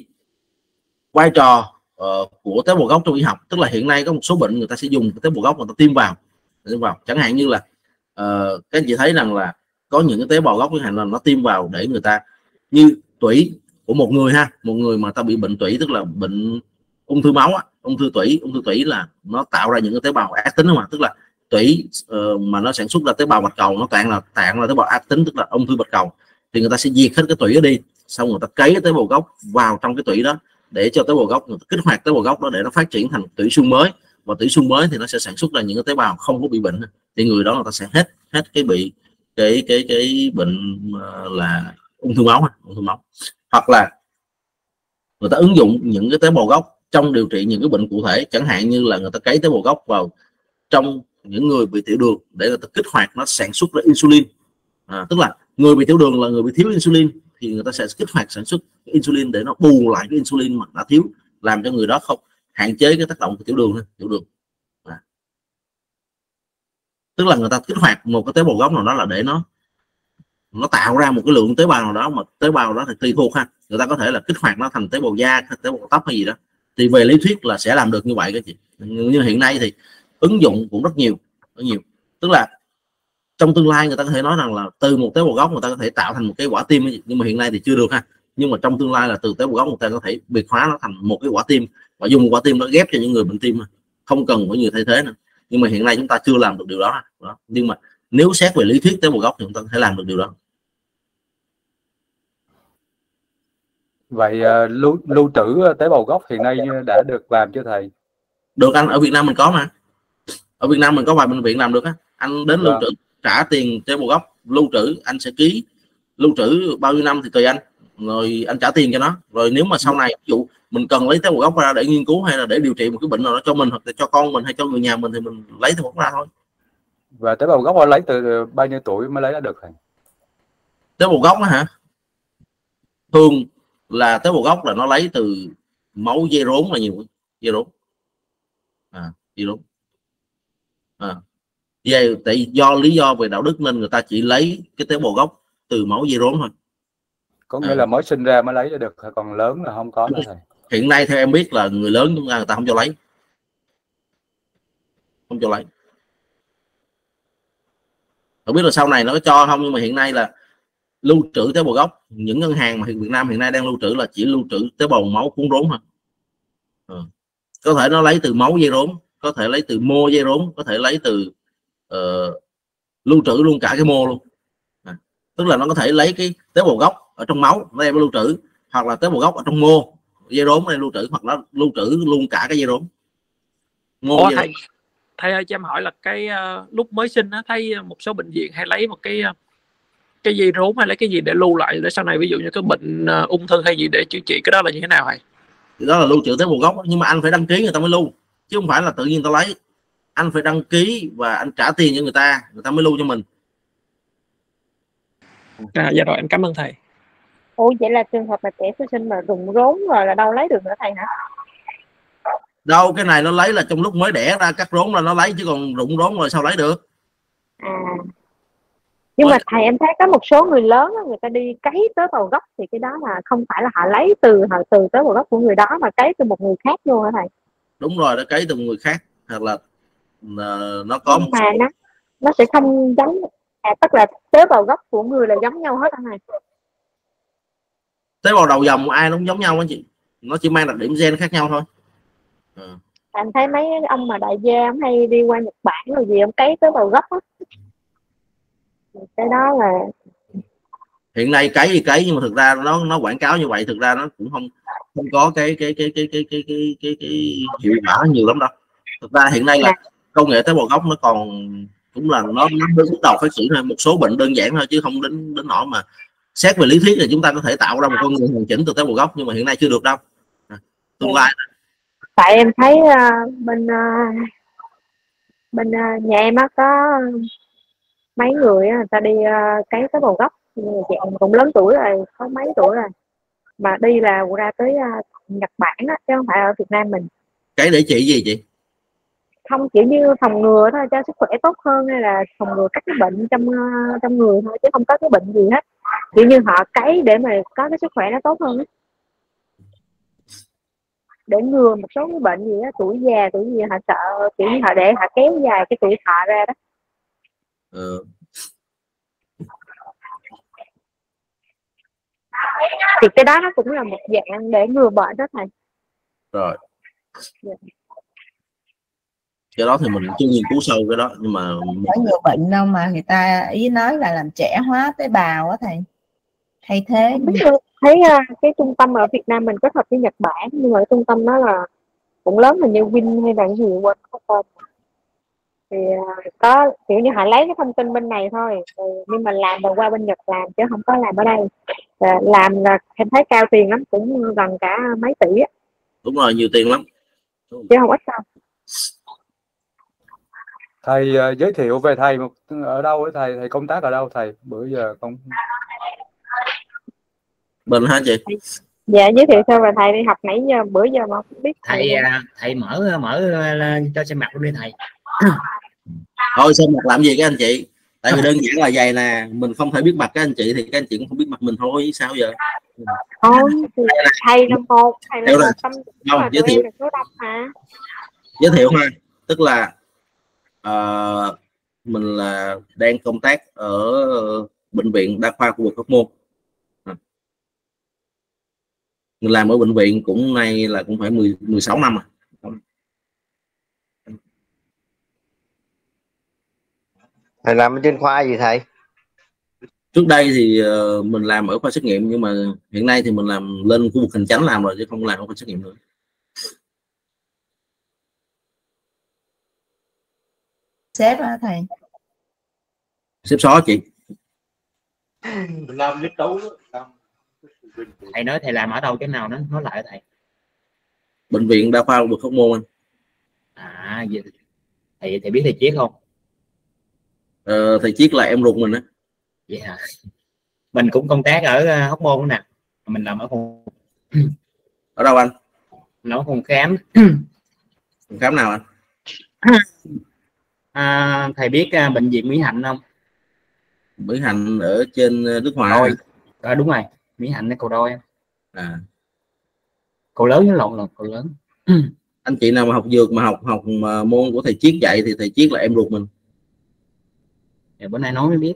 vai trò uh, của tế bào gốc trong y học, tức là hiện nay có một số bệnh người ta sẽ dùng tế bào gốc người ta tiêm vào, tiêm vào. Chẳng hạn như là uh, các anh chị thấy rằng là có những cái tế bào gốc là nó tiêm vào để người ta, như tủy của một người ha, một người mà ta bị bệnh tủy, tức là bệnh ung thư máu á, ung thư tủy. Ung thư tủy là nó tạo ra những cái tế bào ác tính mà, tức là tủy uh, mà nó sản xuất ra tế bào bạch cầu, nó toàn là tạng là tế bào ác tính, tức là ung thư bạch cầu. Thì người ta sẽ diệt hết cái tủy đó đi, xong người ta cấy cái tế bào gốc vào trong cái tủy đó để cho tế bào gốc, người ta kích hoạt tế bào gốc đó để nó phát triển thành tủy xương mới, và tủy xương mới thì nó sẽ sản xuất ra những cái tế bào không có bị bệnh, thì người đó người ta sẽ hết hết cái bị cái cái cái bệnh uh, là ung thư máu, ung thư máu. Hoặc là người ta ứng dụng những cái tế bào gốc trong điều trị những cái bệnh cụ thể, chẳng hạn như là người ta cấy tế bào gốc vào trong những người bị tiểu đường để người ta kích hoạt nó sản xuất ra insulin. À, tức là người bị tiểu đường là người bị thiếu insulin thì người ta sẽ kích hoạt sản xuất insulin để nó bù lại cái insulin mà đã thiếu, làm cho người đó không hạn chế cái tác động của tiểu đường. Tiểu đường à. Tức là người ta kích hoạt một cái tế bào gốc nào đó là để nó nó tạo ra một cái lượng tế bào nào đó, mà tế bào đó thì tùy thuộc ha, người ta có thể là kích hoạt nó thành tế bào da, tế bào tóc hay gì đó, thì về lý thuyết là sẽ làm được như vậy các chị. Nhưng hiện nay thì ứng dụng cũng rất nhiều, rất nhiều. Tức là trong tương lai người ta có thể nói rằng là từ một tế bào gốc người ta có thể tạo thành một cái quả tim, nhưng mà hiện nay thì chưa được ha. Nhưng mà trong tương lai là từ tế bào gốc người ta có thể biệt hóa nó thành một cái quả tim và dùng quả tim nó ghép cho những người bệnh tim, không cần phải nhiều thay thế nữa. Nhưng mà hiện nay chúng ta chưa làm được điều đó, đó. Nhưng mà nếu xét về lý thuyết tế bào gốc thì chúng ta có thể làm được điều đó. Vậy uh, lưu lưu trữ tế bào gốc hiện nay đã được làm chưa thầy? Được anh, ở Việt Nam mình có mà. Ở Việt Nam mình có vài bệnh viện làm được á. Anh đến lưu trữ, trả tiền tế bào gốc lưu trữ, anh sẽ ký lưu trữ bao nhiêu năm thì tùy anh, rồi anh trả tiền cho nó. Rồi nếu mà sau này ví dụ mình cần lấy tế bào gốc ra để nghiên cứu hay là để điều trị một cái bệnh nào đó cho mình hoặc là cho con mình hay cho người nhà mình thì mình lấy tế bào gốc ra thôi. Và tế bào gốc lấy từ bao nhiêu tuổi mới lấy ra được thầy? Tế bào gốc đó hả? Thường là tế bào gốc là nó lấy từ máu dê rốn là nhiều, dê rốn. À, dê rốn. À, về tại do lý do về đạo đức nên người ta chỉ lấy cái tế bào gốc từ máu dê rốn thôi. Có nghĩa à. là mới sinh ra mới lấy ra được, còn lớn là không có nữa thầy. Hiện nay theo em biết là người lớn chúng ta người ta không cho lấy, không cho lấy. Không biết là sau này nó có cho không, nhưng mà hiện nay là lưu trữ tế bào gốc, những ngân hàng mà Việt Nam hiện nay đang lưu trữ là chỉ lưu trữ tế bào máu cuốn rốn thôi. À. Có thể nó lấy từ máu dê rốn, có thể lấy từ mô dê rốn, có thể lấy từ uh, lưu trữ luôn cả cái mô luôn. À. Tức là nó có thể lấy cái tế bào gốc ở trong máu nó đem lưu trữ, hoặc là tế bào gốc ở trong mô dê rốn này lưu trữ, hoặc là lưu trữ luôn cả cái dê rốn. Mô Ủa, dê thầy, thầy ơi cho em hỏi là cái uh, lúc mới sinh á, thấy một số bệnh viện hay lấy một cái uh, cái dây rốn hay lấy cái gì để lưu lại để sau này ví dụ như cái bệnh uh, ung thư hay gì để chữa trị, cái đó là như thế nào thầy? Đó là lưu trữ tế bào gốc, nhưng mà anh phải đăng ký người ta mới lưu, chứ không phải là tự nhiên ta lấy. Anh phải đăng ký và anh trả tiền cho người ta, người ta mới lưu cho mình. À, dạ rồi, em cảm ơn thầy. Ủa vậy là trường hợp là trẻ sơ sinh mà rụng rốn rồi là đâu lấy được nữa thầy hả? Đâu, cái này nó lấy là trong lúc mới đẻ ra cắt rốn là nó lấy, chứ còn rụng rốn rồi sao lấy được. À. Nhưng mà thầy em thấy có một số người lớn đó, người ta đi cấy tế bào gốc thì cái đó là không phải là họ lấy từ họ từ tế bào gốc của người đó mà cấy từ một người khác luôn hả thầy? Đúng rồi, nó cấy từ một người khác, hoặc là uh, nó có nhưng mà nó nó sẽ không giống, à, tức là tế bào gốc của người là giống nhau hết anh này. Tế bào đầu dòng ai nó cũng giống nhau á chị, nó chỉ mang đặc điểm gen khác nhau thôi. À. Anh thấy mấy ông mà đại gia ông hay đi qua Nhật Bản rồi gì ông cấy tế bào gốc á. Cái đó là hiện nay cấy thì cấy, nhưng mà thực ra nó nó quảng cáo như vậy, thực ra nó cũng không không có cái cái cái cái cái cái cái cái, cái hiệu quả nhiều lắm đâu. Thực ra hiện nay là công nghệ tế bào gốc nó còn cũng là nó nó bước đầu phát triển thôi, một số bệnh đơn giản thôi chứ không đến đến nỗi mà xét về lý thuyết thì chúng ta có thể tạo ra một con người hoàn chỉnh từ tế bào gốc, nhưng mà hiện nay chưa được đâu. À, tương lai. Tại em thấy uh, bên uh, bên uh, nhà em á có mấy người người ta đi uh, cấy tế bào gốc, dạng cũng lớn tuổi rồi, có mấy tuổi rồi mà đi là ra tới uh, Nhật Bản đó, chứ không phải ở Việt Nam mình. Cấy để trị gì chị? Không, kiểu như phòng ngừa thôi, cho sức khỏe tốt hơn, hay là phòng ngừa các cái bệnh trong uh, trong người thôi, chứ không có cái bệnh gì hết. Kiểu như họ cấy để mà có cái sức khỏe nó tốt hơn ấy. Để ngừa một số cái bệnh gì đó, tuổi già tuổi gì họ sợ, kiểu như họ để họ kéo dài cái tuổi thọ ra đó. Ừ. Thì cái đó nó cũng là một dạng để ngừa bệnh đó thầy. Rồi. Yeah. Cái đó thì mình chưa nghiên cứu sâu cái đó, nhưng mà có nhiều bệnh đâu mà người ta ý nói là làm trẻ hóa tế bào á thầy, thay thế. Thấy uh, cái trung tâm ở Việt Nam mình kết hợp với Nhật Bản, nhưng mà cái trung tâm đó là cũng lớn, hình như Win hay là cái gì quên không tên. Thì uh, có kiểu như họ lấy cái thông tin bên này thôi, rồi, nhưng mà làm rồi qua bên Nhật làm chứ không có làm ở đây. Uh, làm là em thấy cao tiền lắm, cũng gần cả mấy tỷ á. Đúng rồi, nhiều tiền lắm chứ không ít đâu. Thầy uh, giới thiệu về thầy một ở đâu ấy thầy, thầy công tác ở đâu thầy? Bữa giờ không Mình hả chị? Dạ giới thiệu sao về thầy đi, học nãy giờ bữa giờ mà không biết thầy. Thầy à, thầy mở mở lên cho xem mặt luôn đi thầy. Thôi xem mặt làm gì các anh chị? Tại vì đơn giản là vậy nè, mình không thể biết mặt các anh chị thì các anh chị cũng không biết mặt mình thôi, sao giờ? Thôi thầy là một, thầy là Theo một là- tâm Không, mà giới tụi em thiệu là số đông mà. giới thiệu ha, tức là ờ, mình là đang công tác ở bệnh viện đa khoa khu vực Hóc Môn. À, mình làm ở bệnh viện cũng nay là cũng phải mười, mười sáu năm rồi. Thầy làm ở trên khoa gì thầy? Trước đây thì ờ, mình làm ở khoa xét nghiệm, nhưng mà hiện nay thì mình làm lên khu vực hành chánh làm rồi chứ không làm ở khoa xét nghiệm nữa. Sếp hả thầy? Xếp xó chị. Làm lift đấu thầy nói thầy làm ở đâu cái nào nó nói lại thầy. Bệnh viện đa khoa khu vực Hóc Môn anh. À vậy thầy thầy biết thầy Chiết không? Ờ, thầy Chiết là em ruột mình á. Vậy hả? Mình cũng công tác ở Hóc Môn nè, mình làm ở phòng. Ở đâu anh? Nó phòng khám. Phòng khám nào anh? À, thầy biết uh, bệnh viện Mỹ Hạnh không? Mỹ Hạnh ở trên Đức Hòa. Rồi. À, đúng rồi, Mỹ Hạnh ở Cầu Đôi. À. Cầu lớn với lộn lộn cầu lớn. Anh chị nào mà học dược mà học học mà môn của thầy Chiết dạy thì thầy Chiết là em ruột mình. Dạ, bữa nay nói mới biết.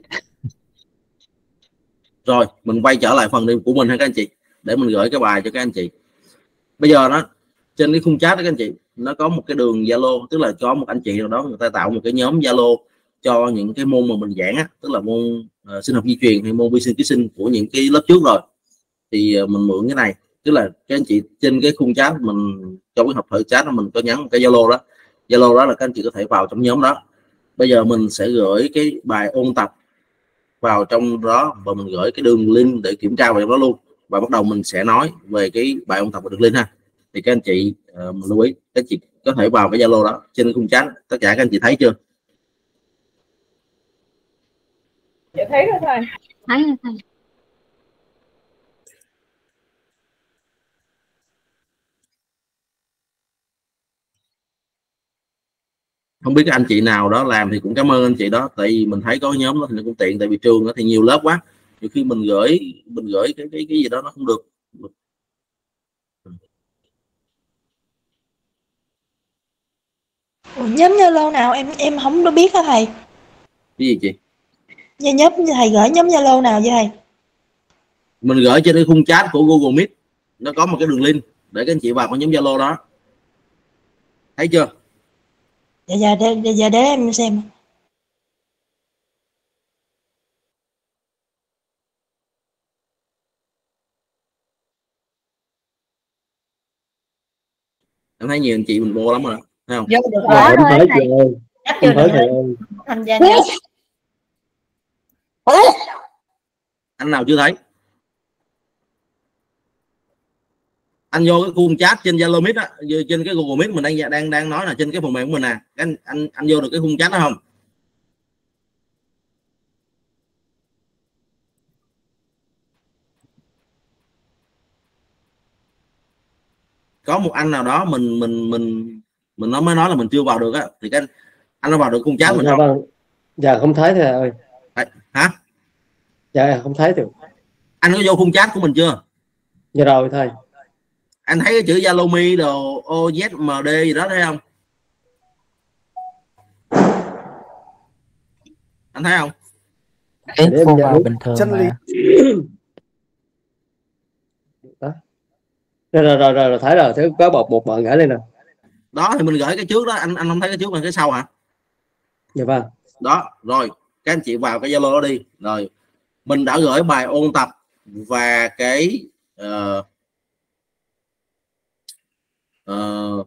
Rồi mình quay trở lại phần điểm của mình ha các anh chị, để mình gửi cái bài cho các anh chị. Bây giờ nó trên cái khung chat đó các anh chị, nó có một cái đường Zalo, tức là có một anh chị nào đó người ta tạo một cái nhóm Zalo cho những cái môn mà mình giảng á, tức là môn uh, sinh học di truyền hay môn vi sinh ký sinh của những cái lớp trước rồi, thì uh, mình mượn cái này, tức là các anh chị trên cái khung chat mình trong cái hộp thoại chat mình có nhắn một cái Zalo đó, Zalo đó là các anh chị có thể vào trong nhóm đó. Bây giờ mình sẽ gửi cái bài ôn tập vào trong đó và mình gửi cái đường link để kiểm tra vào trong đó luôn, và bắt đầu mình sẽ nói về cái bài ôn tập và đường link ha. Thì các anh chị uh, lưu ý các anh chị có thể vào cái Zalo đó trên khung chat, tất cả các anh chị thấy chưa? Dạ thấy rồi thầy. Thấy rồi thầy. Không biết cái anh chị nào đó làm thì cũng cảm ơn anh chị đó, tại vì mình thấy có nhóm đó thì nó cũng tiện, tại vì trường đó thì nhiều lớp quá, nhiều khi mình gửi mình gửi cái cái cái gì đó nó không được. Ủa, nhóm Zalo nào em em không có biết hả thầy? Cái gì chị? Dạ, nhóm thầy gửi nhóm Zalo nào vậy thầy? Mình gửi trên cái khung chat của Google Meet, nó có một cái đường link để các anh chị vào cái nhóm Zalo đó, thấy chưa? Dạ dạ để, dạ, dạ để em xem. Em thấy nhiều anh chị mình vô lắm rồi đó, thấy không? Vô được Dạ, rồi. không thấy thầy ơi, Nhắc không vô thấy được thầy rồi. ơi. Tham gia nhóm. Anh nào chưa thấy? Anh vô cái khung chat trên Zalo Meet á, trên cái Google Meet mình đang đang đang nói là trên cái phần mềm của mình nè, anh anh anh vô được cái khung chat đó không? Có một anh nào đó mình mình mình mình nó mới nói là mình chưa vào được á, thì cái anh anh nó vào được khung chat Dạ, mình dạ, không? vâng. Dạ không thấy thầy ơi. À, hả? Dạ không thấy được. Anh có vô khung chat của mình chưa? Dạ rồi thầy. Anh thấy cái chữ Zalo Me đồ o z em đê gì đó thấy không? Anh thấy không? Để em Info vào vào bình thường chân lý. mà. Đó. Rồi, rồi rồi rồi thấy rồi, thấy có bột bột mỡ ngã lên rồi. Đó thì mình gửi cái trước đó, anh anh không thấy cái trước mà cái sau hả? Dạ vâng. Đó rồi các anh chị vào cái Zalo đó đi. Rồi mình đã gửi bài ôn tập và cái uh, uh,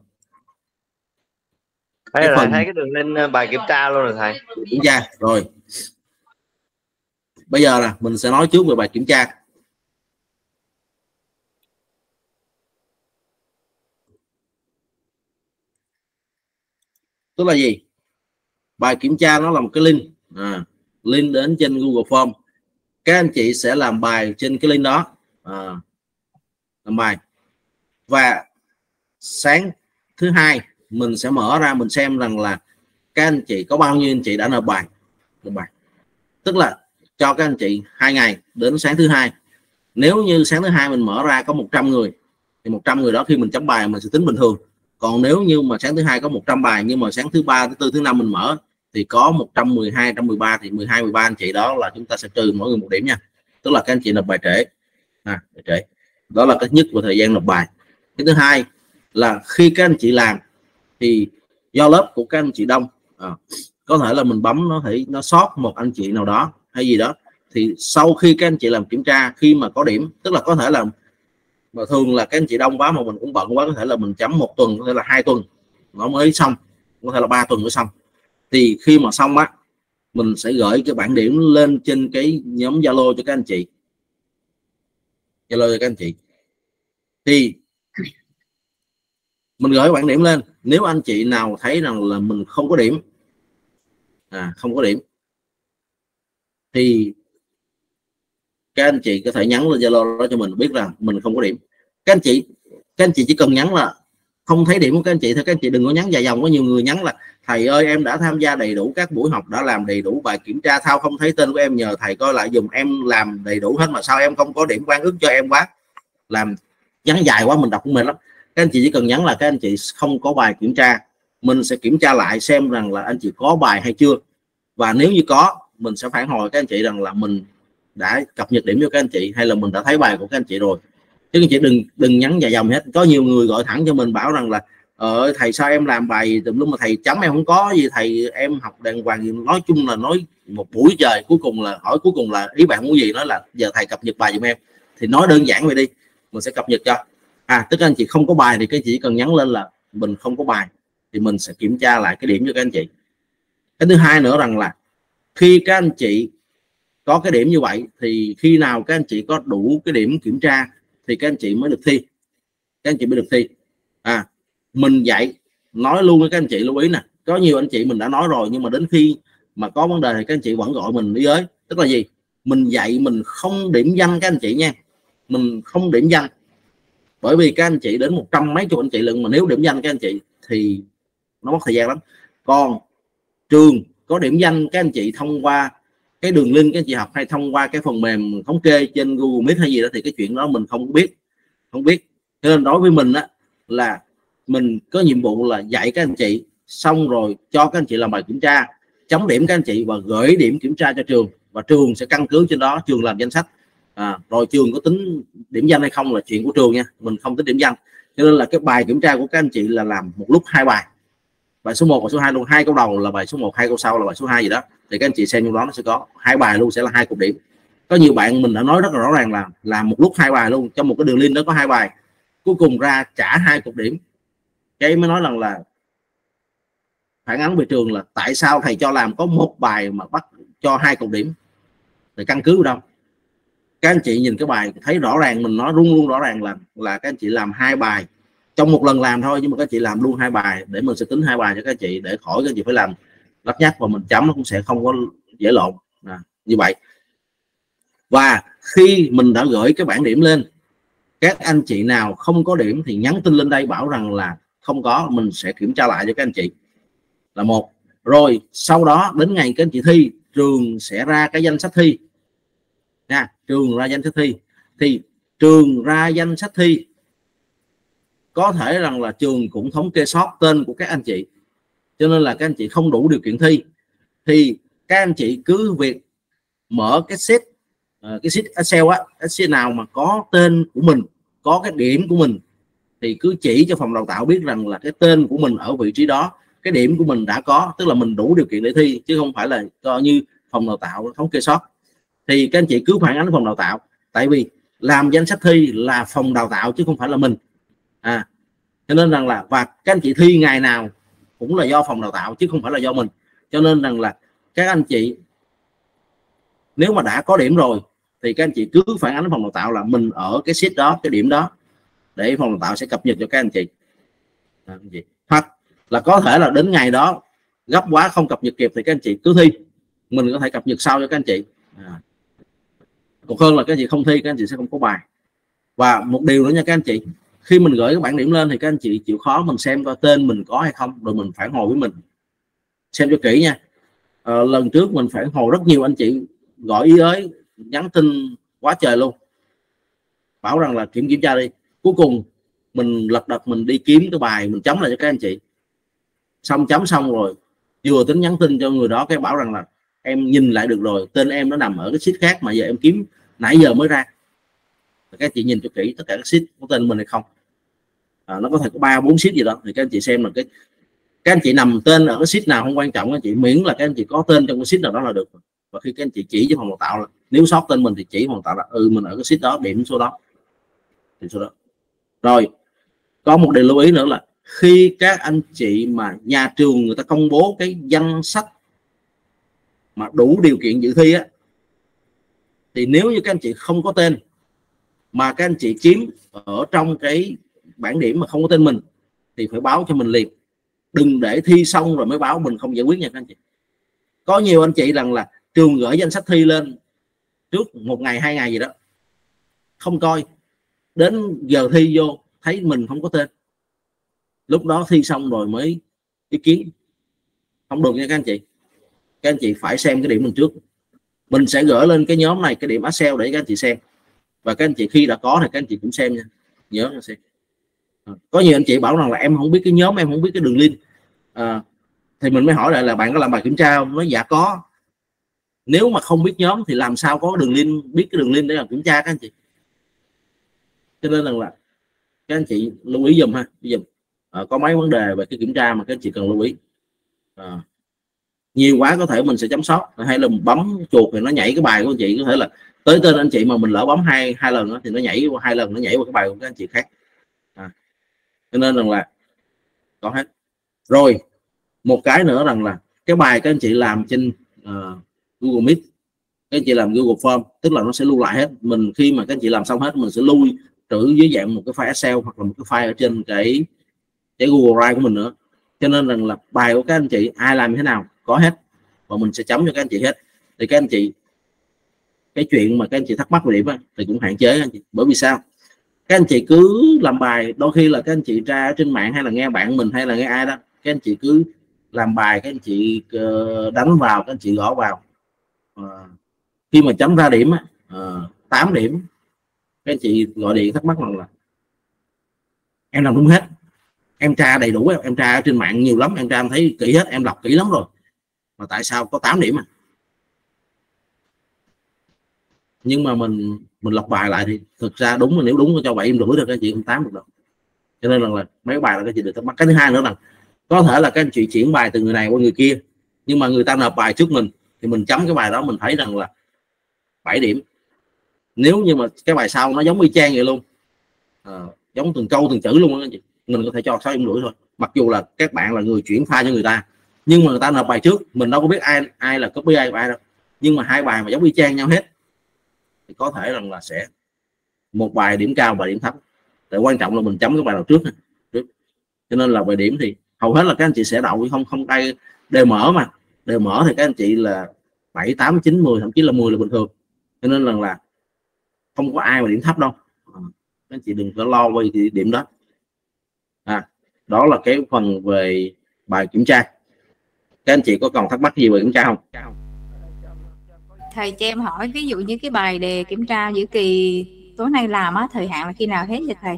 Thấy cái rồi, phần thấy cái đường link bài kiểm tra luôn rồi thầy. kiểm tra rồi. Bây giờ là mình sẽ nói trước về bài kiểm tra. Tức là gì? bài kiểm tra nó là một cái link, à, link đến trên Google Form. Các anh chị sẽ làm bài trên cái link đó, à, làm bài, và sáng thứ hai mình sẽ mở ra mình xem rằng là các anh chị có bao nhiêu anh chị đã nộp bài, nộp bài. Tức là cho các anh chị hai ngày đến sáng thứ hai. Nếu như sáng thứ hai mình mở ra có một trăm người thì một trăm người đó khi mình chấm bài mình sẽ tính bình thường. Còn nếu như mà sáng thứ hai có một trăm bài nhưng mà sáng thứ ba, thứ tư, thứ năm mình mở thì có một trăm mười hai, một trăm mười ba thì mười hai, mười ba anh chị đó là chúng ta sẽ trừ mỗi người một điểm nha. Tức là các anh chị nộp bài trễ. À, bài trễ. Đó là cái nhất về thời gian nộp bài. Cái thứ hai là khi các anh chị làm thì do lớp của các anh chị đông, à, có thể là mình bấm nó thể nó sót một anh chị nào đó hay gì đó, thì sau khi các anh chị làm kiểm tra khi mà có điểm, tức là có thể là mà thường là các anh chị đông quá mà mình cũng bận quá, có thể là mình chấm một tuần, có thể là hai tuần nó mới xong, có thể là ba tuần mới xong. Thì khi mà xong á mình sẽ gửi cái bảng điểm lên trên cái nhóm Zalo cho các anh chị, Zalo cho các anh chị. Thì mình gửi bảng điểm lên, nếu anh chị nào thấy rằng là mình không có điểm, à không có điểm thì các anh chị có thể nhắn lên Zalo đó cho mình biết rằng mình không có điểm. Các anh chị các anh chị chỉ cần nhắn là không thấy điểm của các anh chị thôi, các anh chị đừng có nhắn dài dòng. Có nhiều người nhắn là thầy ơi em đã tham gia đầy đủ các buổi học, đã làm đầy đủ bài kiểm tra, thao không thấy tên của em, nhờ thầy coi lại dùm, em làm đầy đủ hết mà sao em không có điểm, quan ức cho em quá. Làm nhắn dài quá mình đọc cũng mệt lắm. Các anh chị chỉ cần nhắn là các anh chị không có bài kiểm tra, mình sẽ kiểm tra lại xem rằng là anh chị có bài hay chưa, và nếu như có mình sẽ phản hồi các anh chị rằng là mình đã cập nhật điểm cho các anh chị hay là mình đã thấy bài của các anh chị rồi. Chứ anh chị đừng đừng nhắn dài dòng hết. Có nhiều người gọi thẳng cho mình bảo rằng là ờ thầy sao em làm bài tùm lum mà thầy chấm em không có gì, thầy em học đàng hoàng gì. Nói chung là nói một buổi trời, cuối cùng là hỏi cuối cùng là ý bạn muốn gì, nói là giờ thầy cập nhật bài giùm em. Thì nói đơn giản vậy đi, mình sẽ cập nhật cho. À tức là anh chị không có bài thì các anh chị cần nhắn lên là mình không có bài, thì mình sẽ kiểm tra lại cái điểm cho các anh chị. Cái thứ hai nữa rằng là khi các anh chị có cái điểm như vậy thì khi nào các anh chị có đủ cái điểm kiểm tra thì các anh chị mới được thi, các anh chị mới được thi. À mình dạy nói luôn với các anh chị lưu ý nè, có nhiều anh chị mình đã nói rồi nhưng mà đến khi mà có vấn đề thì các anh chị vẫn gọi mình đi tới. Tức là gì? Mình dạy mình không điểm danh các anh chị nha, mình không điểm danh, bởi vì các anh chị đến một trăm mấy chục anh chị lần mà nếu điểm danh các anh chị thì nó mất thời gian lắm. Còn trường có điểm danh các anh chị thông qua cái đường link các anh chị học hay thông qua cái phần mềm thống kê trên Google Meet hay gì đó thì cái chuyện đó mình không biết, không biết. Cho nên đối với mình á là mình có nhiệm vụ là dạy các anh chị xong rồi cho các anh chị làm bài kiểm tra, chấm điểm các anh chị và gửi điểm kiểm tra cho trường, và trường sẽ căn cứ trên đó trường làm danh sách. À, rồi trường có tính điểm danh hay không là chuyện của trường nha, mình không tính điểm danh. Cho nên là cái bài kiểm tra của các anh chị là làm một lúc hai bài, bài số một và số hai luôn, hai câu đầu là bài số một, hai câu sau là bài số hai gì đó, thì các anh chị xem trong đó nó sẽ có hai bài luôn, sẽ là hai cục điểm. Có nhiều bạn mình đã nói rất là rõ ràng là làm một lúc hai bài luôn, trong một cái đường link đó có hai bài, cuối cùng ra trả hai cục điểm. Cái mới nói rằng là phản ánh về trường là tại sao thầy cho làm có một bài mà bắt cho hai cục điểm, thì căn cứ đâu? Các anh chị nhìn cái bài thấy rõ ràng, mình nói luôn luôn rõ ràng là là các anh chị làm hai bài trong một lần làm thôi, nhưng mà các anh chị làm luôn hai bài để mình sẽ tính hai bài cho các anh chị, để khỏi các anh chị phải làm lắt nhắt và mình chấm nó cũng sẽ không có dễ lộn. À, như vậy. Và khi mình đã gửi cái bảng điểm lên, các anh chị nào không có điểm thì nhắn tin lên đây bảo rằng là không có, mình sẽ kiểm tra lại cho các anh chị là một. Rồi sau đó đến ngày các anh chị thi, trường sẽ ra cái danh sách thi nha, trường ra danh sách thi thì trường ra danh sách thi có thể rằng là trường cũng thống kê sót tên của các anh chị, cho nên là các anh chị không đủ điều kiện thi thì các anh chị cứ việc mở cái sheet uh, cái sheet Excel á, Excel nào mà có tên của mình, có cái điểm của mình thì cứ chỉ cho phòng đào tạo biết rằng là cái tên của mình ở vị trí đó, cái điểm của mình đã có, tức là mình đủ điều kiện để thi, chứ không phải là coi như phòng đào tạo thống kê sót. Thì các anh chị cứ phản ánh phòng đào tạo, tại vì làm danh sách thi là phòng đào tạo chứ không phải là mình. À, cho nên rằng là và các anh chị thi ngày nào cũng là do phòng đào tạo chứ không phải là do mình. Cho nên rằng là các anh chị nếu mà đã có điểm rồi thì các anh chị cứ phản ánh phòng đào tạo là mình ở cái sheet đó, cái điểm đó, để phòng đào tạo sẽ cập nhật cho các anh chị. À, anh chị. Hoặc là có thể là đến ngày đó gấp quá không cập nhật kịp thì các anh chị cứ thi, mình có thể cập nhật sau cho các anh chị. À. Còn hơn là các anh chị không thi, các anh chị sẽ không có bài. Và một điều nữa nha các anh chị, khi mình gửi cái bảng điểm lên thì các anh chị chịu khó mình xem coi tên mình có hay không, rồi mình phản hồi với mình, xem cho kỹ nha. À, lần trước mình phản hồi rất nhiều anh chị gọi ý ới, nhắn tin quá trời luôn, bảo rằng là kiểm kiểm tra đi. Cuối cùng mình lật đật mình đi kiếm cái bài mình chấm lại cho các anh chị, xong chấm xong rồi vừa tính nhắn tin cho người đó, cái bảo rằng là em nhìn lại được rồi, tên em nó nằm ở cái sheet khác mà giờ em kiếm nãy giờ mới ra. Các anh chị nhìn cho kỹ tất cả các sheet có tên mình hay không. À, nó có thể có ba bốn sheet gì đó thì các anh chị xem là cái các anh chị nằm tên ở cái sheet nào không quan trọng, các anh chị miễn là các anh chị có tên trong cái sheet nào đó là được. Và khi các anh chị chỉ cho phòng đào tạo là nếu sót tên mình thì chỉ phòng đào tạo là ừ mình ở cái sheet đó, điểm số đó, điểm số đó. Rồi có một điều lưu ý nữa là khi các anh chị mà nhà trường người ta công bố cái danh sách mà đủ điều kiện dự thi á, thì nếu như các anh chị không có tên mà các anh chị kiếm ở trong cái bảng điểm mà không có tên mình thì phải báo cho mình liền, đừng để thi xong rồi mới báo, mình không giải quyết nha các anh chị. Có nhiều anh chị rằng là trường gửi danh sách thi lên trước một ngày hai ngày gì đó, không coi, đến giờ thi vô thấy mình không có tên, lúc đó thi xong rồi mới ý kiến, không được nha các anh chị. Các anh chị phải xem cái điểm mình trước, mình sẽ gửi lên cái nhóm này cái điểm Excel để các anh chị xem, và các anh chị khi đã có thì các anh chị cũng xem nha, nhớ cho xem. À, có nhiều anh chị bảo rằng là em không biết cái nhóm, em không biết cái đường link, à, thì mình mới hỏi lại là bạn có làm bài kiểm tra không? Nói dạ có. Nếu mà không biết nhóm thì làm sao có đường link, biết cái đường link để làm kiểm tra các anh chị. Cho nên rằng là các anh chị lưu ý dùm ha, dùm. À, có mấy vấn đề về cái kiểm tra mà các anh chị cần lưu ý. À, nhiều quá có thể mình sẽ chấm sót, hay là bấm chuột thì nó nhảy cái bài của anh chị, có thể là tới tên anh chị mà mình lỡ bấm hai hai lần đó, thì nó nhảy qua hai lần, nó nhảy qua cái bài của các anh chị khác. À, cho nên rằng là có hết. Rồi một cái nữa rằng là cái bài các anh chị làm trên uh, Google Meet, các anh chị làm Google Form, tức là nó sẽ lưu lại hết. Mình khi mà các anh chị làm xong hết mình sẽ lưu trữ dưới dạng một cái file Excel hoặc là một cái file ở trên cái cái Google Drive của mình nữa. Cho nên rằng là bài của các anh chị ai làm như thế nào có hết, và mình sẽ chấm cho các anh chị hết. Thì các anh chị cái chuyện mà các anh chị thắc mắc về điểm thì cũng hạn chế anh chị. Bởi vì sao? Các anh chị cứ làm bài, đôi khi là các anh chị ra trên mạng hay là nghe bạn mình hay là nghe ai đó, các anh chị cứ làm bài, các anh chị đánh vào, các anh chị gõ vào, à, khi mà chấm ra điểm à, tám điểm, các anh chị gọi điện thắc mắc rằng là em làm đúng hết, em tra đầy đủ, em tra trên mạng nhiều lắm, em tra em thấy kỹ hết, em đọc kỹ lắm rồi, mà tại sao có tám điểm à? Nhưng mà mình mình lọc bài lại thì thực ra đúng là nếu đúng cho bảy em rưỡi được các anh chị không tám được đâu. Cho nên là, là mấy bài là các anh chị được thắc mắc. Cái thứ hai nữa là có thể là các anh chị chuyển bài từ người này qua người kia, nhưng mà người ta nộp bài trước mình thì mình chấm cái bài đó mình thấy rằng là bảy điểm. Nếu như mà cái bài sau nó giống y chang vậy luôn, à, giống từng câu từng chữ luôn đó, anh chị, mình có thể cho sáu điểm rưỡi thôi, mặc dù là các bạn là người chuyển file cho người ta, nhưng mà người ta nộp bài trước, mình đâu có biết ai ai là copy ai của ai đâu. Nhưng mà hai bài mà giống y chang nhau hết thì có thể rằng là sẽ một bài điểm cao và điểm thấp. Tại quan trọng là mình chấm cái bài nào trước, trước. Cho nên là về điểm thì hầu hết là các anh chị sẽ đậu, không không ai đều mở, mà đều mở thì các anh chị là bảy tám chín mười, thậm chí là mười là bình thường. Cho nên là là không có ai mà điểm thấp đâu, à, các anh chị đừng có lo về điểm đó. À, đó là cái phần về bài kiểm tra. Các anh chị có còn thắc mắc gì về kiểm tra không? Thầy cho em hỏi, ví dụ như cái bài đề kiểm tra giữa kỳ tối nay làm á, thời hạn là khi nào hết vậy thầy?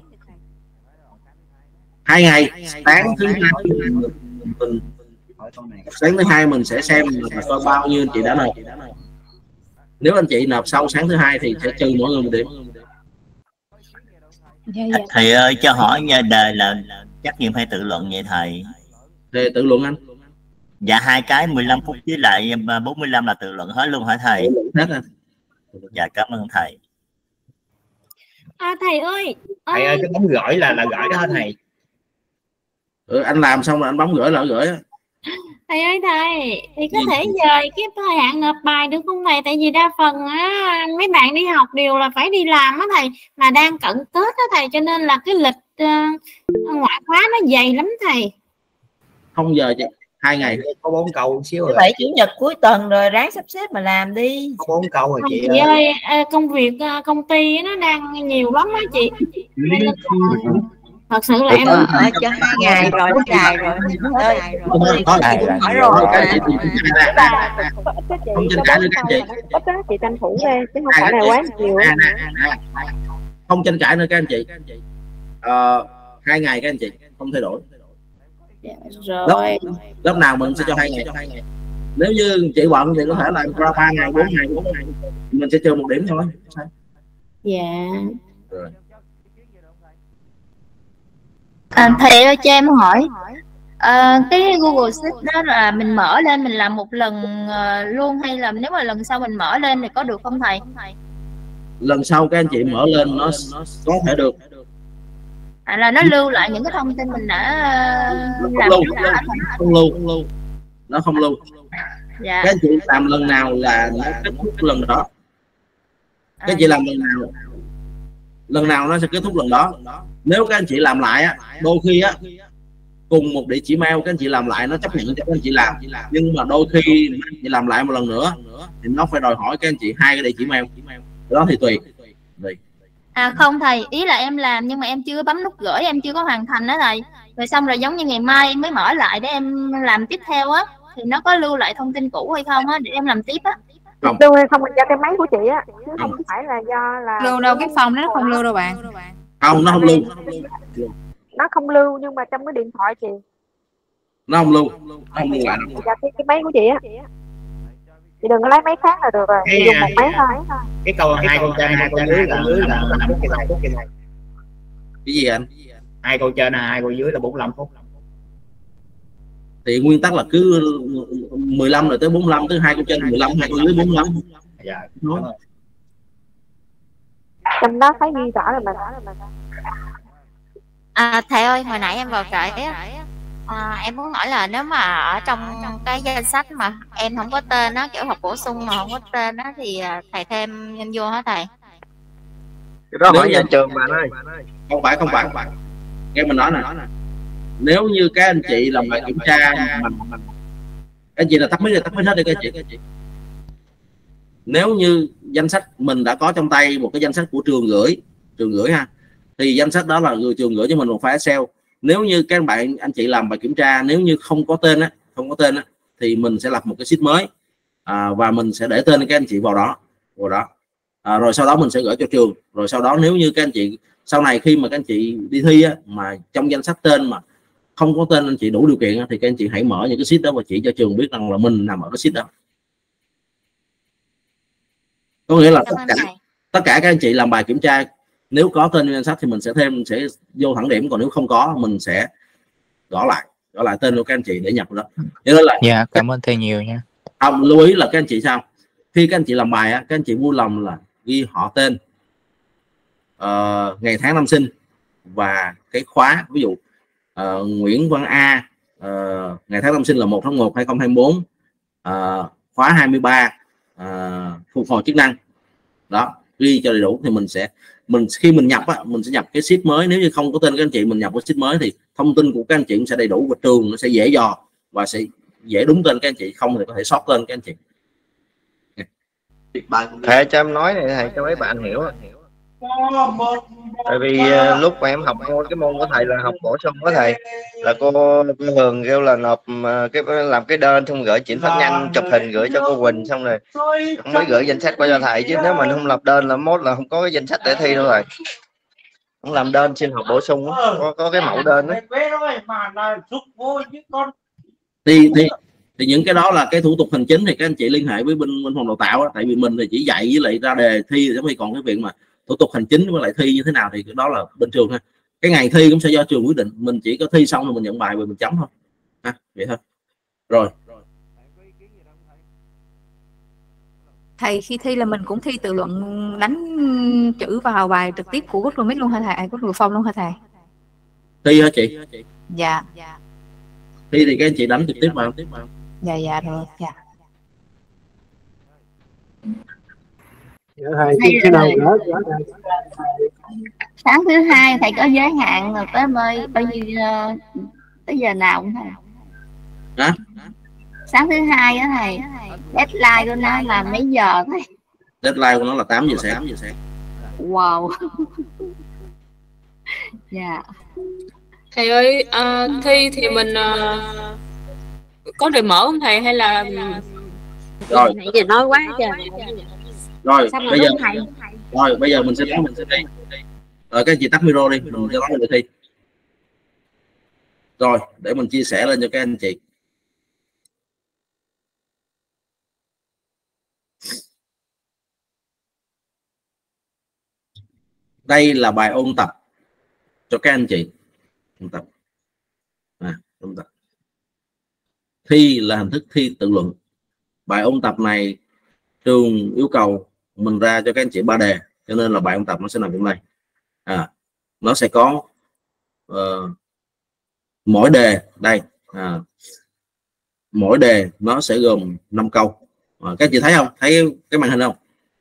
Hai ngày, sáng thứ hai mình, sáng thứ hai mình sẽ xem là coi bao nhiêu anh chị đã nộp. Nếu anh chị nộp sau sáng thứ hai thì sẽ trừ mỗi người một điểm. Dạ, dạ. Thầy ơi cho hỏi nha, đề là trắc nghiệm hay tự luận vậy thầy? Đề tự luận anh. Dạ hai cái mười lăm phút với lại bốn mươi lăm là tự luận hết luôn hả thầy? Hết anh. Dạ cảm ơn thầy. À, thầy ơi, thầy ơi cái bấm gửi là là gửi đó hả thầy? Ừ, anh làm xong rồi anh bấm gửi là gửi. Thầy ơi thầy, thì có thể dời cái thời hạn nộp bài được không thầy? Tại vì đa phần á, mấy bạn đi học đều là phải đi làm á thầy, mà đang cận Tết á thầy, cho nên là cái lịch uh, ngoại khóa nó dày lắm thầy. Không giờ hai ngày có bốn câu xíu thứ rồi. bảy chủ nhật cuối tuần rồi ráng sắp xếp mà làm đi. Có bốn câu rồi Không, chị chị ơi. ơi, à, công việc à, công ty nó đang nhiều lắm á chị. Nên là, thật sự là em ở cho hai ngày rồi nó dài rồi ơi có lại hỏi rồi không tranh cãi nữa các anh chị, ít đó chị tranh thủ ra chứ không phải là quá nhiều. không tranh cãi nữa các anh chị. Ờ, hai ngày các anh chị không thay đổi. rồi lớp, lớp nào mình sẽ cho hai ngày. Nếu như chị bận thì có thể là qua ba ngày bốn ngày bốn ngày mình sẽ chơi một điểm thôi. dạ. Rồi. À, thầy ơi cho em hỏi à, cái Google Sheets đó là mình mở lên mình làm một lần uh, luôn hay là nếu mà lần sau mình mở lên thì có được không thầy? Lần sau các anh chị mở lên nó có thể được. À, là nó lưu lại những cái thông tin mình đã uh, làm lưu, trước đó. Không lưu, không lưu, nó không lưu. Dạ. Các anh chị làm lần nào là nó kết thúc lần đó. Các anh chị làm lần nào lần nào nó sẽ kết thúc lần đó. Nếu các anh chị làm lại á, đôi khi á cùng một địa chỉ mail các anh chị làm lại nó chấp nhận cho các anh chị làm, nhưng mà đôi khi các anh chị làm lại một lần nữa thì nó phải đòi hỏi các anh chị hai cái địa chỉ mail, đó thì tùy. tùy. À không thầy, ý là em làm nhưng mà em chưa bấm nút gửi, em chưa có hoàn thành đó thầy. Rồi xong rồi giống như ngày mai em mới mở lại để em làm tiếp theo á, thì nó có lưu lại thông tin cũ hay không á để em làm tiếp á. Không. Lưu hay không là do cái máy của chị á, chứ không phải là do là Lưu đâu, cái phòng đó nó không lưu đâu bạn. Không, nó không lưu. Nó không lưu nhưng mà trong cái điện thoại chị Nó không lưu. Nó không lưu lại đâu. do cái, cái máy của chị á. Chị đừng có lấy máy khác là được rồi, chị dùng một máy thôi. Cái câu hai câu trên hai câu dưới là là làm phút cái này. Cái gì anh? Hai câu trên là hai câu dưới là bốn mươi lăm phút. Thì nguyên tắc là cứ mười lăm rồi tới bốn mươi lăm, tới hai câu trên mười lăm, hai câu dưới bốn mươi lăm. Dạ. Trong đó thấy ghi rõ rồi mà. À, thầy ơi, hồi nãy em vào trễ á, à, em muốn hỏi là nếu mà ở trong cái danh sách mà em không có tên á, kiểu học bổ sung mà không có tên á, thì thầy thêm em vô hả thầy? Cái đó hỏi nhà trường bạn ơi. Không phải, không phải, không phải. Nghe mình nói nè. Nếu như các anh chị làm bài kiểm tra mà các anh chị là tắt mic là tắt mic hết đi các anh chị. Nếu như danh sách mình đã có trong tay một cái danh sách của trường gửi, trường gửi ha, thì danh sách đó là người trường gửi cho mình một file Excel. Nếu như các bạn anh chị làm bài kiểm tra, nếu như không có tên á, không có tên á, thì mình sẽ lập một cái sheet mới à, và mình sẽ để tên các anh chị vào đó, vào đó. À, rồi sau đó mình sẽ gửi cho trường. Rồi sau đó nếu như các anh chị sau này khi mà các anh chị đi thi á, mà trong danh sách tên mà không có tên anh chị đủ điều kiện á, thì các anh chị hãy mở những cái sheet đó và chỉ cho trường biết rằng là mình nằm ở cái sheet đó. Có nghĩa là tất cả tất cả các anh chị làm bài kiểm tra nếu có tên danh sách thì mình sẽ thêm, sẽ vô thẳng điểm, còn nếu không có mình sẽ gõ lại gõ lại tên của các anh chị để nhập đó. Cho nên là dạ cảm ơn thầy nhiều nha. Không, lưu ý là các anh chị sao khi các anh chị làm bài á, các anh chị vui lòng là ghi họ tên, uh, ngày tháng năm sinh và cái khóa, ví dụ uh, Nguyễn Văn A, uh, ngày tháng năm sinh là một tháng một hai nghìn không trăm hai mươi tư, uh, khóa hai mươi ba, uh, phục hồi chức năng đó, ghi cho đầy đủ thì mình sẽ mình khi mình nhập á, mình sẽ nhập cái sheet mới. Nếu như không có tên các anh chị mình nhập cái sheet mới thì thông tin của các anh chị cũng sẽ đầy đủ và trường nó sẽ dễ dò và sẽ dễ đúng tên các anh chị, không thì có thể sót tên các anh chị. Thầy cho em nói này thầy cho mấy bạn hiểu. Tại vì uh, lúc mà em học cái môn của thầy là học bổ sung của thầy là cô, cô Hường kêu là nộp uh, cái làm cái đơn xong gửi chuyển phát nhanh chụp hình gửi cho cô Quỳnh, xong rồi mới gửi danh sách qua cho thầy, chứ nếu mình không lập đơn là mốt là không có cái danh sách để thi đâu rồi. Không làm đơn xin học bổ sung có, có cái mẫu đơn đó. Thì, thì thì những cái đó là cái thủ tục hành chính thì các anh chị liên hệ với bên bên phòng đào tạo đó. Tại vì mình thì chỉ dạy với lại ra đề thi thì còn cái việc mà thủ tục hành chính với lại thi như thế nào thì cái đó là bên trường ha. Cái ngày thi cũng sẽ do trường quyết định, mình chỉ có thi xong rồi mình nhận bài và mình chấm thôi ha, vậy thôi. Rồi thầy khi thi là mình cũng thi tự luận đánh chữ vào bài trực tiếp của Google Meet luôn hả thầy, Google Form luôn hả thầy? Thi hả chị? Dạ. Thi thì các anh chị đánh trực tiếp vào. Dạ dạ rồi. Dạ. Sáng thứ hai thầy có giới hạn rồi tới mời bao nhiêu tới giờ nào cũng thầy? Hả? Sáng thứ hai á thầy, deadline của nó là mấy giờ thầy? Deadline của nó là tám giờ sáng. Wow. Dạ. Thầy ơi, à, thi thì mình à, có đề mở không thầy hay là rồi nãy giờ nói quá trời. Rồi Xong rồi bây giờ đúng thầy. rồi bây giờ mình sẽ nói mình sẽ đi. Rồi các anh chị tắt micro đi, mình sẽ nói về đề thi. Rồi để mình chia sẻ lên cho các anh chị. Đây là bài ôn tập cho các anh chị. Ôn tập. À, ôn tập. Thi là hình thức thi tự luận. Bài ôn tập này trường yêu cầu mình ra cho các anh chị ba đề, cho nên là bài ôn tập nó sẽ nằm trong đây. À, nó sẽ có uh, mỗi đề đây. À, mỗi đề nó sẽ gồm năm câu. À, các anh chị thấy không? Thấy cái màn hình không?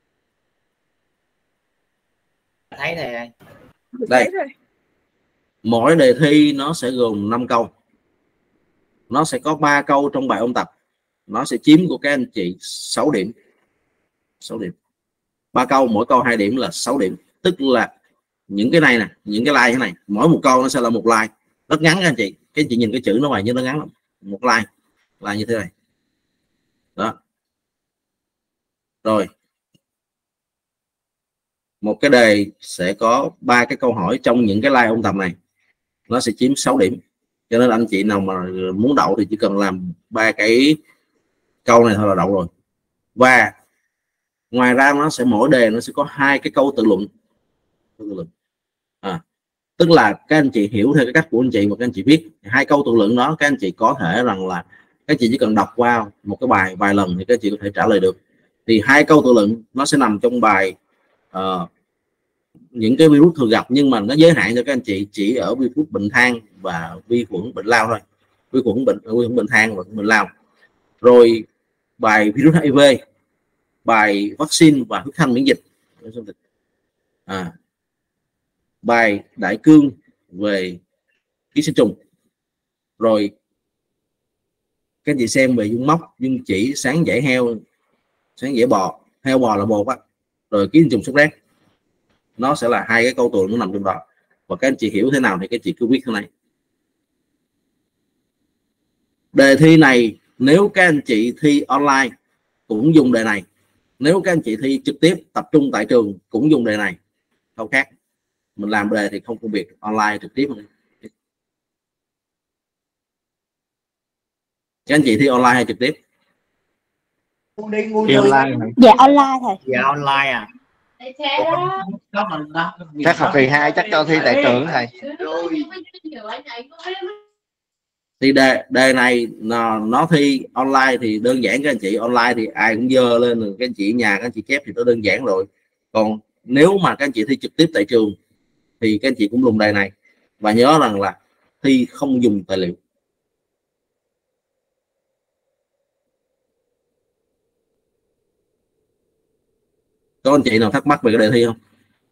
Thấy thầy. Đây. Mỗi đề thi nó sẽ gồm năm câu. Nó sẽ có ba câu trong bài ôn tập. Nó sẽ chiếm của các anh chị sáu điểm. sáu điểm. ba câu, mỗi câu hai điểm là sáu điểm. Tức là những cái này nè, những cái like thế này, mỗi một câu nó sẽ là một like. Rất ngắn các anh chị. Các anh chị nhìn cái chữ nó ngoài như nó ngắn lắm. Một like là như thế này. Đó. Rồi. Một cái đề sẽ có ba cái câu hỏi trong những cái like ôn tập này. Nó sẽ chiếm sáu điểm. Cho nên anh chị nào mà muốn đậu thì chỉ cần làm ba cái câu này thôi là đậu rồi. Và ngoài ra nó sẽ mỗi đề nó sẽ có hai cái câu tự luận. À, tức là các anh chị hiểu theo cái cách của anh chị mà các anh chị viết hai câu tự luận đó, các anh chị có thể rằng là các anh chị chỉ cần đọc qua một cái bài vài lần thì các anh chị có thể trả lời được. Thì hai câu tự luận nó sẽ nằm trong bài uh, những cái virus thường gặp, nhưng mà nó giới hạn cho các anh chị chỉ ở virus bệnh than và vi khuẩn bệnh lao thôi. Vi khuẩn bệnh vi khuẩn bệnh than và bệnh lao. Rồi bài virus hát i vê, bài vaccine và huyết thanh miễn dịch. À, bài đại cương về ký sinh trùng. Rồi các anh chị xem về dung móc, dung chỉ, sáng dãy heo, sáng dãy bò, heo bò là bột á. Rồi ký sinh trùng sốt rét. Nó sẽ là hai cái câu tường nó nằm trong đó. Và các anh chị hiểu thế nào thì các anh chị cứ viết thế này. Đề thi này nếu các anh chị thi online cũng dùng đề này. Nếu các anh chị thi trực tiếp tập trung tại trường cũng dùng đề này. Không khác. Mình làm đề thì không phân biệt online trực tiếp. Các anh chị thi online hay trực tiếp? Thi online. Dạ online thầy. Dạ online à. Chắc học kỳ hai chắc cho thi tại trường thầy. Thì đề đề này nó, nó thi online thì đơn giản các anh chị. Online thì ai cũng dơ lên rồi, các anh chị ở nhà các anh chị chép thì nó đơn giản rồi. Còn nếu mà các anh chị thi trực tiếp tại trường thì các anh chị cũng dùng đề này. Và nhớ rằng là thi không dùng tài liệu. Có anh chị nào thắc mắc về cái đề thi không?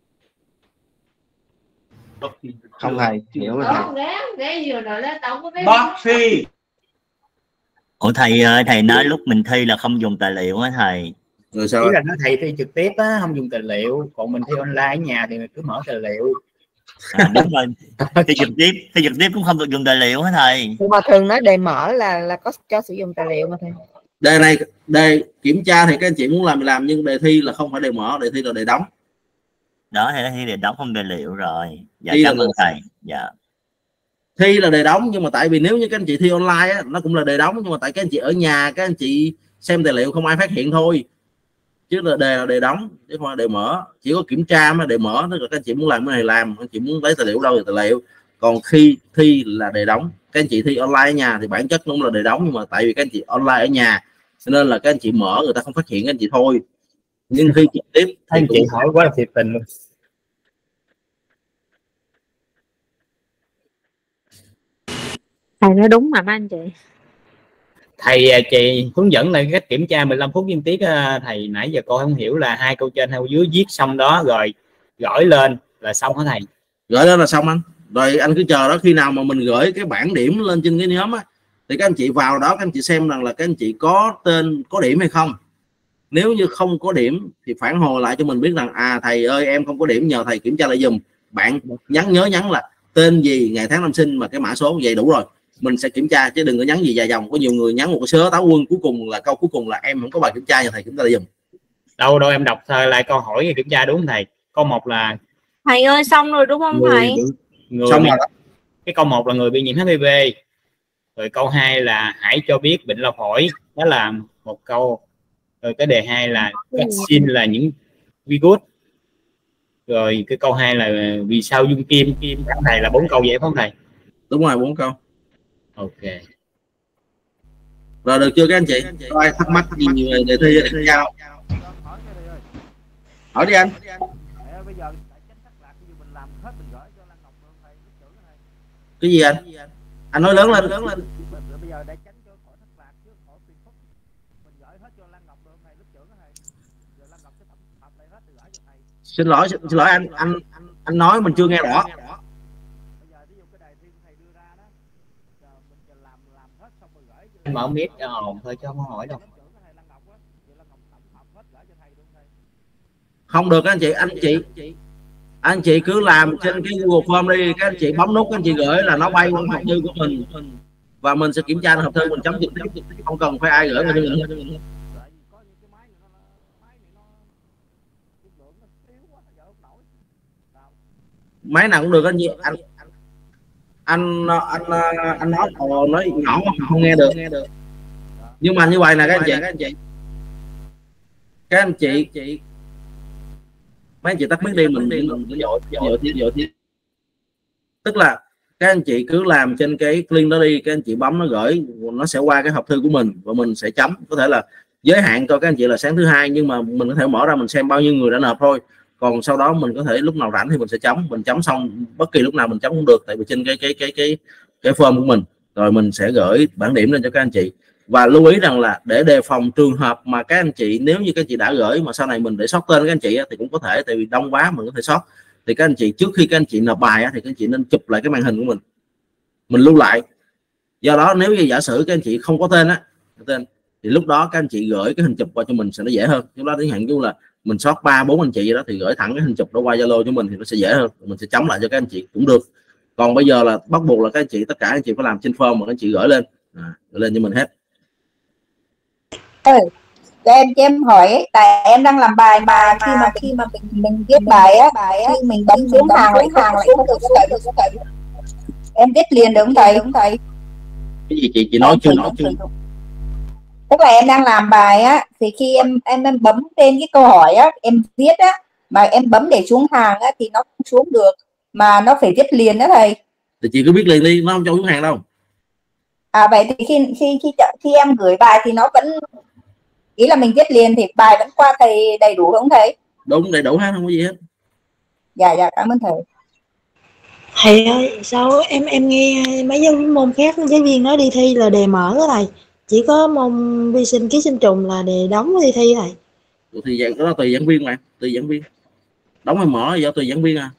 Không thầy, hiểu rồi thầy. Bác Phi. Ủa thầy ơi, thầy nói lúc mình thi là không dùng tài liệu á thầy. Rồi sao? Ý là nó thầy thi trực tiếp á, không dùng tài liệu, còn mình thi online ở nhà thì mình cứ mở tài liệu. À, đúng rồi. Thi trực tiếp, thi trực tiếp cũng không được dùng tài liệu hả thầy? Nhưng mà thường nói đề mở là là có cho sử dụng tài liệu mà thầy. Đề này, đề kiểm tra thì các anh chị muốn làm thì làm, nhưng đề thi là không phải đề mở, đề thi là đề đóng. Đó thì thi đề đóng không tài liệu rồi. Dạ thi cảm là ơn thầy. Dạ. Thi là đề đóng, nhưng mà tại vì nếu như các anh chị thi online á, nó cũng là đề đóng, nhưng mà tại các anh chị ở nhà các anh chị xem tài liệu không ai phát hiện thôi. Chứ là đề là đề đóng chứ không phải đề mở. Chỉ có kiểm tra mới đề mở, tức là các anh chị muốn làm cái này làm, các anh chị muốn lấy tài liệu đâu thì tài liệu. Còn khi thi là đề đóng. Các anh chị thi online ở nhà thì bản chất cũng là đề đóng, nhưng mà tại vì các anh chị online ở nhà cho nên là các anh chị mở người ta không phát hiện các anh chị thôi. Nhưng khi trực tiếp anh chị hỏi quá là thiệt tình luôn. Thầy nói đúng mà mấy anh chị. Thầy chị hướng dẫn lại cách kiểm tra mười lăm phút liên tiết. Thầy nãy giờ cô không hiểu là hai câu trên hai câu dưới viết xong đó rồi gửi lên là xong hả thầy? Gửi lên là xong anh. Rồi anh cứ chờ đó, khi nào mà mình gửi cái bảng điểm lên trên cái nhóm á thì các anh chị vào đó, các anh chị xem rằng là các anh chị có tên có điểm hay không. Nếu như không có điểm thì phản hồi lại cho mình biết rằng à thầy ơi em không có điểm, nhờ thầy kiểm tra lại dùm. Bạn nhắn nhớ nhắn là tên gì, ngày tháng năm sinh mà cái mã số vậy đủ rồi, mình sẽ kiểm tra, chứ đừng có nhắn gì dài dòng. Có nhiều người nhắn một cái sớ táo quân, cuối cùng là câu cuối cùng là em không có bài kiểm tra, nhờ thầy kiểm tra lại dùm. Đâu đâu em đọc lại câu hỏi kiểm tra đúng không thầy? Câu một là thầy ơi xong rồi đúng không người, thầy? Người xong bị, rồi. Cái câu một là người bị nhiễm hát i vê. Rồi câu hai là hãy cho biết bệnh lao phổi, đó là một câu. Rồi cái đề hai là vaccine là những virus. Rồi cái câu hai là vì sao dung kim kim các thầy, là bốn câu vậy phải không thầy? Đúng rồi, bốn câu. Ok. Rồi được chưa các anh chị? Có ai thắc mắc gì về đề thi đề giao? Hỏi đi anh. Cái gì anh? Anh nói lớn lên, lớn lên. Xin lỗi, xin, xin lỗi anh, anh anh nói mình chưa nghe rõ. Anh mở mic ồn thôi chứ không có hỏi đâu. Không được các anh chị, anh chị anh chị cứ làm trên cái Google Form đi, các anh chị bấm nút các anh chị gửi là nó bay qua hộp thư của mình và mình sẽ kiểm tra hộp thư mình chấm trực tiếp, không cần phải ai gửi mà cho mình. Máy nào cũng được anh chị. Anh anh anh anh, anh nói ồ, nói nhỏ không nghe được. Nhưng mà như vậy nè các anh chị, các anh chị chị mấy anh chị tắt mic đi, mình mình mình dội dội tiếp dội tiếp. Tức là các anh chị cứ làm trên cái link đó đi, các anh chị bấm nó gửi, nó sẽ qua cái hộp thư của mình và mình sẽ chấm. Có thể là giới hạn cho các anh chị là sáng thứ hai, nhưng mà mình có thể mở ra mình xem bao nhiêu người đã nộp thôi. Còn sau đó mình có thể lúc nào rảnh thì mình sẽ chấm, mình chấm xong bất kỳ lúc nào mình chấm cũng được, tại vì trên cái cái cái cái cái form của mình rồi mình sẽ gửi bảng điểm lên cho các anh chị. Và lưu ý rằng là để đề phòng trường hợp mà các anh chị, nếu như các anh chị đã gửi mà sau này mình để sót tên các anh chị thì cũng có thể, tại vì đông quá mình có thể sót, thì các anh chị trước khi các anh chị nộp bài thì các anh chị nên chụp lại cái màn hình của mình, mình lưu lại. Do đó nếu như giả sử các anh chị không có tên á, tên thì lúc đó các anh chị gửi cái hình chụp qua cho mình sẽ nó dễ hơn. Lúc đó đến hạn chung là mình sót ba bốn anh chị vậy đó thì gửi thẳng cái hình chụp đó qua Zalo cho mình thì nó sẽ dễ hơn, mình sẽ chấm lại cho các anh chị cũng được. Còn bây giờ là bắt buộc là các anh chị, tất cả anh chị phải làm trên form mà các anh chị gửi lên, à, gửi lên cho mình hết. Ừ, cho em cho em hỏi ấy, tại em đang làm bài mà khi mà khi mà mình mình viết bài á, khi mình bấm xuống hàng lấy hàng lại không được cái thầy. Em viết liền được không thầy? Không thầy? Cái gì chị chị nói chưa nói chưa? Tức là em đang làm bài á, thì khi em em em bấm tên cái câu hỏi á, em viết á, mà em bấm để xuống hàng á thì nó không xuống được, mà nó phải viết liền đó thầy. Thì chị cứ viết liền đi, nó không cho xuống hàng đâu. À vậy thì khi khi khi khi em gửi bài thì nó vẫn, ý là mình viết liền thì bài vẫn qua thầy đầy đủ đúng không thầy? Đúng, đầy đủ hết, không có gì hết. Dạ dạ, cảm ơn thầy. Thầy ơi, sao em em nghe mấy giáo môn khác giáo viên nói đi thi là đề mở đó thầy, chỉ có môn vi sinh ký sinh trùng là đề đóng đi thi thầy. Thì dạng đó là tùy giảng viên mà, tùy giảng viên. Đóng hay mở do tùy giảng viên à.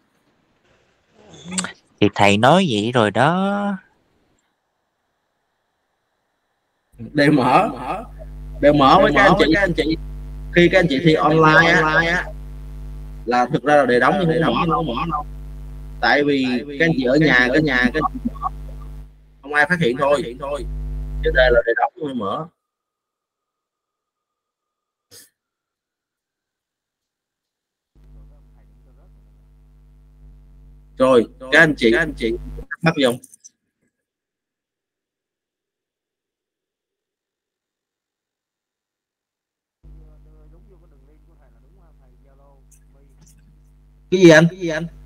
Thì thầy nói vậy rồi đó. Đề mở, đề mở với các anh chị, các anh chị khi các anh chị thi online á là thực ra là đề đóng nhưng không mở đâu, đâu. Tại vì các anh chị ở nhà, cái nhà cái không ai phát hiện thôi, chứ đề là đề đóng không phải mở. Rồi các anh chị, các anh chị thắc mắc gì không? Cái gì anh? Cái gì anh?